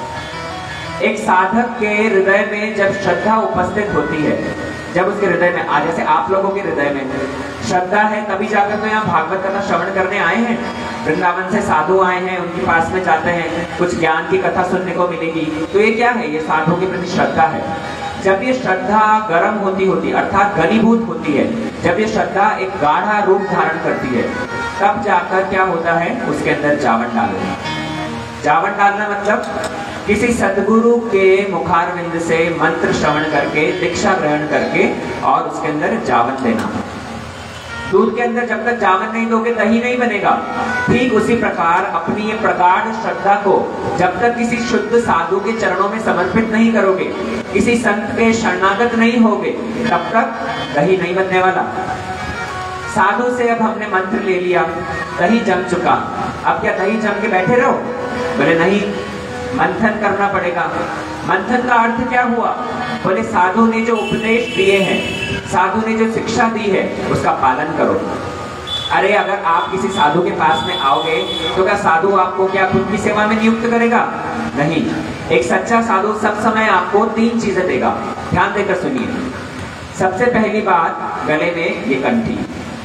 एक साधक के हृदय में जब श्रद्धा उपस्थित होती है, जब उसके हृदय में आ, जैसे आप लोगों के हृदय में श्रद्धा है, तभी जाकर तो यहाँ भागवत कथा श्रवण करने आए हैं। वृंदावन से साधु आए हैं, उनके पास में जाते हैं, कुछ ज्ञान की कथा सुनने को मिलेगी। तो ये क्या है? ये साधु के प्रति श्रद्धा है। जब ये श्रद्धा गर्म होती होती अर्थात घनीभूत होती है, जब ये श्रद्धा एक गाढ़ा रूप धारण करती है, तब जाकर क्या होता है? उसके अंदर जावन डालना। जावन डालना मतलब किसी सदगुरु के मुखारविंद से मंत्र श्रवण करके, दीक्षा ग्रहण करके और उसके अंदर जावन देना। दूध के अंदर जब तक जावन नहीं दोगे दही नहीं बनेगा। ठीक उसी प्रकार अपनी ये प्रगाढ़ श्रद्धा को जब तक किसी शुद्ध साधु के चरणों में समर्पित नहीं करोगे, किसी संत के शरणागत नहीं होगे, तब तक दही नहीं बनने वाला। साधु से अब हमने मंत्र ले लिया, दही जम चुका, अब क्या दही जम के बैठे रहो? बोले नहीं, मंथन करना पड़ेगा। मंथन का अर्थ क्या हुआ? बोले साधु ने जो उपदेश दिए हैं, साधु ने जो शिक्षा दी है, उसका पालन करो। अरे अगर आप किसी साधु के पास में आओगे तो क्या साधु आपको क्या खुद की सेवा में नियुक्त करेगा? नहीं। एक सच्चा साधु सब समय आपको तीन चीजें देगा। ध्यान देकर सुनिए। सबसे पहली बात, गले में ये कंठी।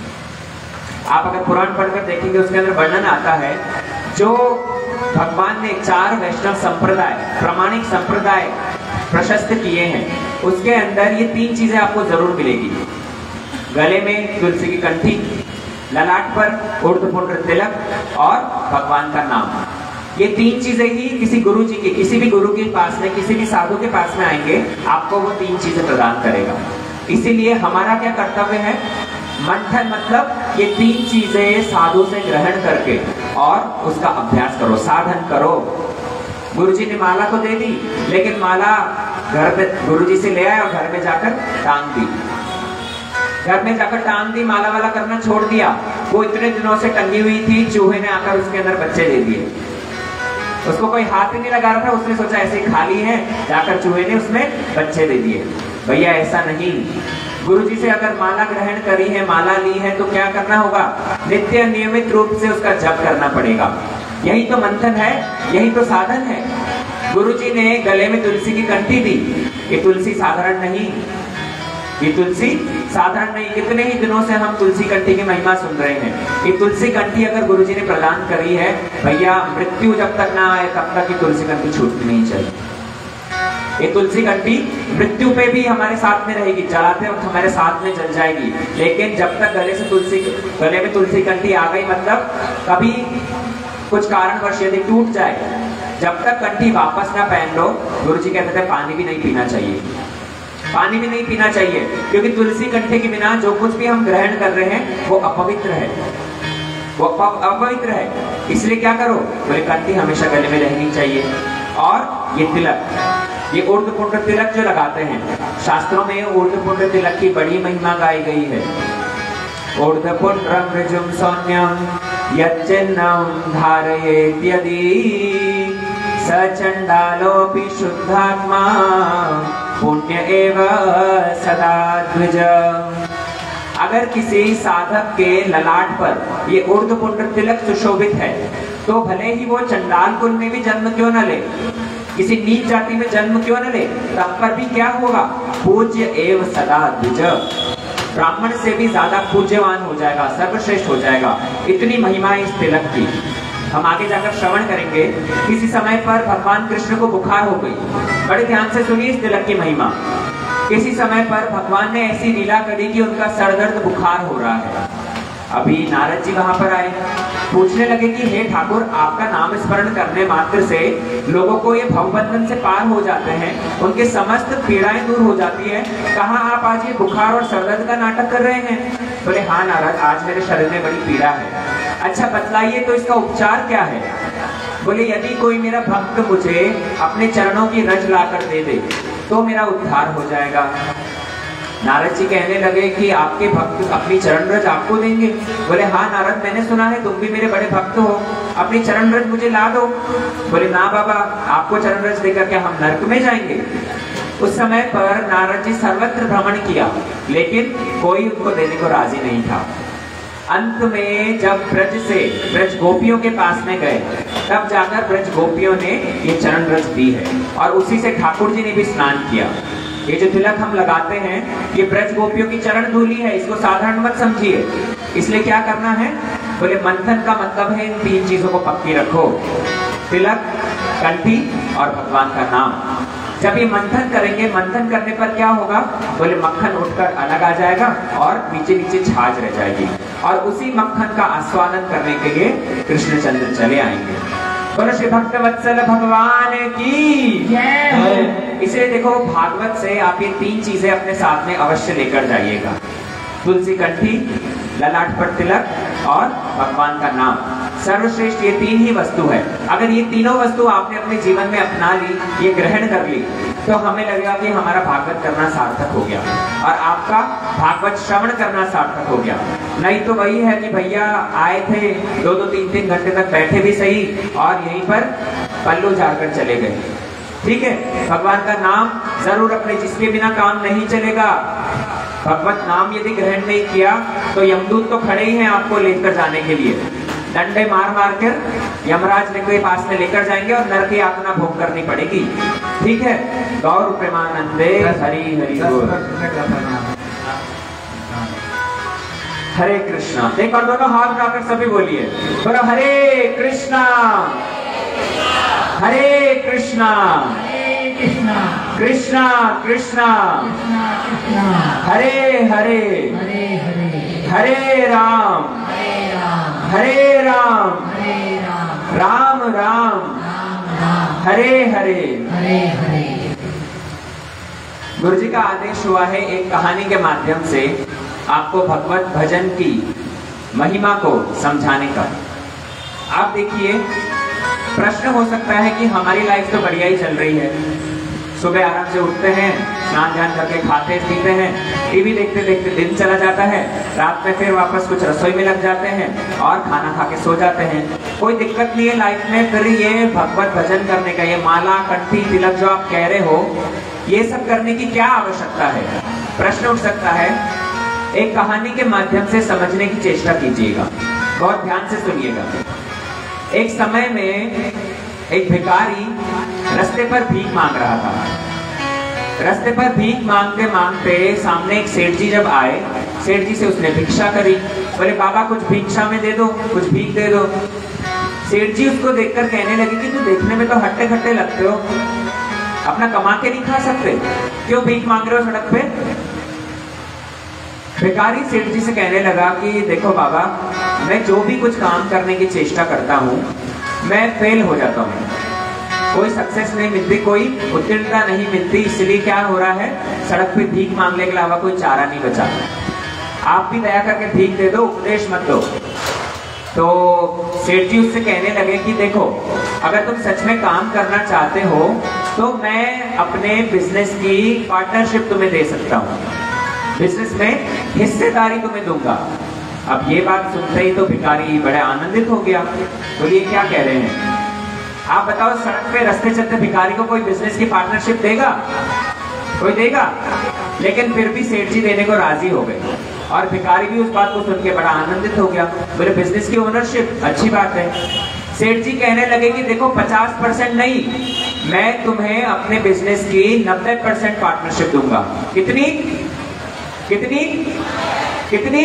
आप अगर पुराण पढ़कर देखेंगे उसके अंदर वर्णन आता है, जो भगवान ने चार वैष्णव संप्रदाय, प्रामाणिक संप्रदाय प्रशस्त किए हैं, उसके अंदर ये तीन चीजें आपको जरूर मिलेगी। गले में तुलसी की कंठी, ललाट पर ऊर्ध्वपुंड्र तिलक और भगवान का नाम। ये तीन चीजें ही किसी गुरु जी के, किसी भी गुरु के पास में, किसी भी साधु के पास में आएंगे, आपको वो तीन चीजें प्रदान करेगा। इसीलिए हमारा क्या कर्तव्य है? मंथन मतलब ये तीन चीजें साधु से ग्रहण करके और उसका अभ्यास करो, साधन करो। गुरुजी ने माला तो दे दी, लेकिन माला घर पे गुरुजी से ले आए और घर में जाकर टांग दी। घर में जाकर टांग दी, माला वाला करना छोड़ दिया। वो इतने दिनों से टंगी हुई थी, चूहे ने आकर उसके अंदर बच्चे दे दिए। उसको कोई हाथ ही नहीं लगा रहा था, उसने सोचा ऐसे खाली है, जाकर चूहे ने उसमें बच्चे दे दिए। भैया ऐसा नहीं। गुरुजी से अगर माला ग्रहण करी है, माला ली है, तो क्या करना होगा? नित्य नियमित रूप से उसका जप करना पड़ेगा। यही तो मंथन है, यही तो साधन है। गुरुजी ने गले में तुलसी की कंठी दी। ये तुलसी साधारण नहीं, ये तुलसी साधारण नहीं। कितने ही दिनों से हम तुलसी कंठी की महिमा सुन रहे हैं। ये तुलसी कंठी अगर गुरुजी ने प्रदान करी है, भैया मृत्यु जब तक ना आए तब तक ये तुलसी कंठी छूटनी नहीं चाहिए। ये तुलसी कंठी मृत्यु पे भी हमारे साथ में रहेगी, जलाते वक्त हमारे साथ में जल जाएगी, लेकिन जब तक गले से तुलसी गले में तुलसी कंठी आ गई, मतलब कभी कुछ कारणवश यदि टूट जाए, जब तक कंठी वापस ना पहन लो, गुरुजी कहते थे पानी भी नहीं पीना चाहिए। पानी भी नहीं पीना चाहिए, क्योंकि तुलसी कंठे के बिना जो कुछ भी हम ग्रहण कर रहे हैं वो अपवित्र है, वो अपवित्र है। इसलिए क्या करो? बोले कंठी हमेशा गले में रहनी चाहिए। और ये तिलक, ये ऊर्ध्वपुंड्र तिलक जो लगाते हैं, शास्त्रों में ऊर्ध्वपुंड्र तिलक की बड़ी महिमा गाई गई है। ऊर्ध्वपुंड्रम ऋजुम सौम्यम यच्चिन्नम धारयेत्यदि सचंडालोपि शुद्धात्मा पुण्य एव सदा द्विज। अगर किसी साधक के ललाट पर ये ऊर्ध्वपुंड्र तिलक सुशोभित है, तो भले ही वो चंडाल कुल में भी जन्म क्यों न ले, किसी नीच जाति में जन्म क्यों न ले, तब पर भी क्या होगा? पूज्य एव सदा द्विज। ब्राह्मण से भी ज्यादा पूज्यवान हो जाएगा, सर्वश्रेष्ठ हो जाएगा। इतनी महिमा इस तिलक की। हम आगे जाकर श्रवण करेंगे। किसी समय पर भगवान कृष्ण को बुखार हो गई। बड़े ध्यान से सुनिए इस तिलक की महिमा। किसी समय पर भगवान ने ऐसी लीला करी कि उनका सर दर्द बुखार हो रहा है। अभी नारद जी वहां पर आए, पूछने लगे कि हे ठाकुर, आपका नाम स्मरण करने मात्र से लोगों को ये भवबंधन से पार हो जाते हैं, उनके समस्त पीड़ाएं दूर हो जाती है। कहाँ आप आज ये बुखार और सरदर्द का नाटक कर रहे हैं? बोले हाँ नारद, आज मेरे शरीर में बड़ी पीड़ा है। अच्छा बतलाइए तो इसका उपचार क्या है? बोले यदि कोई मेरा भक्त मुझे अपने चरणों की रज लाकर दे दे तो मेरा उद्धार हो जाएगा। नारद जी कहने लगे कि आपके भक्त अपनी चरण रज आपको देंगे? बोले हाँ नारद, मैंने सुना है तुम भी मेरे बड़े भक्त हो, अपनी चरण रज मुझे ला दो। बोले ना बाबा, आपको चरण रज देकर क्या हम नरक में जाएंगे? उस समय पर नारद जी सर्वत्र भ्रमण किया, लेकिन कोई उनको देने को राजी नहीं था। अंत में जब ब्रज से ब्रज गोपियों के पास में गए, तब जाकर ब्रज गोपियों ने ये चरण रज दी है, और उसी से ठाकुर जी ने भी स्नान किया। ये जो तिलक हम लगाते हैं, ये ब्रज गोपियों की चरण धूली है, इसको साधारण मत समझिए। इसलिए क्या करना है? बोले मंथन का मतलब है इन तीन चीजों को पक्की रखो, तिलक, कंठी और भगवान का नाम। जब ये मंथन करेंगे, मंथन करने पर क्या होगा? बोले मक्खन उठकर अलग आ जाएगा और नीचे नीचे छाछ रह जाएगी, और उसी मक्खन का आस्वादन करने के लिए कृष्णचंद्र चले आएंगे। बोलो श्री भक्त वत्सल भगवान की जय। इसे देखो, भागवत से आप ये तीन चीजें अपने साथ में अवश्य लेकर जाइएगा। तुलसी कंठी, ललाट पर तिलक और भगवान का नाम। सर्वश्रेष्ठ ये तीन ही वस्तु है। अगर ये तीनों वस्तु आपने अपने जीवन में अपना ली, ये ग्रहण कर ली, तो हमें लगेगा कि हमारा भागवत करना सार्थक हो गया और आपका भागवत श्रवण करना सार्थक हो गया। नहीं तो वही है कि भैया आए थे, दो दो तीन तीन घंटे तक बैठे भी सही और यहीं पर पल्लू झाड़कर चले गए। ठीक है, भगवान का नाम जरूर अपने, जिसके बिना काम नहीं चलेगा। भगवत नाम यदि ग्रहण नहीं किया तो यमदूत तो खड़े ही हैं आपको लेकर जाने के लिए, डंडे मार मार कर यमराज के पास में लेकर जाएंगे और नरक की यातना भोग करनी पड़ेगी। ठीक है, गौर प्रेमानंदे हरि हरि बोल। हरे कृष्णा। एक और दोनों हाथ उठाकर सभी बोलिए, बोलो हरे कृष्णा हरे कृष्णा कृष्णा कृष्णा कृष्णा कृष्णा हरे हरे हरे हरे हरे राम हरे राम हरे राम हरे राम राम राम राम राम हरे हरे हरे हरे। गुरु जी का आदेश हुआ है एक कहानी के माध्यम से आपको भगवत भजन की महिमा को समझाने का। आप देखिए, प्रश्न हो सकता है कि हमारी लाइफ तो बढ़िया ही चल रही है, सुबह आराम से उठते हैं, स्नान ध्यान करके खाते पीते हैं, टीवी देखते देखते दिन चला जाता है, रात में फिर वापस कुछ रसोई में लग जाते हैं और खाना खा के सो जाते हैं। कोई दिक्कत नहीं है लाइफ में। फिर ये भगवत भजन करने का, ये माला कंठी तिलक जो आप कह रहे हो, ये सब करने की क्या आवश्यकता है? प्रश्न उठ सकता है। एक कहानी के माध्यम से समझने की चेष्टा कीजिएगा, बहुत ध्यान से सुनिएगा। एक समय में एक भिखारी रास्ते पर भीख मांग रहा था। रास्ते पर भीख मांगते मांगते सामने एक सेठ जी जब आए, सेठ जी से उसने भिक्षा करी। बोले बाबा कुछ भिक्षा में दे दो, कुछ भीख दे दो। सेठ जी उसको देखकर कहने लगे कि तू देखने में तो हट्टे खट्टे लगते हो, अपना कमा के नहीं खा सकते, क्यों भीख मांग रहे हो सड़क पे? भिखारी सेठ जी से कहने लगा कि देखो बाबा, मैं जो भी कुछ काम करने की चेष्टा करता हूँ मैं फेल हो जाता हूँ, कोई सक्सेस नहीं मिलती, कोई उत्तीर्णता नहीं मिलती। इसलिए क्या हो रहा है, सड़क पे भीख मांगने के अलावा कोई चारा नहीं बचा। आप भी दया करके भीख दे दो, उपदेश मत दो। तो सेठ जी उससे कहने लगे कि देखो, अगर तुम सच में काम करना चाहते हो तो मैं अपने बिजनेस की पार्टनरशिप तुम्हें दे सकता हूँ, बिजनेस में हिस्सेदारी तुम्हें दूंगा। अब ये बात सुनते ही तो भिखारी बड़े आनंदित हो गया। बोलिए क्या कह रहे हैं आप? बताओ, सड़क पे रास्ते चलते भिखारी को कोई बिजनेस की पार्टनरशिप देगा? कोई देगा? लेकिन फिर भी सेठ जी देने को राजी हो गए और भिखारी भी उस बात को सुन के बड़ा आनंदित हो गया। बोले बिजनेस की ओनरशिप, अच्छी बात है। सेठ जी कहने लगे कि देखो पचास परसेंट नहीं, मैं तुम्हें अपने बिजनेस की नब्बे परसेंट पार्टनरशिप दूंगा। कितनी कितनी कितनी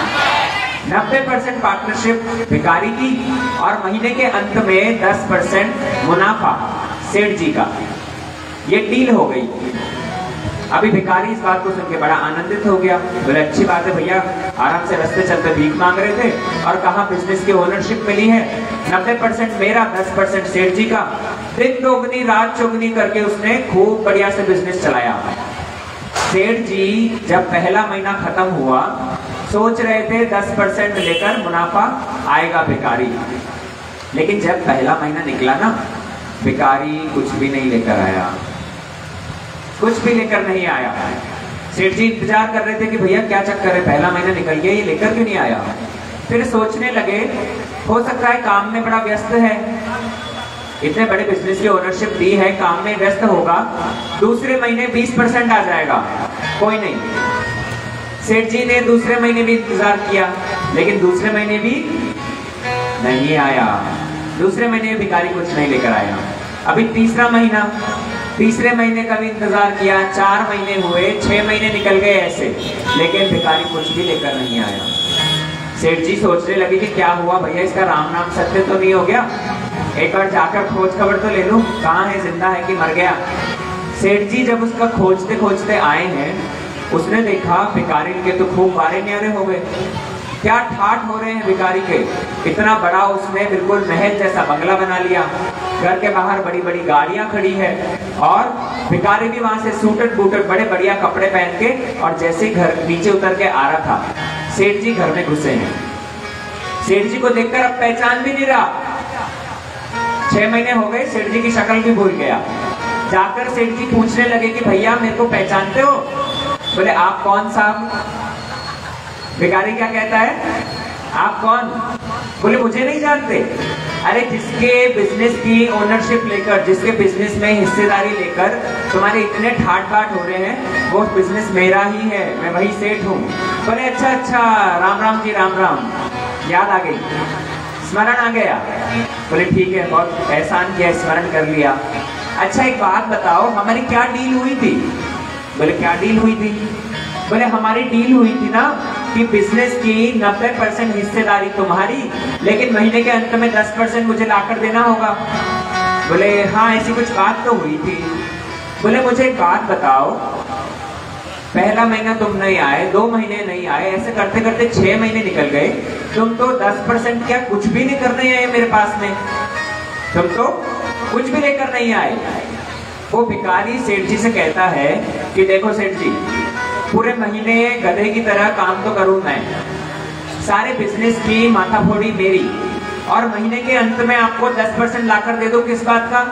नब्बे परसेंट पार्टनरशिप भिखारी की, और महीने के अंत में दस परसेंट मुनाफा सेठ जी का। ये डील हो गई। अभी भिखारी इस बात को सुन के बड़ा आनंदित हो गया। बोले अच्छी बात है भैया, आराम से रास्ते चलते भीख मांग रहे थे और कहा बिजनेस की ओनरशिप मिली है, नब्बे परसेंट मेरा, दस परसेंट सेठ जी का। दिन दोगुनी रात चौगुनी करके उसने खूब बढ़िया से बिजनेस चलाया। सेठ जी जब पहला महीना खत्म हुआ, सोच रहे थे दस परसेंट लेकर मुनाफा आएगा भिखारी, लेकिन जब पहला महीना निकला ना, भिखारी कुछ भी नहीं लेकर आया, कुछ भी लेकर नहीं आया। सेठ जी इंतजार कर रहे थे कि भैया क्या चक्कर है, पहला महीना निकल गया, ये लेकर क्यों नहीं आया? फिर सोचने लगे हो सकता है काम में बड़ा व्यस्त है, इतने बड़े बिजनेस की ओनरशिप दी है, काम में व्यस्त होगा, दूसरे महीने बीस परसेंट आ जाएगा, कोई नहीं। सेठ जी ने दूसरे महीने भी इंतजार किया, लेकिन दूसरे महीने भी नहीं आया। दूसरे महीने भिखारी कुछ नहीं लेकर आया। अभी तीसरा महीना, तीसरे महीने का भी इंतजार किया, चार महीने हुए, छह महीने निकल गए ऐसे, लेकिन भिखारी कुछ भी लेकर नहीं आया। सेठ जी सोचने लगे कि क्या हुआ भैया, इसका राम नाम सत्य तो नहीं हो गया, एक बार जाकर खोज खबर तो ले लूं, कहाँ है, जिंदा है कि मर गया। सेठ जी जब उसका खोजते खोजते आए हैं, उसने देखा भिखारी के तो खूब बारे न्यारे हो गए, क्या ठाठ हो रहे हैं भिखारी के। इतना बड़ा उसने बिल्कुल महल जैसा बंगला बना लिया, घर के बाहर बड़ी बड़ी गाड़ियां खड़ी है, और भिखारी भी वहां से सूटट बूटट बड़े बढ़िया कपड़े पहन के, और जैसे ही घर नीचे उतर के आ रहा था, सेठ जी घर में घुसे हैं। सेठ जी को देखकर अब पहचान भी नहीं रहा। छह महीने हो गए, सेठ जी की शक्ल भी भूल गया। जाकर सेठ जी पूछने लगे कि भैया मेरे को पहचानते हो? बोले आप कौन साहब? भिखारी क्या कहता है, आप कौन? बोले मुझे नहीं जानते। अरे जिसके बिजनेस की ओनरशिप लेकर, जिसके बिजनेस में हिस्सेदारी लेकर तुम्हारे इतने ठाट बाट हो रहे हैं, वो बिजनेस मेरा ही है, मैं वही सेठ हूँ। बोले अच्छा अच्छा, राम राम जी राम राम, याद आ गई, स्मरण आ गया। बोले ठीक है, बहुत एहसान किया, स्मरण कर लिया। अच्छा एक बात बताओ, हमारी क्या डील हुई थी? बोले क्या डील हुई थी? बोले हमारी डील हुई थी ना कि बिजनेस की नब्बे परसेंट हिस्सेदारी तुम्हारी, लेकिन महीने के अंत में दस परसेंट मुझे लाकर देना होगा। बोले हाँ ऐसी कुछ बात तो हुई थी। बोले मुझे एक बात बताओ, पहला महीना तुम नहीं आए, दो महीने नहीं आए, ऐसे करते करते छह महीने निकल गए, तुम तो दस परसेंट क्या कुछ भी नहीं करने आए मेरे पास में, तुम तो कुछ भी लेकर नहीं आए। वो भिखारी सेठ जी से कहता है कि देखो सेठ जी, पूरे महीने गधे की तरह काम तो करूं मैं, सारे बिजनेस की माथाफोड़ी मेरी, और महीने के अंत में आपको दस परसेंट लाकर दे दो, किस बात का?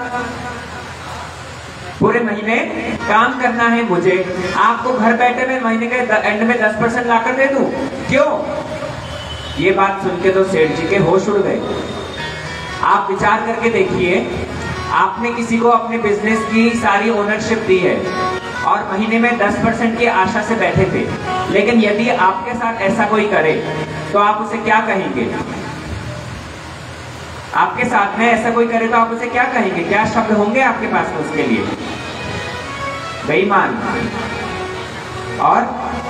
पूरे महीने काम करना है मुझे, आपको घर बैठे में महीने के एंड में दस परसेंट लाकर दे दूं, क्यों? ये बात सुन के तो सेठ जी के होश उड़ गए। आप विचार करके देखिए, आपने किसी को अपने बिजनेस की सारी ओनरशिप दी है और महीने में दस परसेंट की आशा से बैठे थे, लेकिन यदि आपके साथ ऐसा कोई करे तो आप उसे क्या कहेंगे? आपके साथ में ऐसा कोई करे तो आप उसे क्या कहेंगे? क्या शब्द होंगे आपके पास में उसके लिए? बेईमान। और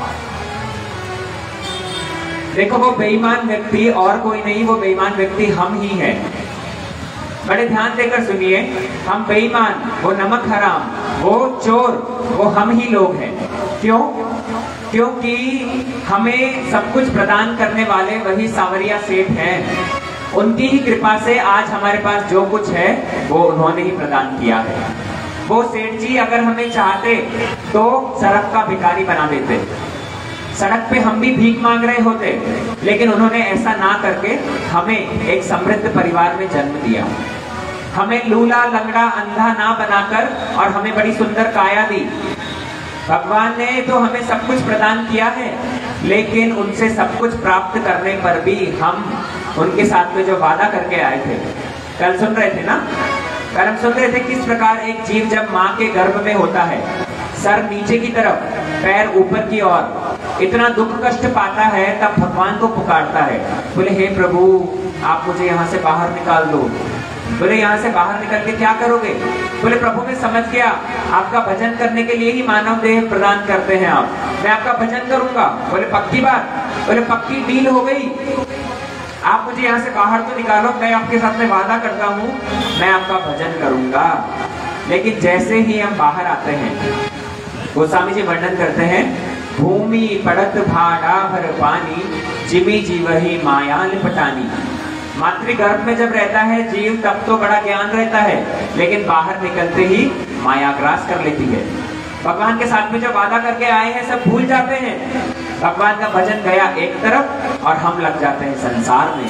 देखो वो बेईमान व्यक्ति और कोई नहीं, वो बेईमान व्यक्ति हम ही हैं। बड़े ध्यान देकर सुनिए, हम बेईमान, वो नमक हराम, वो चोर, वो हम ही लोग हैं। क्यों? क्योंकि हमें सब कुछ प्रदान करने वाले वही सांवरिया सेठ हैं। उनकी ही कृपा से आज हमारे पास जो कुछ है वो उन्होंने ही प्रदान किया है। वो सेठ जी अगर हमें चाहते तो सड़क का भिखारी बना देते, सड़क पे हम भी भीख मांग रहे होते, लेकिन उन्होंने ऐसा ना करके हमें एक समृद्ध परिवार में जन्म दिया, हमें लूला लंगड़ा अंधा ना बनाकर और हमें बड़ी सुंदर काया दी। भगवान ने तो हमें सब कुछ प्रदान किया है, लेकिन उनसे सब कुछ प्राप्त करने पर भी हम उनके साथ में जो वादा करके आए थे, कल सुन रहे थे ना, कल हम सुन रहे थे किस प्रकार एक जीव जब माँ के गर्भ में होता है, सर नीचे की तरफ, पैर ऊपर की ओर, इतना दुख कष्ट पाता है, तब भगवान को पुकारता है, बोले हे प्रभु आप मुझे यहाँ से बाहर निकाल दो। बोले यहाँ से बाहर निकल के क्या करोगे? बोले प्रभु मैं समझ गया, आपका भजन करने के लिए ही मानव देह प्रदान करते हैं आप, मैं आपका भजन करूंगा। बोले पक्की बात? बोले पक्की डील हो गई, आप मुझे यहाँ से बाहर तो निकालो, मैं आपके साथ में वादा करता हूँ मैं आपका भजन करूंगा। लेकिन जैसे ही हम बाहर आते हैं, गोस्वामी जी वर्णन करते हैं, भूमि पड़त भाड़ा भर पानी, जिमी जीवही माया लिपटानी। मातृगर्भ में जब रहता है जीव तब तो बड़ा ज्ञान रहता है, लेकिन बाहर निकलते ही माया ग्रास कर लेती है। भगवान के साथ में जो वादा करके आए हैं सब भूल जाते हैं। भगवान का भजन गया एक तरफ और हम लग जाते हैं संसार में।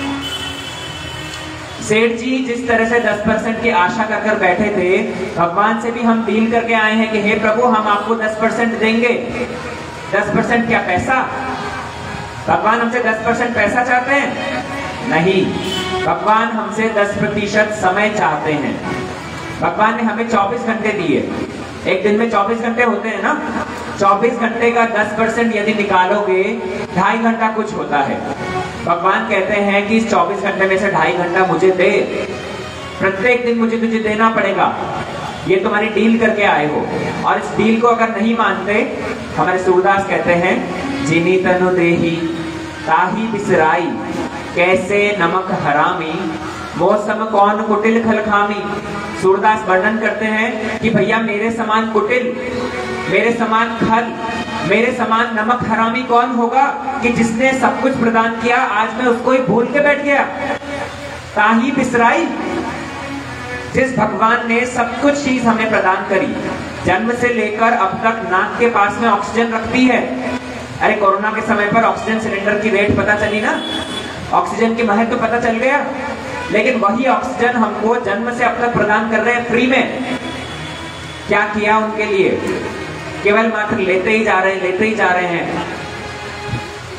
सेठ जी जिस तरह से दस परसेंट की आशा कर कर बैठे थे, भगवान से भी हम डील करके आए हैं कि हे प्रभु हम आपको दस परसेंट देंगे। दस परसेंट क्या पैसा? भगवान हमसे दस परसेंट पैसा चाहते हैं? नहीं, भगवान हमसे दस प्रतिशत समय चाहते हैं। भगवान ने हमें चौबीस घंटे दिए, एक दिन में चौबीस घंटे होते हैं ना, चौबीस घंटे का दस परसेंट यदि निकालोगे ढाई घंटा कुछ होता है। भगवान कहते हैं कि इस चौबीस घंटे में से ढाई घंटा मुझे दे, प्रत्येक दिन मुझे तुझे देना पड़ेगा, ये तुम्हारी डील करके आए हो। और इस डील को अगर नहीं मानते, हमारे सूरदास कहते हैं, जिनी तनु देही ताही बिसराई, कैसे नमक हरामी, मौसम कौन कुटिल खलखामी। सूरदास वर्णन करते हैं कि भैया मेरे समान कुटिल, मेरे समान खल, मेरे समान नमक हरामी कौन होगा कि जिसने सब कुछ प्रदान किया आज मैं उसको ही भूल के बैठ गया। ताही बिसराई, जिस भगवान ने सब कुछ चीज हमें प्रदान करी, जन्म से लेकर अब तक नाक के पास में ऑक्सीजन रखती है। अरे कोरोना के समय पर ऑक्सीजन सिलेंडर की रेट पता चली ना, ऑक्सीजन की महत्व तो पता चल गया, लेकिन वही ऑक्सीजन हमको जन्म से अब तक प्रदान कर रहे हैं फ्री में। क्या किया उनके लिए? केवल मात्र लेते ही जा रहे हैं, लेते ही जा रहे हैं।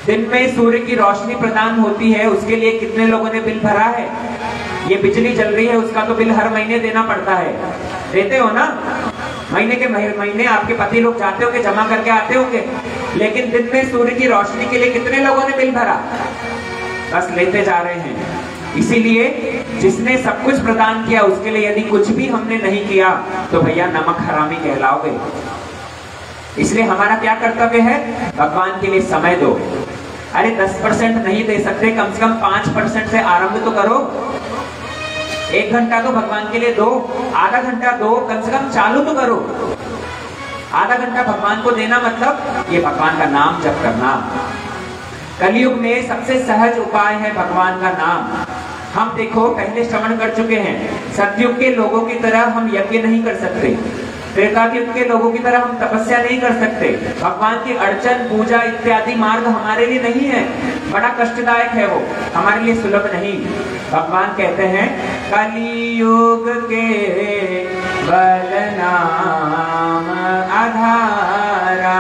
दिन में सूर्य की रोशनी प्रदान होती है, उसके लिए कितने लोगों ने बिल भरा है? ये बिजली जल रही है, उसका तो बिल हर महीने देना पड़ता है, देते हो ना? महीने के महीने आपके पति लोग जाते होंगे, जमा करके आते होंगे, लेकिन दिन में सूर्य की रोशनी के लिए कितने लोगों ने बिल भरा? बस लेते जा रहे हैं। इसीलिए जिसने सब कुछ प्रदान किया उसके लिए यदि कुछ भी हमने नहीं किया तो भैया नमक हरामी कहलाओगे। इसलिए हमारा क्या कर्तव्य है? भगवान के लिए समय दो। अरे दस परसेंट नहीं दे सकते, कम से कम पांच परसेंट से आरंभ तो करो। एक घंटा तो भगवान के लिए दो, आधा घंटा दो, कम से कम चालू तो करो। आधा घंटा भगवान को देना मतलब ये भगवान का नाम जप करना। कलयुग में सबसे सहज उपाय है भगवान का नाम। हम देखो पहले श्रवण कर चुके हैं, सतयुग के लोगों की तरह हम यज्ञ नहीं कर सकते, त्रेतायुग के लोगों की तरह हम तपस्या नहीं कर सकते। भगवान की अर्चन पूजा इत्यादि मार्ग हमारे लिए नहीं है, बड़ा कष्टदायक है, वो हमारे लिए सुलभ नहीं। भगवान कहते हैं कलियुग के बल नाम आधारा,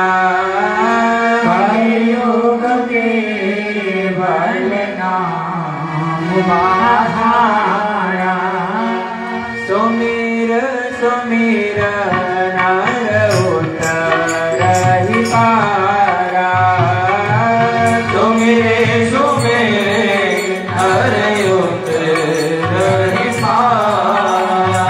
कलियुग के बल नाम आधारा, सुमिर सुमिर नर उतरहि पारा, सुमिरे सुमिरे नर उतरहि पारा,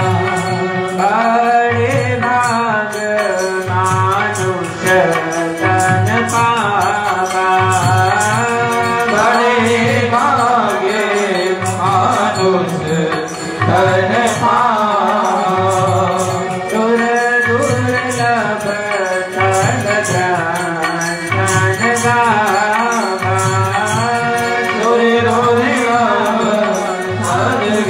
बड़े भाग मानुष तन पावा, बड़े भागे मानुष तन पावा, दुर दुर्लभ तन ध्यान गावा, दुर दुर्लभ तन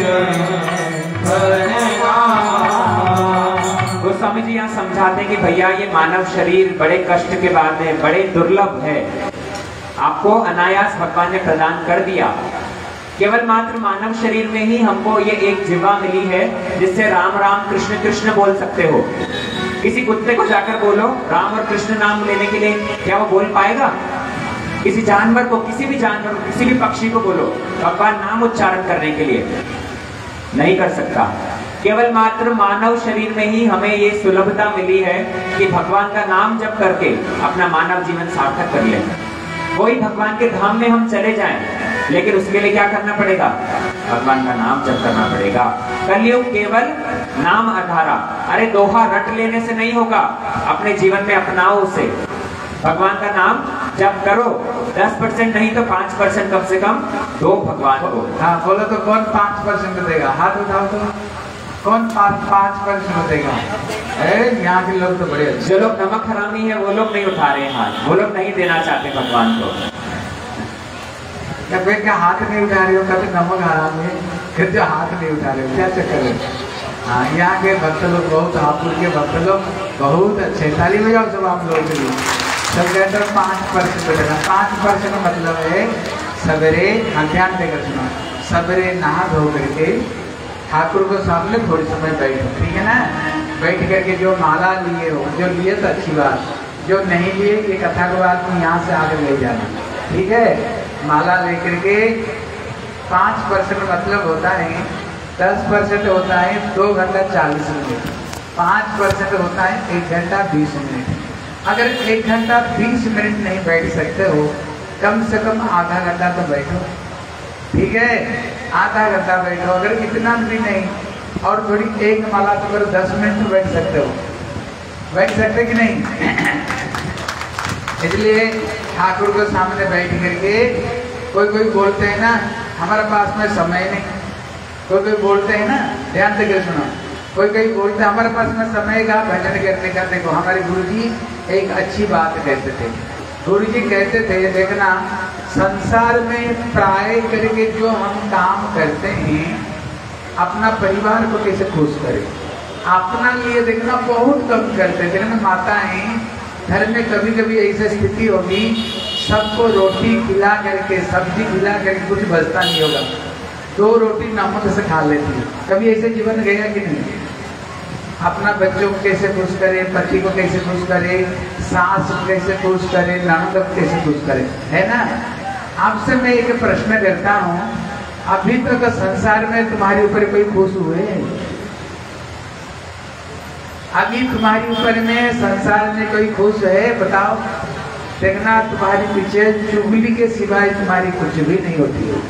गावा। गोस्वामी जी यहाँ समझाते हैं कि भैया ये मानव शरीर बड़े कष्ट के बाद है, बड़े दुर्लभ है, आपको अनायास भगवान ने प्रदान कर दिया। केवल मात्र मानव शरीर में ही हमको ये एक जीवा मिली है जिससे राम राम कृष्ण कृष्ण बोल सकते हो। किसी कुत्ते को जाकर बोलो राम और कृष्ण नाम लेने के लिए, क्या वो बोल पाएगा? किसी जानवर को, किसी भी जानवर को, किसी भी पक्षी को बोलो भगवान नाम उच्चारण करने के लिए, नहीं कर सकता। केवल मात्र मानव शरीर में ही हमें ये सुलभता मिली है कि भगवान का नाम जप करके अपना मानव जीवन सार्थक कर लें। वही भगवान के धाम में हम चले जाएं, लेकिन उसके लिए क्या करना पड़ेगा? भगवान का नाम जप करना पड़ेगा। कलयुग केवल नाम आधारा। अरे दोहा रट लेने से नहीं होगा, अपने जीवन में अपनाओ उसे। भगवान का नाम जप करो, दस परसेंट नहीं तो पांच परसेंट कम से कम दो भगवान को। हाँ बोलो तो कौन पाँच परसेंट देगा? हाथ उठाओ तो कौन पाँच पाँच परसेंट देगा? यहाँ के लोग तो बड़े अच्छे। जो लोग नमक हरामी है वो लोग नहीं उठा रहे हैं हाथ, वो लोग नहीं देना चाहते भगवान को। या कोई क्या हाथ नहीं उठा रहे हो, कभी नमक हराम है, फिर जो हाथ नहीं उठा रहे हो, क्या चक्कर है? हाँ यहाँ के भक्त लोग बहुत, हापुड़ के भक्त लोग बहुत अच्छे। ताली बजाओ सब आप लोगों के लिए। सब कहते हैं पाँच परसेंट देना। पाँच परसेंट मतलब है सवेरे, ध्यान देकर सुनो, सवेरे नहा धो करके ठाकुर को सामने थोड़ी समय बैठो, ठीक है ना? बैठ करके जो माला लिए हो, जो लिए तो अच्छी बात, जो नहीं लिए ये कथा को बात में यहाँ से आगे ले जाना, ठीक है? माला लेकर के पाँच परसेंट मतलब होता है, दस परसेंट होता है दो घंटा चालीस मिनट, पाँच परसेंट होता है एक घंटा बीस मिनट। अगर एक घंटा बीस मिनट नहीं बैठ सकते हो, कम से कम आधा घंटा तो बैठो, ठीक है? आधा घंटा बैठो। अगर इतना भी नहीं और थोड़ी एक माला तो अगर दस मिनट तो बैठ सकते हो, बैठ सकते कि नहीं? इसलिए ठाकुर को सामने बैठ करके कोई कोई बोलते हैं ना हमारे पास में समय नहीं, कोई कोई बोलते हैं ना, ध्यान से कर सुनो, कोई कोई बोलते हैं हमारे पास में समय का भजन करने का। देखो हमारे गुरुजी एक अच्छी बात कहते थे, गुरुजी कहते थे देखना संसार में प्राय करके जो हम काम करते हैं अपना परिवार को कैसे खुश करें, अपना लिए देखना बहुत कम करते हैं। घर में माताएं, घर में कभी कभी ऐसी स्थिति होगी सबको रोटी खिला करके, सब्जी खिला करके कुछ बचता नहीं होगा, दो रोटी नमक से खा लेती है। कभी ऐसे जीवन गया कि नहीं? अपना बच्चों को कैसे खुश करे, पति को कैसे खुश करे, सास को कैसे खुश करे, ननद को कैसे खुश करे, है ना। आपसे मैं एक प्रश्न करता हूँ, अभी तक तो संसार में तुम्हारे ऊपर कोई खुश हुए? अभी तुम्हारे ऊपर में संसार में कोई खुश है? बताओ। देखना तुम्हारे पीछे चुगली के सिवाय तुम्हारी कुछ भी नहीं होती है।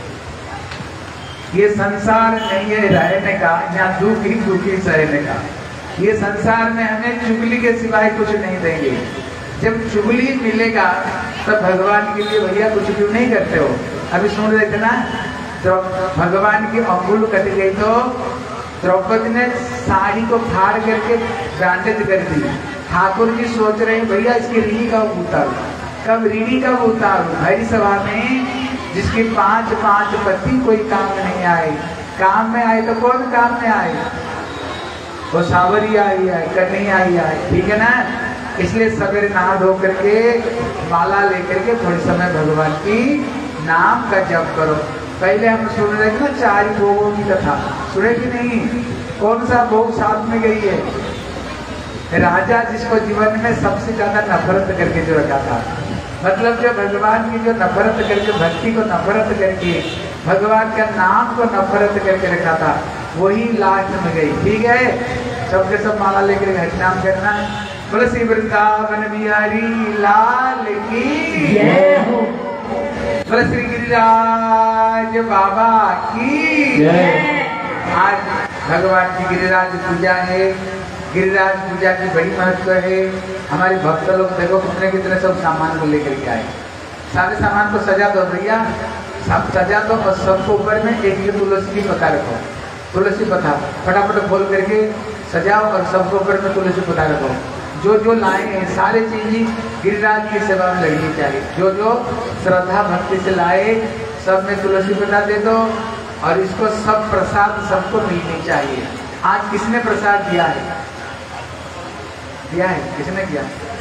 ये संसार नहीं है रहने का, यहाँ दुख ही दुखी सहने का। ये संसार में हमें चुगली के सिवाय कुछ नहीं देंगे। जब चुगली मिलेगा तब भगवान के लिए भैया कुछ क्यों नहीं करते हो। अभी सुन रहे थे ना, तो भगवान की अंगुल कट गई तो द्रौपदी ने साड़ी को फाड़ करके बैंडेज कर दी। ठाकुर जी सोच रहे हैं भैया इसकी रीढ़ी कब उतारू, कब रीढ़ी कब उतारू। भैरी सभा में जिसके पांच पांच पति कोई काम नहीं आए, काम में आए तो कौन काम में आए? वो सावरी आई है, कन्हैया आई है, ठीक है ना। इसलिए सवेरे नहा धो करके माला लेकर के थोड़े समय भगवान की नाम का जप करो। पहले हम सुन रहे थे ना चार भोगों की कथा, सुने कि नहीं? कौन सा भोग साथ में गई है? राजा जिसको जीवन में सबसे ज्यादा नफरत करके जो रखा था, मतलब जो भगवान की जो नफरत करके, भक्ति को नफरत करके, भगवान का नाम को नफरत करके रखा था, वही लास्ट में गई। ठीक है, सबके सब माला लेकर हरिनाम करना। बोलो श्री वृंदावन बिहारी लाल की जय हो। बोलो श्री गिरिराज बाबा की जय। आज भगवान की गिरिराज पूजा है। गिरिराज पूजा की बड़ी महत्व है। हमारे भक्त लोग देखो कितने कितने सब सामान को लेकर के आए। सारे सामान को सजा दो भैया, सब सजा दो और सबको ऊपर में एक एक तुलसी की पत्ता रखो। तुलसी पत्ता फटाफट खोल करके सजाओ और सबको ऊपर में तुलसी पत्ता रखो। जो जो लाए हैं सारे चीज गिरिराज की सेवा में लगनी चाहिए। जो जो श्रद्धा भक्ति से लाए सब में तुलसी पत्ता दे दो और इसको सब प्रसाद सबको मिलनी चाहिए। आज किसने प्रसाद दिया है? दिया है किसने किया?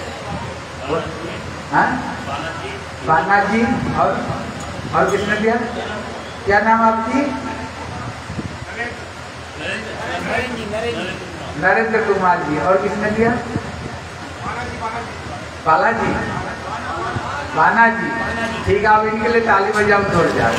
हाँ, बाना जी। और और किसने दिया? क्या नाम आपकी? नरेंद्र कुमार जी। और किसने दिया? बालाजी, बाना जी। ठीक है, आप इनके लिए ताली बजाओ थोड़ जाए।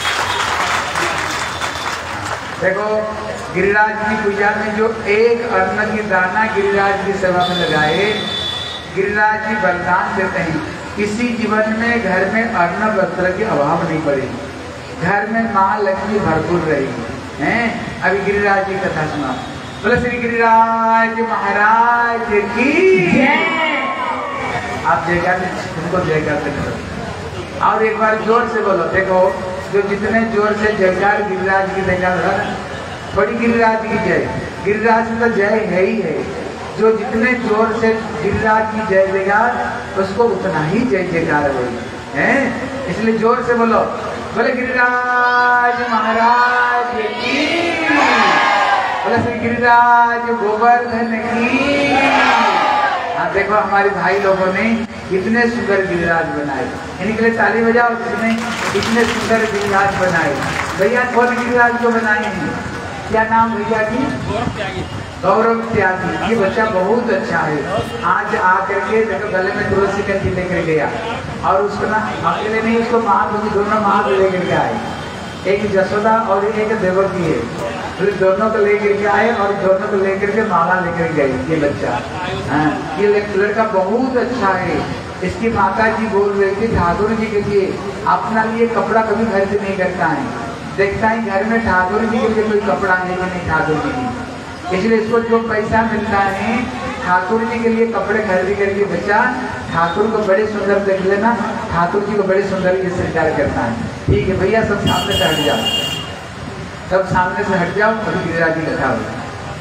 देखो गिरिराज की पूजा में जो एक अन्न की दाना गिरिराज की सेवा में लगाए, गिरिराज जी वरदान देते हैं किसी जीवन में घर में अन्न वस्त्र की अभाव नहीं पड़ेगी, घर में माँ लक्ष्मी भरपूर रहेगी। हैं, अभी गिरिराज जी कथा सुना। बोले श्री गिरिराज महाराज की। आप जयकार तुमको जयकार से करो और एक बार जोर से बोलो। देखो जो जितने जोर से जयकार गिरिराज की जयकार है ना, थोड़ी गिरिराज की जय, गिरिराज की तो जय है ही है। जो जितने जोर से गिरिराज की जय देगा उसको उतना ही जय जयकार होगी, हैं? इसलिए जोर से बोलो। बोले गिरिराज महाराज की, बोले श्री गिरिराज गोवर्धन की। हाँ, देखो हमारे भाई लोगों ने कितने सुंदर गिरिराज बनाए, इनके लिए ताली बजाओ। किसने इतने सुंदर गिरिराज बनाए? भैया कौन गिरिराज को बनाए हैं? क्या नाम भैया की? गौरव त्यागी। ये बच्चा बहुत अच्छा है। आज आकर के देखो गले में तुलसी का तिल लेकर गया और उसको ना अकेले नहीं, उसको महाप्रभु दोनों महाप्रभु लेकर के आए। एक जसोदा और एक देवकी है, फिर दोनों को लेकर के आए और दोनों को लेकर के माला लेकर गए। ये बच्चा, हाँ, ये लड़का बहुत अच्छा है। इसकी माता जी बोल रही थी ठाकुर जी के लिए अपना लिए कपड़ा कभी खर्च नहीं करता है, देखता है घर में ठाकुर जी के लिए कोई कपड़ा है कि नहीं ठाकुर जी की, इसलिए इसको जो पैसा मिलता है ठाकुर जी के लिए कपड़े खरीद करके बच्चा ठाकुर को बड़े सुंदर देख लेना, ठाकुर जी को बड़े सुंदर ये स्वीकार करता है। ठीक है भैया, सब सामने से हट जाओ, सब सामने से हट जाओ। अभी गिरिराज जी कथा हो।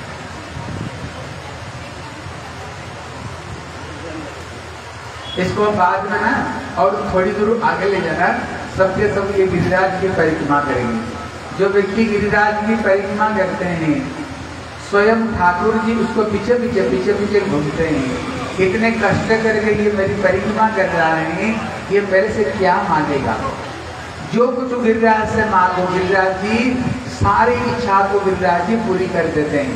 इसको बाद में ना और थोड़ी दूर आगे ले जाना, सबके सब ये गिरिराज की परिक्रमा करेंगे। जो व्यक्ति गिरिराज की परिक्रमा करते हैं स्वयं ठाकुर जी उसको पीछे पीछे पीछे पीछे घूमते हैं। इतने कष्ट करके ये मेरी परिक्रमा कर रहा है, ये मेरे से क्या मांगेगा? जो कुछ गिरिराज से मांगो गिरिराज जी सारी इच्छा को गिरिराज जी पूरी कर देते हैं।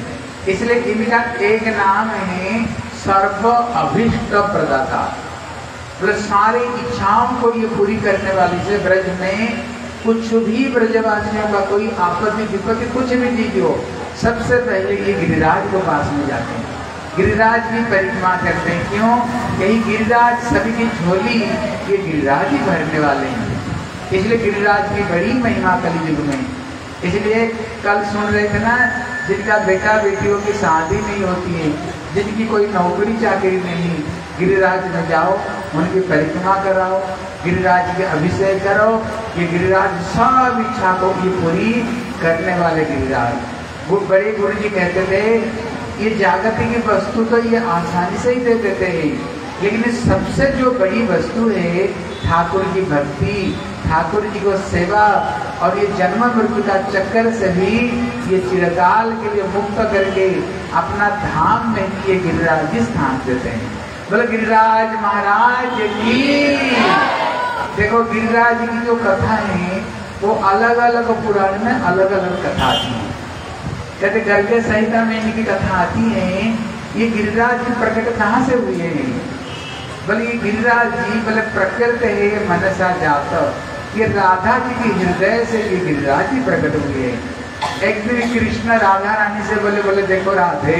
इसलिए इनका एक नाम है सर्व अभिष्ट प्रदाता। बोले सारी इच्छाओं को ये पूरी करने वाली से ब्रज में कुछ भी ब्रजवासियों का कोई आपत्ति विपत्ति कुछ भी चीज हो, सबसे पहले ये गिरिराज को पास में जाते हैं, गिरिराज की परिक्रमा करते हैं। क्यों? यही गिरिराज सभी की झोली ये गिरिराज ही भरने वाले हैं। इसलिए गिरिराज की बड़ी महिमा कलयुग में। इसलिए कल सुन रहे थे ना, जिनका बेटा बेटियों की शादी नहीं होती है, जिनकी कोई नौकरी चाकरी नहीं, गिरिराज में जाओ, उनकी परिक्रमा कराओ, गिरिराज के अभिषेक करो। ये गिरिराज सब इच्छा को ये पूरी करने वाले गिरिराज। वो बड़े गुरु जी कहते थे, ये जागतिक की वस्तु तो ये आसानी से ही दे देते हैं, लेकिन सबसे जो बड़ी वस्तु है ठाकुर की भक्ति, ठाकुर जी को सेवा, और ये जन्म मृत्यु का चक्कर से भी ये चिरकाल के लिए मुक्त करके अपना धाम में ये गिरिराज जी स्थान देते हैं। बोले गिरिराज महाराज की। देखो गिरिराज की जो कथा है वो अलग अलग पुराण में अलग अलग कथा आती है। कहते गर्गे संहिता में इनकी कथा आती है। ये गिरिराज जी प्रकट कहाँ से हुए हैं? बोले ये गिरिराज जी बोले प्रकृत है मनसा जात, ये राधा जी के हृदय से ये गिरिराज जी प्रकट हुए हैं। एक दिन कृष्ण राधा रानी से बोले बोले देखो राधे,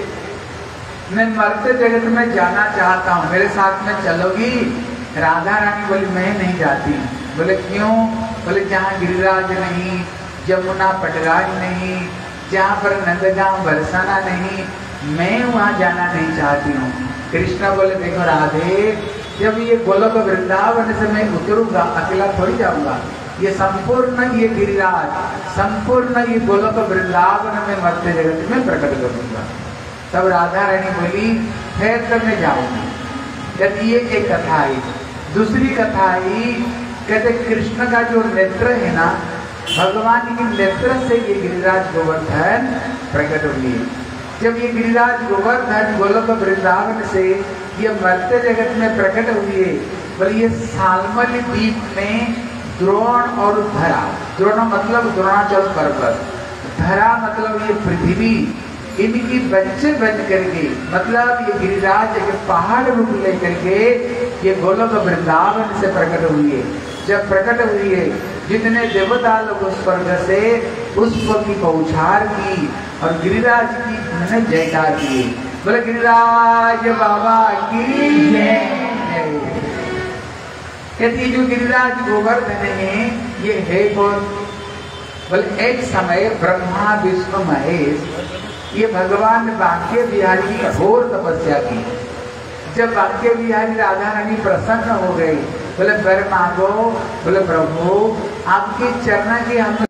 मैं मरते जगत में जाना चाहता हूँ, मेरे साथ में चलोगी? राधा रानी बोली मैं नहीं जाती। बोले क्यों? बोले जहाँ गिरिराज नहीं, यमुना पटराज नहीं, जहाँ पर नंदगांव बरसाना नहीं, मैं वहाँ जाना नहीं चाहती हूँ। कृष्ण बोले देखो राधे, जब ये गोलोक वृंदावन से मैं उतरूंगा अकेला थोड़ी जाऊंगा, ये संपूर्ण ये गिरिराज संपूर्ण ये गोलोक वृंदावन में मरते जगत में प्रकट करूंगा। तब राधा रानी बोली फिर तब मैं जाऊंगी। कहती ये एक कथा आई। दूसरी कथा आई, कहते कृष्ण का जो नेत्र है ना, भगवान के नेत्र से ये गिरिराज गोवर्धन प्रकट हुए। जब ये गिरिराज गोवर्धन गोलोक वृंदावन से ये मरते जगत में प्रकट हुए, बोले ये सालमल द्वीप में द्रोण और धरा, द्रोण मतलब द्रोणाचल पर्वत, धरा मतलब ये पृथ्वी, इनकी बच्चे बन करके, मतलब ये गिरिराज के पहाड़ रूप लेकर के ये गोलोक वृंदावन से प्रकट हुए। जब प्रकट हुए, जितने देवता लोग उस स्वर्ग से पुष्प की बौछार की और गिरिराज की उन्होंने जयकार किए। बोले गिरिराज बाबा की जय। कहती जो गिरिराज गोवर्धन है ये है कौन? बोले एक समय ब्रह्मा विष्णु महेश ये भगवान बांके बिहारी की घोर तपस्या की। जब बांके बिहारी राधा रानी प्रसन्न हो गई, बोले वर मांगो। बोले प्रभु आपके चरण की हम